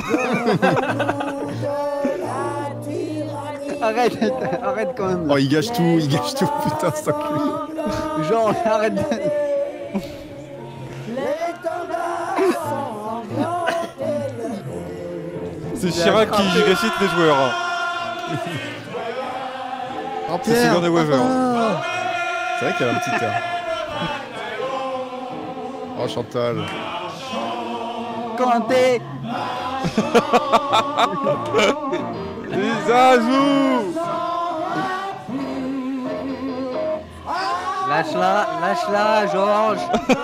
Arrête, arrête quand même. Oh, il gâche tout, il gâche tout, putain, c'est enculé. Genre, arrête. de- C'est Chirac qui récite les joueurs. Oh, C'est Sigourney Weaver. Ah. C'est vrai qu'elle a un petit air. Oh, Chantal. Kanté. Zazou! Lâche-la, lâche-la, Georges.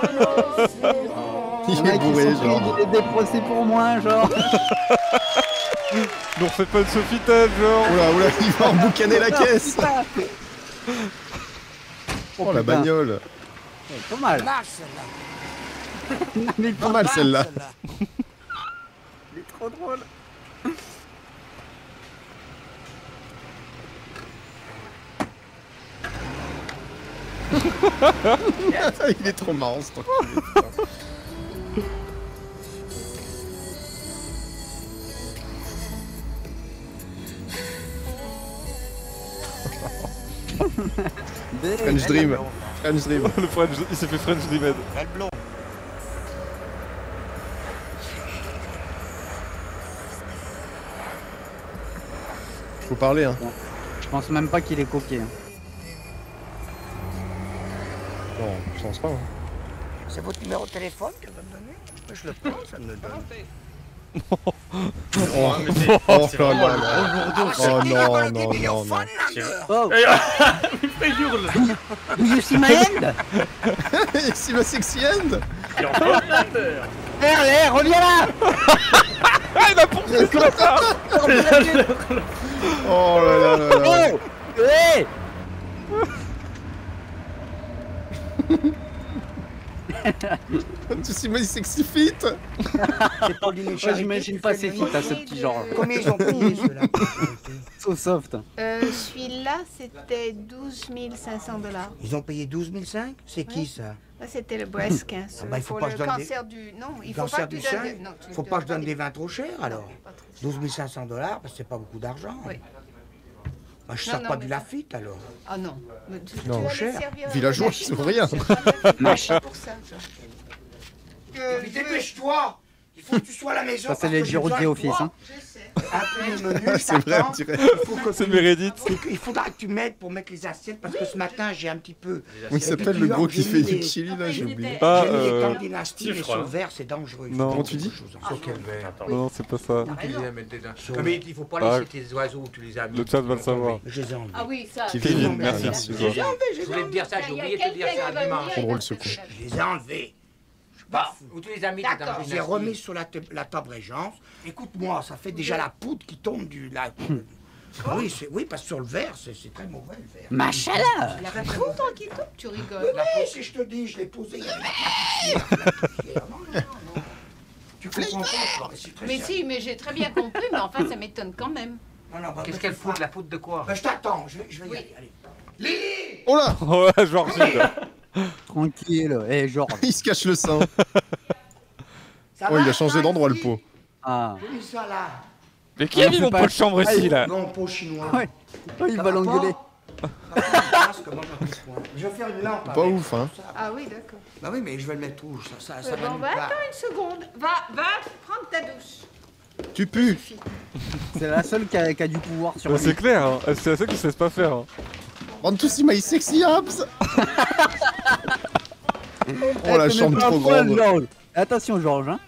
Il y en est a qui bourré, sont genre. payés des procès pour moi, genre. Ne refais pas de Sofitel, genre! Oula, oula, il va emboucaner la caisse. Putain. Oh, la putain. bagnole. Pas mal. Lâche celle-là. Non, mais Pas mal celle-là. Il est trop drôle. Il est trop marrant ce truc. Putain. French Dream. French Dream. Le French, il s'est fait French Dreamed. Faut parler, hein. Je pense même pas qu'il est copié. hein. Non, je pense pas. Hein. C'est votre numéro de téléphone qu'elle va me donner? Je le prends, ça me le donne. Oh, Oh, mais c'est- oh c'est là vraiment là le là. gros lourdeau, Oh c'est- non, Qui va non, le non, give me your non, phone C'est- number? Oh, Il hurle. do you see my hand? C'est ma sexy end. Il en fait l'ordinateur. Eh, allez, reviens là. Ah, il a poursuivi ce bâtard! Oh là là là là. Oh, hey. Tu sais, my sexy fit. C'est pour dîner Moi, charité. j'imagine pas ces filles à ce petit genre. Combien ils ont payé ceux-là? So soft. Euh, celui-là, c'était douze mille cinq cents dollars. Ils ont payé douze mille cinq? C'est qui ça? Là, c'était le breast cancer. Ah bah, il faut pour pas le que je donne cancer du... Non, il faut Cancer pas que du tu sein? donnes... non, tu Faut donnes pas que je donne des- des vins trop chers alors? pas trop cher. douze mille cinq cents dollars, parce que c'est pas beaucoup d'argent. Oui. Bah, je Non, sors non, pas mais du ça- Lafitte alors. Ah non. Mais tu, tu Non, vas les cher. servir à Villageois, la ils sont Chine, rien. c'est pas fait Machin. pour ça, ça. Mais dépêche-toi! Il faut que tu sois à la maison. Ça, c'est les bureaux de The Office. Hein. Après le menu, C'est vrai, on dirait. C'est Meredith. Il faudra que tu m'aides pour mettre les assiettes parce que ce matin j'ai un petit peu. Il s'appelle le gros qui fait du chili là, j'ai oublié. Ah, J'ai mis les euh... temps dynastie, mais sur le verre c'est dangereux. Non. Comment tu dis? Sur quel verre? Non, non, c'est pas ça. Tu les as mis dedans. Sur- Mais il faut pas Ah. laisser tes oiseaux où tu les as mis. Le chat va le savoir. Je les ai enlevés. Ah oui, ça. Kevin, merci. excuse-moi. J'ai enlevé, Je j'ai voulais te dire ça, j'ai oublié de te dire ça dimanche. Trop drôle ce coup. Je les ai enlevés. Bon, où tu les as mis dedans? D'accord. Je les ai remis sur la, te- la table régence. Écoute-moi, ça fait déjà la poudre qui tombe du. La... oui, c'est- oui, parce que sur le verre, c'est c'est très mauvais le verre. Machallah. La réponse tranquille, tu rigoles. Oui, si je te dis, je l'ai posé, il y avait la poussière, la poussière. Non, non, non. Tu comprends pas, toi, mais c'est très Mais sérieux. si, mais j'ai très bien compris, mais enfin ça m'étonne quand même. Non, non, bah, Qu'est-ce bah, qu'elle tu fout de feras. la poudre de quoi? Bah, je t'attends, je vais, je vais y aller. Allez. Lily! Oh là. Ouais, Georgie. Tranquille. Eh, genre. Il se cache le sein. Ça Oh, va, il a changé ça, d'endroit le ici? pot. Ah. J'ai mis ça là. Mais qui a mis fait mon pas- pot de chambre ici là? Non, pot chinois. Ouais. Oh, il Ça va va l'engueuler. pas Parce que moi, j'en ai point. Je vais faire une lampe. Pas avec. ouf, hein. Ah oui, d'accord. Bah oui, mais je vais le mettre où? Ça, ça, ça Euh, va bon, nulle va part. attends une seconde. Va, va prendre ta douche. Tu pues. C'est la seule qui a, qui a du pouvoir sur Bah, lui. c'est clair, hein. C'est la seule qui se laisse pas faire. Hein. Rends tous my sexy abs. Oh la Eh, chambre te mets pas trop un poil, grande. Georges. Attention, Georges. Hein.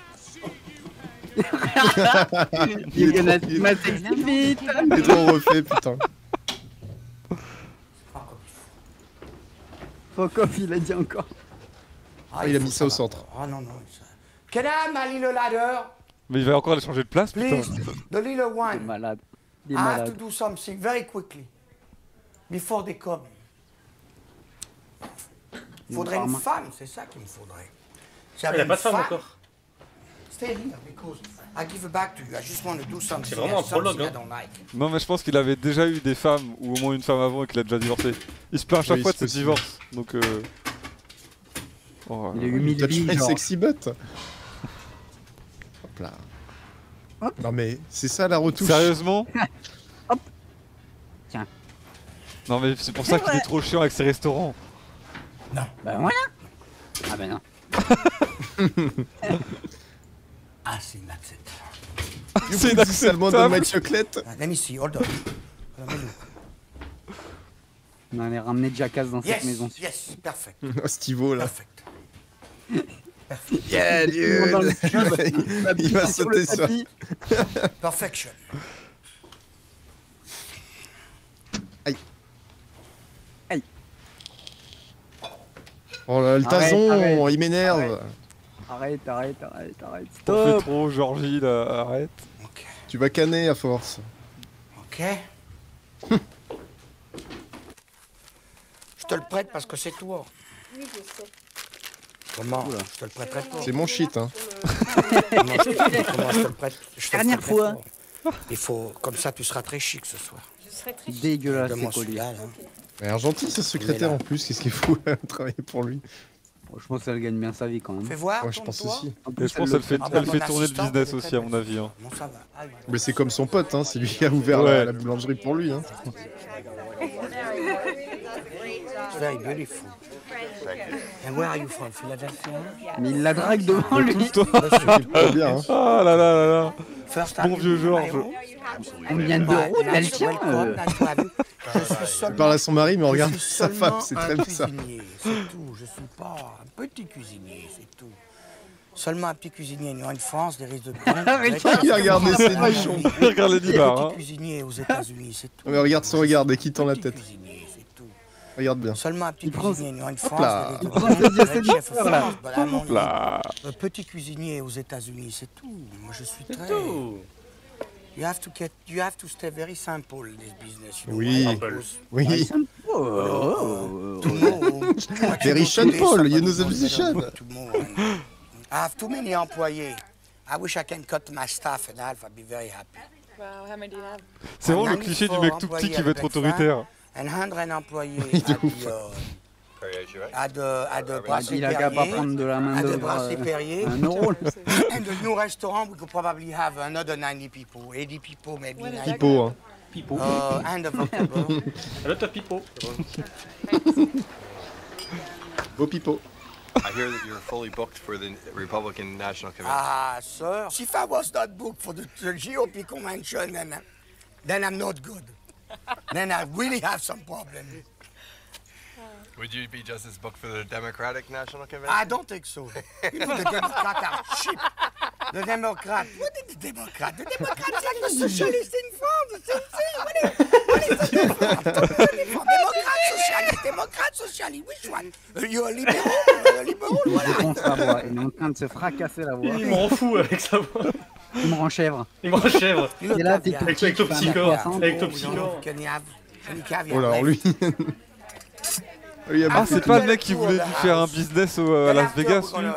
Il est gonna trop- see my sexy feet. Il est trop refait, putain. Fuck off, il a dit encore. Ah, il a mis ça au centre. Ah non, non. Ça... Can I have my little ladder? Mais il va encore aller changer de place, putain. Please, the little Il est one. malade. Il est I have to malade. do something very quickly. Before they come. Il faudrait une Vraiment. femme, c'est ça qu'il me faudrait. Si Il n'y a pas de femme encore. Stay here because I give it back to you. I just want to do something. C'est vraiment un something prologue, I hein. don't like. Non, mais je pense qu'il avait déjà eu des femmes, ou au moins une femme avant, et qu'il a déjà divorcé. Il se plaint à chaque Oui, fois de c'est ses possible. divorces. Donc, euh... oh, Il a eu mille Touch vies, my genre. sexy butt. Hop là. Non mais c'est ça la retouche. Sérieusement? Hop. Tiens. Non, mais c'est pour ça qu'il est trop chiant avec ses restaurants. Non. Bah voilà. Ah bah non. Ah, c'est inacceptable. C'est inacceptable. Dans ma chocolate. Uh, let me see, hold on. Let me look. On allait ramener Jackass dans cette Yes, maison. yes, perfect. Oh, Stivo là. Perfect. Yeah, Dans le dude. cube. Il va Sur le sauter ça. tapis. Perfection. Aïe. Aïe. Oh là, le Arrête, tazon, arrête. il m'énerve. Arrête, arrête, arrête, arrête. T'en fais Stop. trop, Georgie, là, arrête. Tu vas canner à force. Ok. Je te le prête parce que c'est toi. Oui, je sais. Comment? Je te le prêterai pas. C'est mon shit, hein. Comment je te, comment je te le prête? Je te le Dernière prêterai fois. pas. Il faut, comme ça, tu seras très chic ce soir. Je serais très chic. Dégueulasse, Donne-moi c'est collier. celui-là, là. Elle a l'air gentil, ce secrétaire en plus. Qu'est-ce qu'il faut travailler pour lui? Je pense qu'elle gagne bien sa vie quand même. Fais voir. Ouais, je pense tourne-toi. aussi. En Et plus, je pense elle qu'elle fait, le Ah bah, elle mon fait tourner le assistante, business elle est aussi, très à mon belle. avis. Hein. Bon, ça va. Ah oui. Mais c'est comme son pote, hein. C'est lui qui a ouvert Ouais. la, la boulangerie pour lui, hein. It's very beautiful. And where are you from? Philadelphia? Mais il la drague devant lui. C'est trop bien, hein. Ah là là là là. First Bon vieux Georges. Combien d'euros elle tient euh, Je suis Il seulement, parle à son mari, mais on je regarde suis sa seulement femme. C'est très un bizarre. cuisinier, c'est tout. Je suis pas un petit cuisinier, c'est tout. Seulement un petit cuisinier. Nous, en France, des risques de Il a regardé ses nichons. Il regarde les Petit dibars. Hein. cuisinier aux États-Unis, c'est tout. Mais regarde son regard dès qu'il tend la tête. Cuisinier, c'est tout. Regarde bien. Seulement un petit Il prend- cuisinier. Nous, en Hop France, là. des Il prend ses diocèses Red chef d'affaires, là. France, but I'm only Là. a petit cuisinier aux États-Unis, c'est tout. Moi, je suis très. Tout. You have to get, you have to stay very simple in this business. You know, Oui. why? Because Oui. Oh. tomorrow, what Very you Sean do today, Paul, you somebody know the will musician. do tomorrow. And I have too many employees. I wish I can cut my staff in half. I'd be very happy. Wow, how many do you have? C'est vraiment le cliché du mec tout petit qui veut être autoritaire. And one hundred employees De at ouf. the, uh, at the, at the Brasserie Il a qu'à pas Perrier. prendre de la main At the d'œuvre. Brasserie Perrier. Un euro. And the new restaurant, we could probably have another ninety people, eighty people, maybe When is ninety. that Pipo, hein. Pipo. Uh, end of October. Elle a ta pipo. Beau pipo. I hear that you're fully booked for the Republican National Convention. Ah, sir. If I was not booked for the, the G O P convention, then, uh, then I'm not good. Then I really have some problems. Would you be just as booked for the Democratic National Convention? I don't think so. You know, the Democrats are cheap. The Democrats. What is the Democrat? The Democrats like the socialists in France. The same thing. What is, what is the difference? Democrat, socialist, Democrat, socialist. Which one? You're a liberal? You're a liberal? Il défonce la voix. Il est en train de se fracasser la voix. Il me rend fou avec sa voix. Il me rend chèvre. Il me rend chèvre. Et là, t'es avec, avec ton petit corps. Avec ton petit corps. Oh là, alors lui. lui ah, c'est pas le mec qui voulait lui faire un business au, à Las Vegas, lui?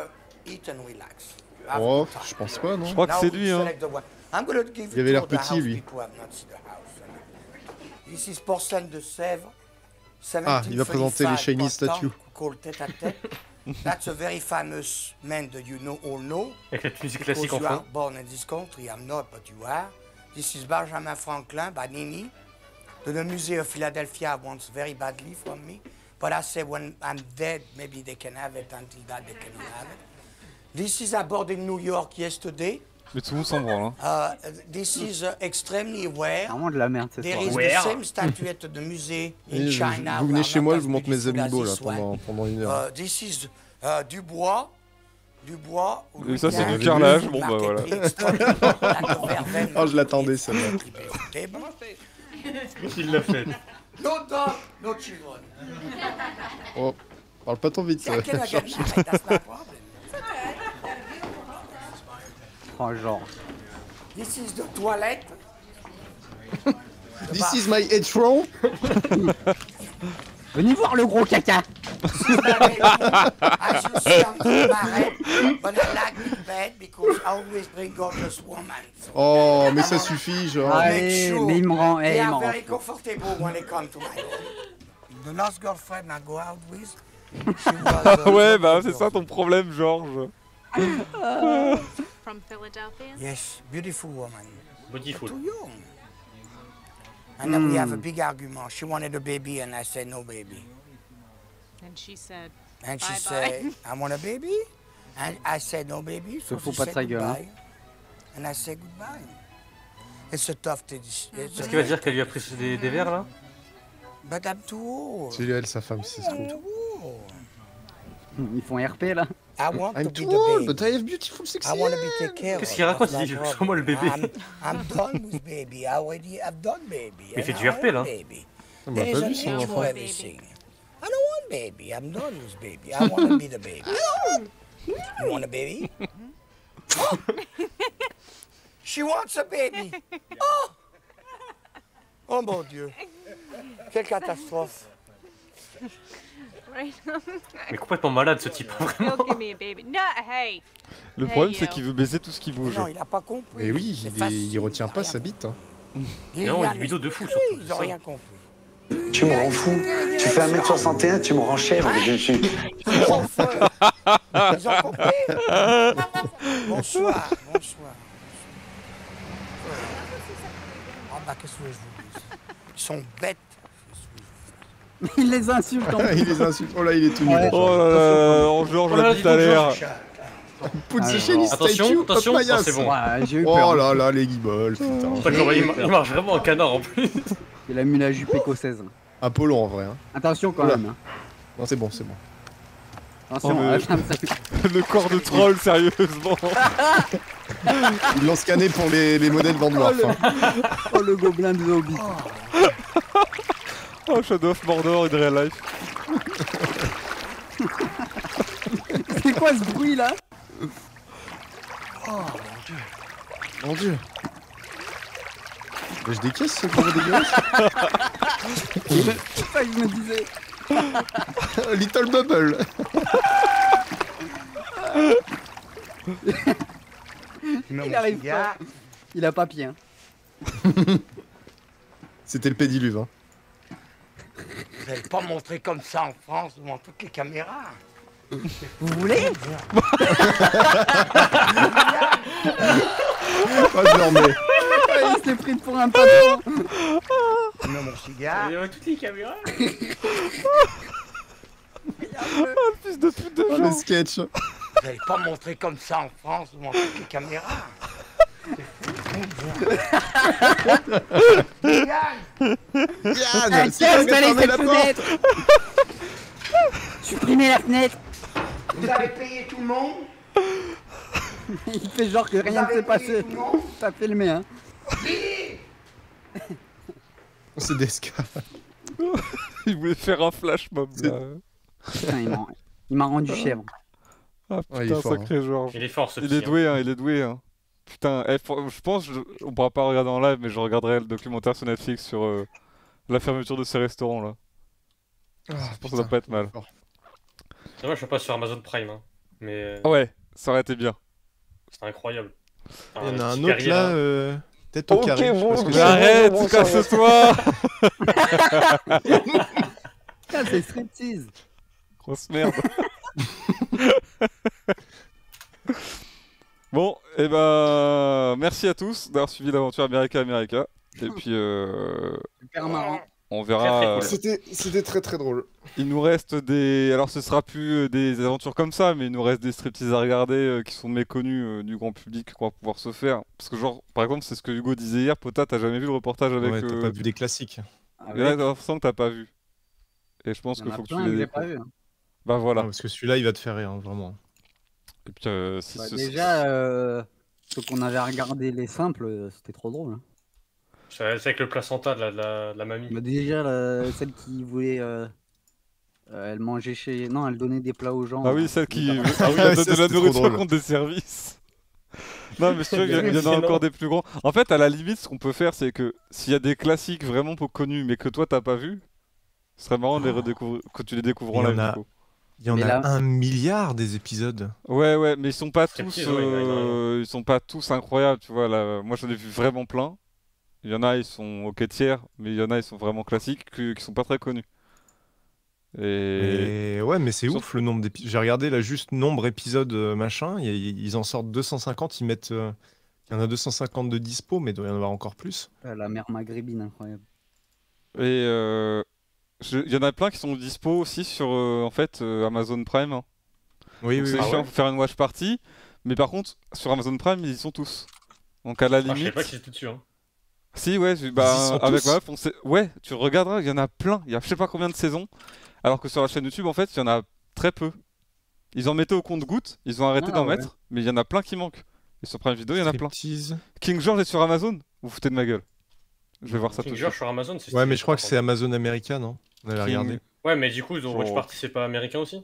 Oh, je pense pas, non? Je crois que c'est lui, hein. Il avait l'air petit, lui. This is porcelain de Sèvres. Ah, il va présenter les shiny statues. That's a very famous man that you know all know. Avec la musique classique en you are fond. born in this country, I'm not, but you are. This is Benjamin Franklin by Nini. The Museum of Philadelphia wants very badly from me. But I say when I'm dead, maybe they can have it. Until that, they cannot have it. This is aboard in New York yesterday. Mais tout le monde s'en branle, hein. Uh, this is uh, extremely rare. Vraiment de la merde, cette There soirée. is the same statuette de musée in Et China. vous venez where chez moi, je not vous as montre mes beautiful as amiibo là this one. pendant, pendant une heure. Uh, this is uh, du bois. Du bois. Et ça, c'est du carrelage, bon bah voilà. Oh, je l'attendais, celle-là. Il l'a fait. No dog, no children. Oh, parle pas trop vite. Yeah, can I get married? That's not a problem. Oh, genre. This is the toilette. This is my headphone. Venez voir le gros caca. As you see, I'm married, but I like the bed because I always bring gorgeous women. Oh, mais ça suffit, genre. Allez, mais il me rend. Eh, They il me are rend. very comfortable when they come to my home. The last girlfriend I go out with, she was, uh, Ouais, bah c'est ça ton problème, Georges. From Philadelphia? Yes, beautiful woman. Beautiful. Too young. And then we have a big argument. She wanted a baby, and I said no baby. And she said, And she bye said, bye. I want a baby. And I said no baby. So Se fout she pas de said sa gueule, hein. goodbye. And I said goodbye. It's a tough decision. Est-ce qu'il va dire qu'elle lui a pris des, des verres là? But I'm too old. C'est lui, elle, sa femme, si ça se trouve. Ils font R P là. I want I'm to too be the old, baby. but I have beautiful sexy I want to be hair. taken care of. Qu'est-ce qu'il raconte? Il That's dit, my je veux moi le bébé. I'm, I'm done with baby. I already have done baby. Il fait And du I R P, là. want baby. On m'a There pas is vu an son age enfant. for everything. I don't want baby. I'm done with baby. I want to be the baby. You want a baby? Oh. She wants a baby. Oh, oh mon Dieu. Quelle catastrophe. Right? Mais complètement malade ce type, vraiment. He'll give me a baby. No, hey. Le Hey, problème, c'est yo. qu'il veut baiser tout ce qui bouge. Non, il n'a pas compris. Et oui, C'est il, est- facile, il retient pas ils ont sa bite. Hein. rien- Non, rien il vidéo de fou, compris, surtout, Ils c'est n'ont ça. rien compris. Tu me rends fou. Tu fais un mètre soixante et un, tu me rends chèvre. Je suis. Ils ont compris. Bonsoir, bonsoir. Ah bah qu'est-ce que je vous dis? Ils sont bêtes. Il les insulte en plus. Il les insulte. Oh là, il est tout nu. Ouais. Oh là là, en Georges Oh là là, l'a dis dit tout à donc, l'heure. Georges. Put the Ah, shiny attention, statue, attention, hop, ça, c'est bon. Ouais, j'ai eu Oh peur. là là, les guibolles, putain. Pas genre, il, il marche vraiment en canard en plus. Il a mis la jupe écossaise. Apollo en vrai. Hein. Attention quand Oula. même. hein. Non, c'est bon, c'est bon. Attention, Oh, à la mais- fin de sa- Le corps de troll, sérieusement. Ils l'ont scanné pour les, les modèles dans Dwarf. Oh, le- Hein. Oh le gobelin de Hobbit. Oh, Shadow of Mordor in real life. C'est quoi ce bruit là? Mon dieu. Mais je décaisse ce gros dégueulasse. C'est ça que je me disais. Little Bubble. Il arrive pas. Il a pas pied. Hein. C'était le pédiluve. Hein. Vous n'allez pas montrer comme ça en France devant toutes les caméras. Vous voulez? Ah, je le remets. Ah, il s'est pris pour un patron. Non, mon cigare. Il y a toutes les caméras. Oh fils de pute de Oh, Jean. le sketch. Vous n'allez pas montrer comme ça en France, vous montrez avec les caméras. Yann, Ah, c'est pas tiens, fermer fallait la cette porte. fenêtre. Supprimez la fenêtre. Vous avez payé tout le monde. Il fait genre que rien ne s'est passé. T'as filmé, hein. C'est des scars. Il voulait faire un flash mob là. Putain, il m'a- il m'a rendu chèvre. Ah Ouais, il putain, est fort, sacré Georges. Il est fort, ce Il petit, est doué, hein, il est doué. Hein. Putain, eh, faut- je pense, je- on pourra pas regarder en live, mais je regarderai le documentaire sur Netflix sur euh, la fermeture de ces restaurants là. Ah, je pense que ça putain. doit pas être mal. C'est dommage, je suis pas sur Amazon Prime. Hein. Mais Ah ouais, ça aurait été bien. c'est incroyable. Il y en a un petit autre Perrier, là, euh, peut-être au Ok, carré. je sais bon, pas ce que mais c'est. arrête, Bon, casse-toi. Putain, c'est striptease. Grosse merde. Bon, et ben merci à tous d'avoir suivi l'aventure America America. Et puis euh, Super marrant. on verra. euh, C'était c'était très très drôle. Il nous reste des. Alors ce sera plus euh, des aventures comme ça, mais il nous reste des striptease à regarder euh, qui sont méconnus euh, du grand public qu'on va pouvoir se faire. Parce que genre, par exemple, c'est ce que Hugo disait hier, Pota, t'as jamais vu le reportage avec... Ouais, t'as euh, pas vu des classiques. Il y en a t'as l'impression que t'as pas vu. Et je pense Il y qu'il en a faut que tu plein les que j'ai pas découvres. vu, hein. Bah voilà. Non, parce que celui-là, il va te faire rire, hein, vraiment. Et puis euh, si Bah, ce- déjà, euh, ceux qu'on avait regardé les simples, euh, c'était trop drôle. Hein. C'est c'est avec le placenta de la, de la, de la mamie. Bah, déjà, la- celle qui voulait. euh, euh, elle mangeait chez. Non, elle donnait des plats aux gens. Ah oui, euh, celle qui notamment. ah oui, elle donne Ça, de la c'était trop nourriture drôle. contre des services. Non mais c'est sûr, il y, a- il y en a Excellent. encore des plus grands. En fait, à la limite, ce qu'on peut faire, c'est que s'il y a des classiques vraiment peu connus, mais que toi t'as pas vu, ce serait marrant de les redécouvrir, que tu les découvres en Il y live. en a- du coup. Il y en Mais a là- un milliard des épisodes. Ouais, ouais, mais ils sont pas C'est tous, petit, ouais, il y en a euh, ils sont pas tous incroyables, tu vois. Là, moi, j'en ai vu vraiment plein. Il y en a, ils sont ok tiers, mais il y en a, ils sont vraiment classiques, qui, qui sont pas très connus. Et Et ouais, mais c'est Sauf- ouf le nombre d'épisodes. J'ai regardé là juste nombre épisodes euh, machin. il y a- Ils en sortent deux cent cinquante. Ils mettent. euh, Il y en a deux cent cinquante de dispo, mais il doit y en avoir encore plus. Euh, La mère maghrébine, incroyable. et euh, je- il y en a plein qui sont dispo aussi sur euh, en fait euh, Amazon Prime. hein. Oui, Donc oui, c'est oui. Ah chiant, ouais faut faire une watch party. Mais par contre, sur Amazon Prime, ils y sont tous. Donc à la Ah, je savais limite. pas qu'ils étaient dessus. Hein. Si, ouais, je- Ils y bah, sont avec tous ma meuf, on sait... Ouais, tu regarderas, il y en a plein. Il y a je sais pas combien de saisons. Alors que sur la chaîne YouTube, en fait, il y en a très peu. Ils en mettaient au compte-gouttes, ils ont arrêté Ah, d'en ouais. mettre, mais il y en a plein qui manquent. Et sur Prime Video, il y en a plein. Striptease. King George est sur Amazon? Vous vous foutez de ma gueule. Je vais voir ça tout King de George suite. sur Amazon, c'est Ouais, stylé, mais je crois que par c'est contre. Amazon America, non? On avait King- regardé. Ouais, mais du coup, ils ont Watch Oh. Party, c'est pas américain aussi?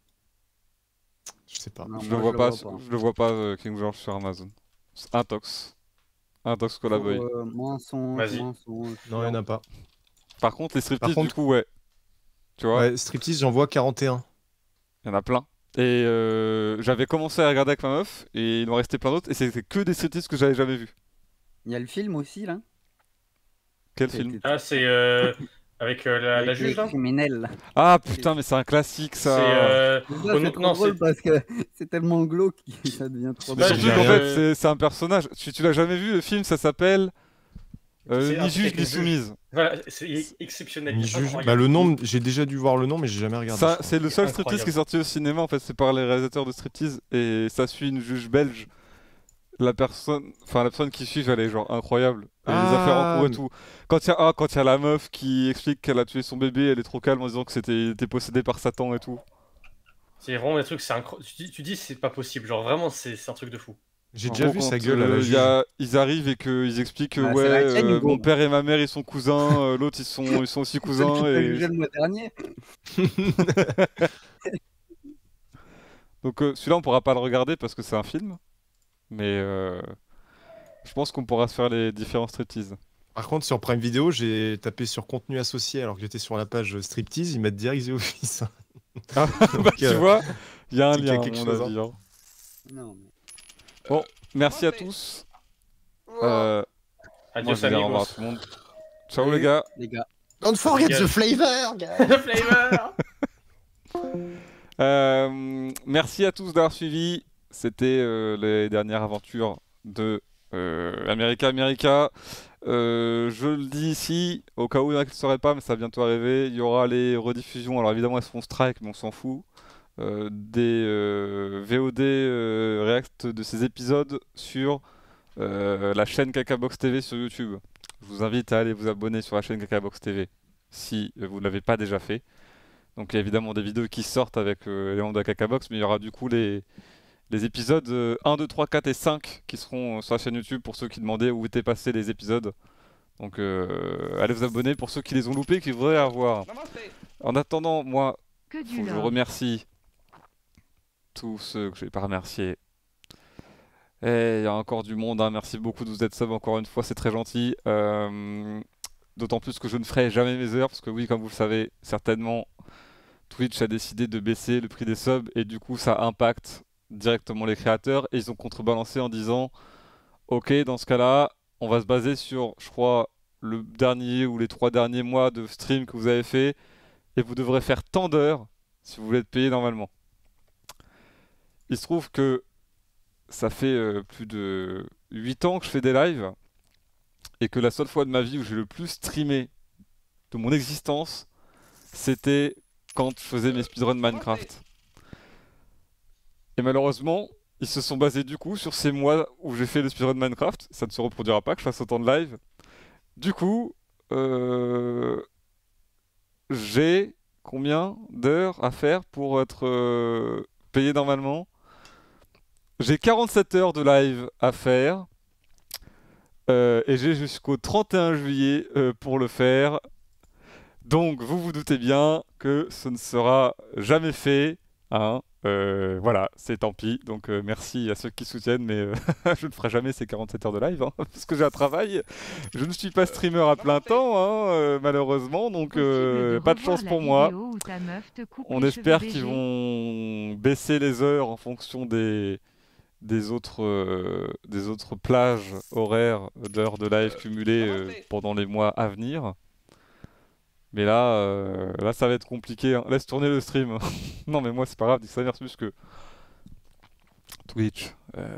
Je sais pas. Non, Je moi, le vois pas, vois je le vois pas euh, King George sur Amazon. C'est Intox. Intox Collaboy. Faut, euh, mensonge, Vas-y. mensonge. Non, il n'y en a pas. Par contre, les striptease, contre- du coup, ouais. Tu vois, Ouais, Striptease, j'en vois quarante et un. il y en a plein. Et euh, j'avais commencé à regarder avec ma meuf, et il m'en restait plein d'autres, et c'était que des striptease que j'avais jamais vus. Il y a le film aussi, là. Quel C'est- film? Ah, c'est euh, avec euh, la, la Avec juge les là? criminels, là. Ah putain, mais c'est un classique ça! C'est euh, Ça, oh, non, c'est trop non, drôle c'est- parce que c'est tellement glauque que ça devient trop Mais Ouais, drôle. surtout j'ai qu'en rien- fait, c'est- c'est un personnage. Tu, tu l'as jamais vu le film? Ça s'appelle euh, C'est un Ni truc juge avec ni le juge. soumise. Voilà, c'est exceptionnel. Ni c'est juge. incroyable. Bah, le nom, j'ai déjà dû voir le nom, mais j'ai jamais regardé. Ça, je crois. c'est le seul Incroyable. striptease qui est sorti au cinéma. En fait, c'est par les réalisateurs de striptease et ça suit une juge belge. La personne, enfin la personne qui suit, elle est genre incroyable. Et les Ah, affaires en cours et mais- tout. Quand il y a ah, quand il y a la meuf qui explique qu'elle a tué son bébé, elle est trop calme en disant que c'était était possédé par Satan et tout. C'est vraiment des trucs, c'est incroyable. Tu dis, tu dis c'est pas possible. Genre vraiment, c'est c'est un truc de fou. J'ai En déjà gros, vu quand, sa gueule à la euh, il juge. y a- ils arrivent et qu'ils expliquent que Bah, c'est ouais, la tienne, euh, Hugo. mon père et ma mère ils sont cousins, euh, l'autre ils sont ils sont aussi Celle qui cousins t'a et jugé le mois dernier. donc euh, celui-là on pourra pas le regarder parce que c'est un film, mais euh, je pense qu'on pourra se faire les différents striptease. Par contre, sur Prime Video, j'ai tapé sur contenu associé alors que j'étais sur la page Striptease. Ils mettent direct The Office. Ah, bah, tu euh, vois, il y a un c'est qu'il y a lien à quelque mon chose, avis. hein. Non, mais... Bon, merci à tous. Euh, moi Adios je vais dire au revoir à amigos. tout le monde. Ciao les gars. Les gars. Don't forget Regarde. the flavor, guys. Le flavor. Euh, merci à tous d'avoir suivi. C'était euh, les dernières aventures de euh, America America. Euh, je le dis ici, au cas où il y en a qui ne le sauraient pas, mais ça va bientôt arriver. Il y aura les rediffusions. Alors évidemment, elles seront strike, mais on s'en fout. euh, des euh, V O D euh, React de ces épisodes sur euh, la chaîne KakaBox T V sur YouTube. Je vous invite à aller vous abonner sur la chaîne KakaBox T V si euh, vous ne l'avez pas déjà fait. Donc il y a évidemment des vidéos qui sortent avec euh, les membres de la KakaBox, mais il y aura du coup les, les épisodes euh, un, deux, trois, quatre et cinq qui seront euh, sur la chaîne YouTube pour ceux qui demandaient où étaient passés les épisodes. Donc euh, allez vous abonner pour ceux qui les ont loupés, qui voudraient avoir. En attendant, moi, Que faut du que je love. remercie tous ceux que je n'ai pas remerciés. Et il y a encore du monde, hein. Merci beaucoup de vous être sub encore une fois, c'est très gentil. Euh, D'autant plus que je ne ferai jamais mes heures, parce que oui, comme vous le savez, certainement, Twitch a décidé de baisser le prix des subs, et du coup ça impacte directement les créateurs, et ils ont contrebalancé en disant ok, dans ce cas-là, on va se baser sur, je crois, le dernier ou les trois derniers mois de stream que vous avez fait, et vous devrez faire tant d'heures si vous voulez être payé normalement. Il se trouve que ça fait euh, plus de huit ans que je fais des lives, et que la seule fois de ma vie où j'ai le plus streamé de mon existence, c'était quand je faisais mes speedruns Minecraft. Et malheureusement, ils se sont basés du coup sur ces mois où j'ai fait le speedrun Minecraft. Ça ne se reproduira pas que je fasse autant de live. Du coup, euh, j'ai combien d'heures à faire pour être euh, payé normalement? J'ai quarante-sept heures de live à faire. Euh, et j'ai jusqu'au trente et un juillet euh, pour le faire. Donc vous vous doutez bien que ce ne sera jamais fait. Hein. Euh, voilà, c'est tant pis. Donc euh, merci à ceux qui soutiennent, mais euh, je ne ferai jamais ces quarante-sept heures de live, hein, parce que j'ai un travail. Je ne suis pas streamer à plein temps, hein, euh, malheureusement, donc euh, pas de chance pour moi. On espère qu'ils vont baisser les heures en fonction des des autres euh, des autres plages horaires d'heures de live cumulées euh, pendant les mois à venir. Mais là, euh, là ça va être compliqué, hein. Laisse tourner le stream. Non mais moi c'est pas grave, dis ça versus que Twitch.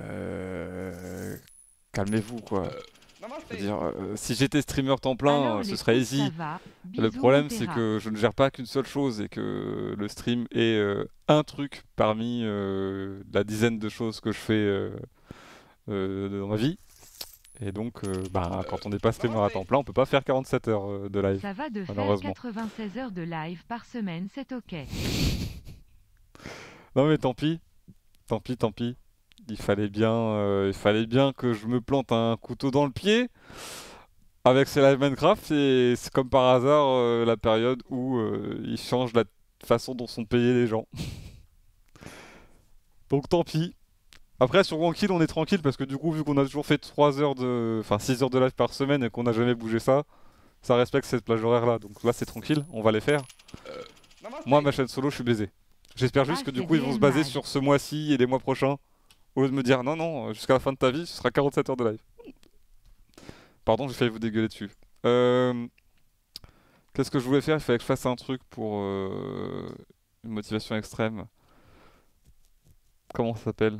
Euh... Calmez-vous quoi. Je veux dire, euh, si j'étais streamer temps plein, Alors, euh, ce les serait pouces, easy. ça va. Le Bisous, problème, Opéra. c'est que je ne gère pas qu'une seule chose et que le stream est euh, un truc parmi euh, la dizaine de choses que je fais euh, euh, dans ma vie. Et donc, euh, bah, quand on n'est pas streamer à temps plein, on peut pas faire quarante-sept heures euh, de live. Ça va de faire malheureusement. quatre-vingt-seize heures de live par semaine, c'est ok. Non mais tant pis, tant pis, tant pis. Il fallait bien, euh, il fallait bien que je me plante un couteau dans le pied avec ces live Minecraft, et c'est comme par hasard euh, la période où euh, ils changent la façon dont sont payés les gens. Donc tant pis. Après sur One Kill on est tranquille parce que du coup vu qu'on a toujours fait trois heures de, enfin six heures de live par semaine et qu'on n'a jamais bougé ça, ça respecte cette plage horaire là. Donc là c'est tranquille, on va les faire. Moi ma chaîne solo je suis baisé. J'espère juste Ah, que du c'est coup ils vont se baser dommage. sur ce mois-ci et les mois prochains. Au lieu de me dire non non, jusqu'à la fin de ta vie ce sera quarante-sept heures de live. Pardon, j'ai failli vous dégueuler dessus. Euh... Qu'est-ce que je voulais faire? Il fallait que je fasse un truc pour euh... une motivation extrême. Comment ça s'appelle?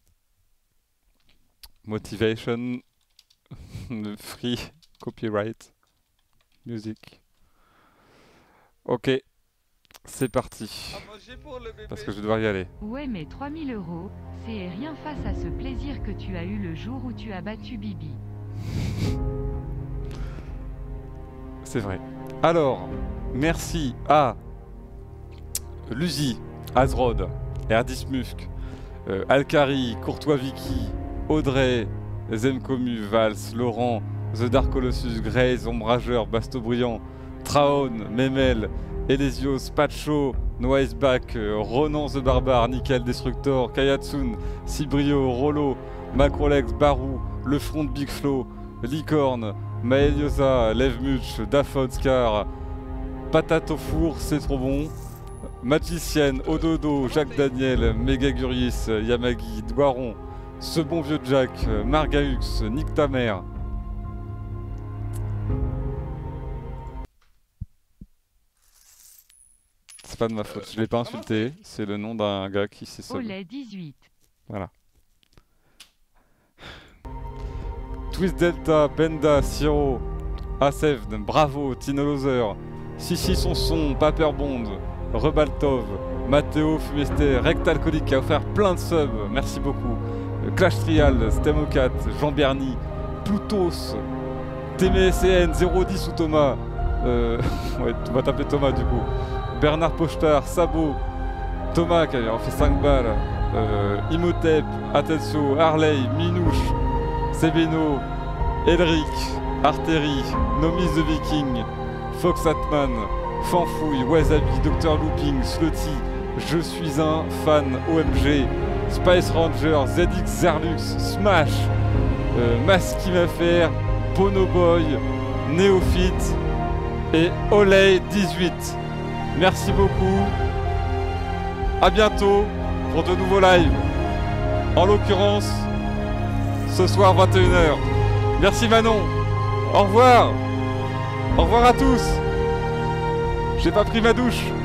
Motivation Free Copyright Music. Ok, c'est parti. Parce que je vais devoir y aller. Ouais, mais trois mille euros, c'est rien face à ce plaisir que tu as eu le jour où tu as battu Bibi. C'est vrai. Alors, merci à Luzi, Azrod, Erdismusk, euh, Alkari, Courtois Vicky, Audrey, Zemcomu, Vals, Laurent, The Dark Colossus, Graze, Ombrageur, Bastobriand, Traon, Memel, Elesios, Pacho, Noiseback, euh, Ronan the Barbare, Nickel Destructor, Kayatsun, Cibrio, Rollo, Macrolex, Barou, Le Front de Big Flow, Licorne, Maeliosa, Levmuch, Dafod, Scar, Patate au four, c'est trop bon, Magicienne, Ododo, Jacques Daniel, Megaguris, Yamagi, Douaron, Ce bon vieux Jack, Margaux, Nick ta mère. C'est pas de ma faute, je l'ai pas insulté, c'est le nom d'un gars qui s'est sauvé. Olé dix-huit. Voilà. Twist Delta, Benda, Siro, Asevn, Bravo, Tinolozer, Sissi Sonson, Paperbond, Rebaltov, Matteo Fumester, Rectalcoolique qui a offert plein de subs, merci beaucoup. Clash Trial, Stemocat, Jean Berny, Plutos, T M S N, zéro dix ou Thomas, euh, ouais, on va taper Thomas du coup, Bernard Pochtar, Sabot, Thomas qui avait fait cinq balles, euh, Imhotep, Atensio, Harley, Minouche, Sebeno, Elric, Arteri, Nomis the Viking, Fox Atman, Fanfouille, Wasabi, docteur Looping, Slutty, Je suis un fan O M G, Spice Ranger, Z X Zerlux, Smash, euh, Maskim Affair, Bonoboy, Néophyte et Olay dix-huit. Merci beaucoup. À bientôt pour de nouveaux lives. En l'occurrence, ce soir vingt et une heures. Merci Manon. Au revoir. Au revoir à tous. J'ai pas pris ma douche.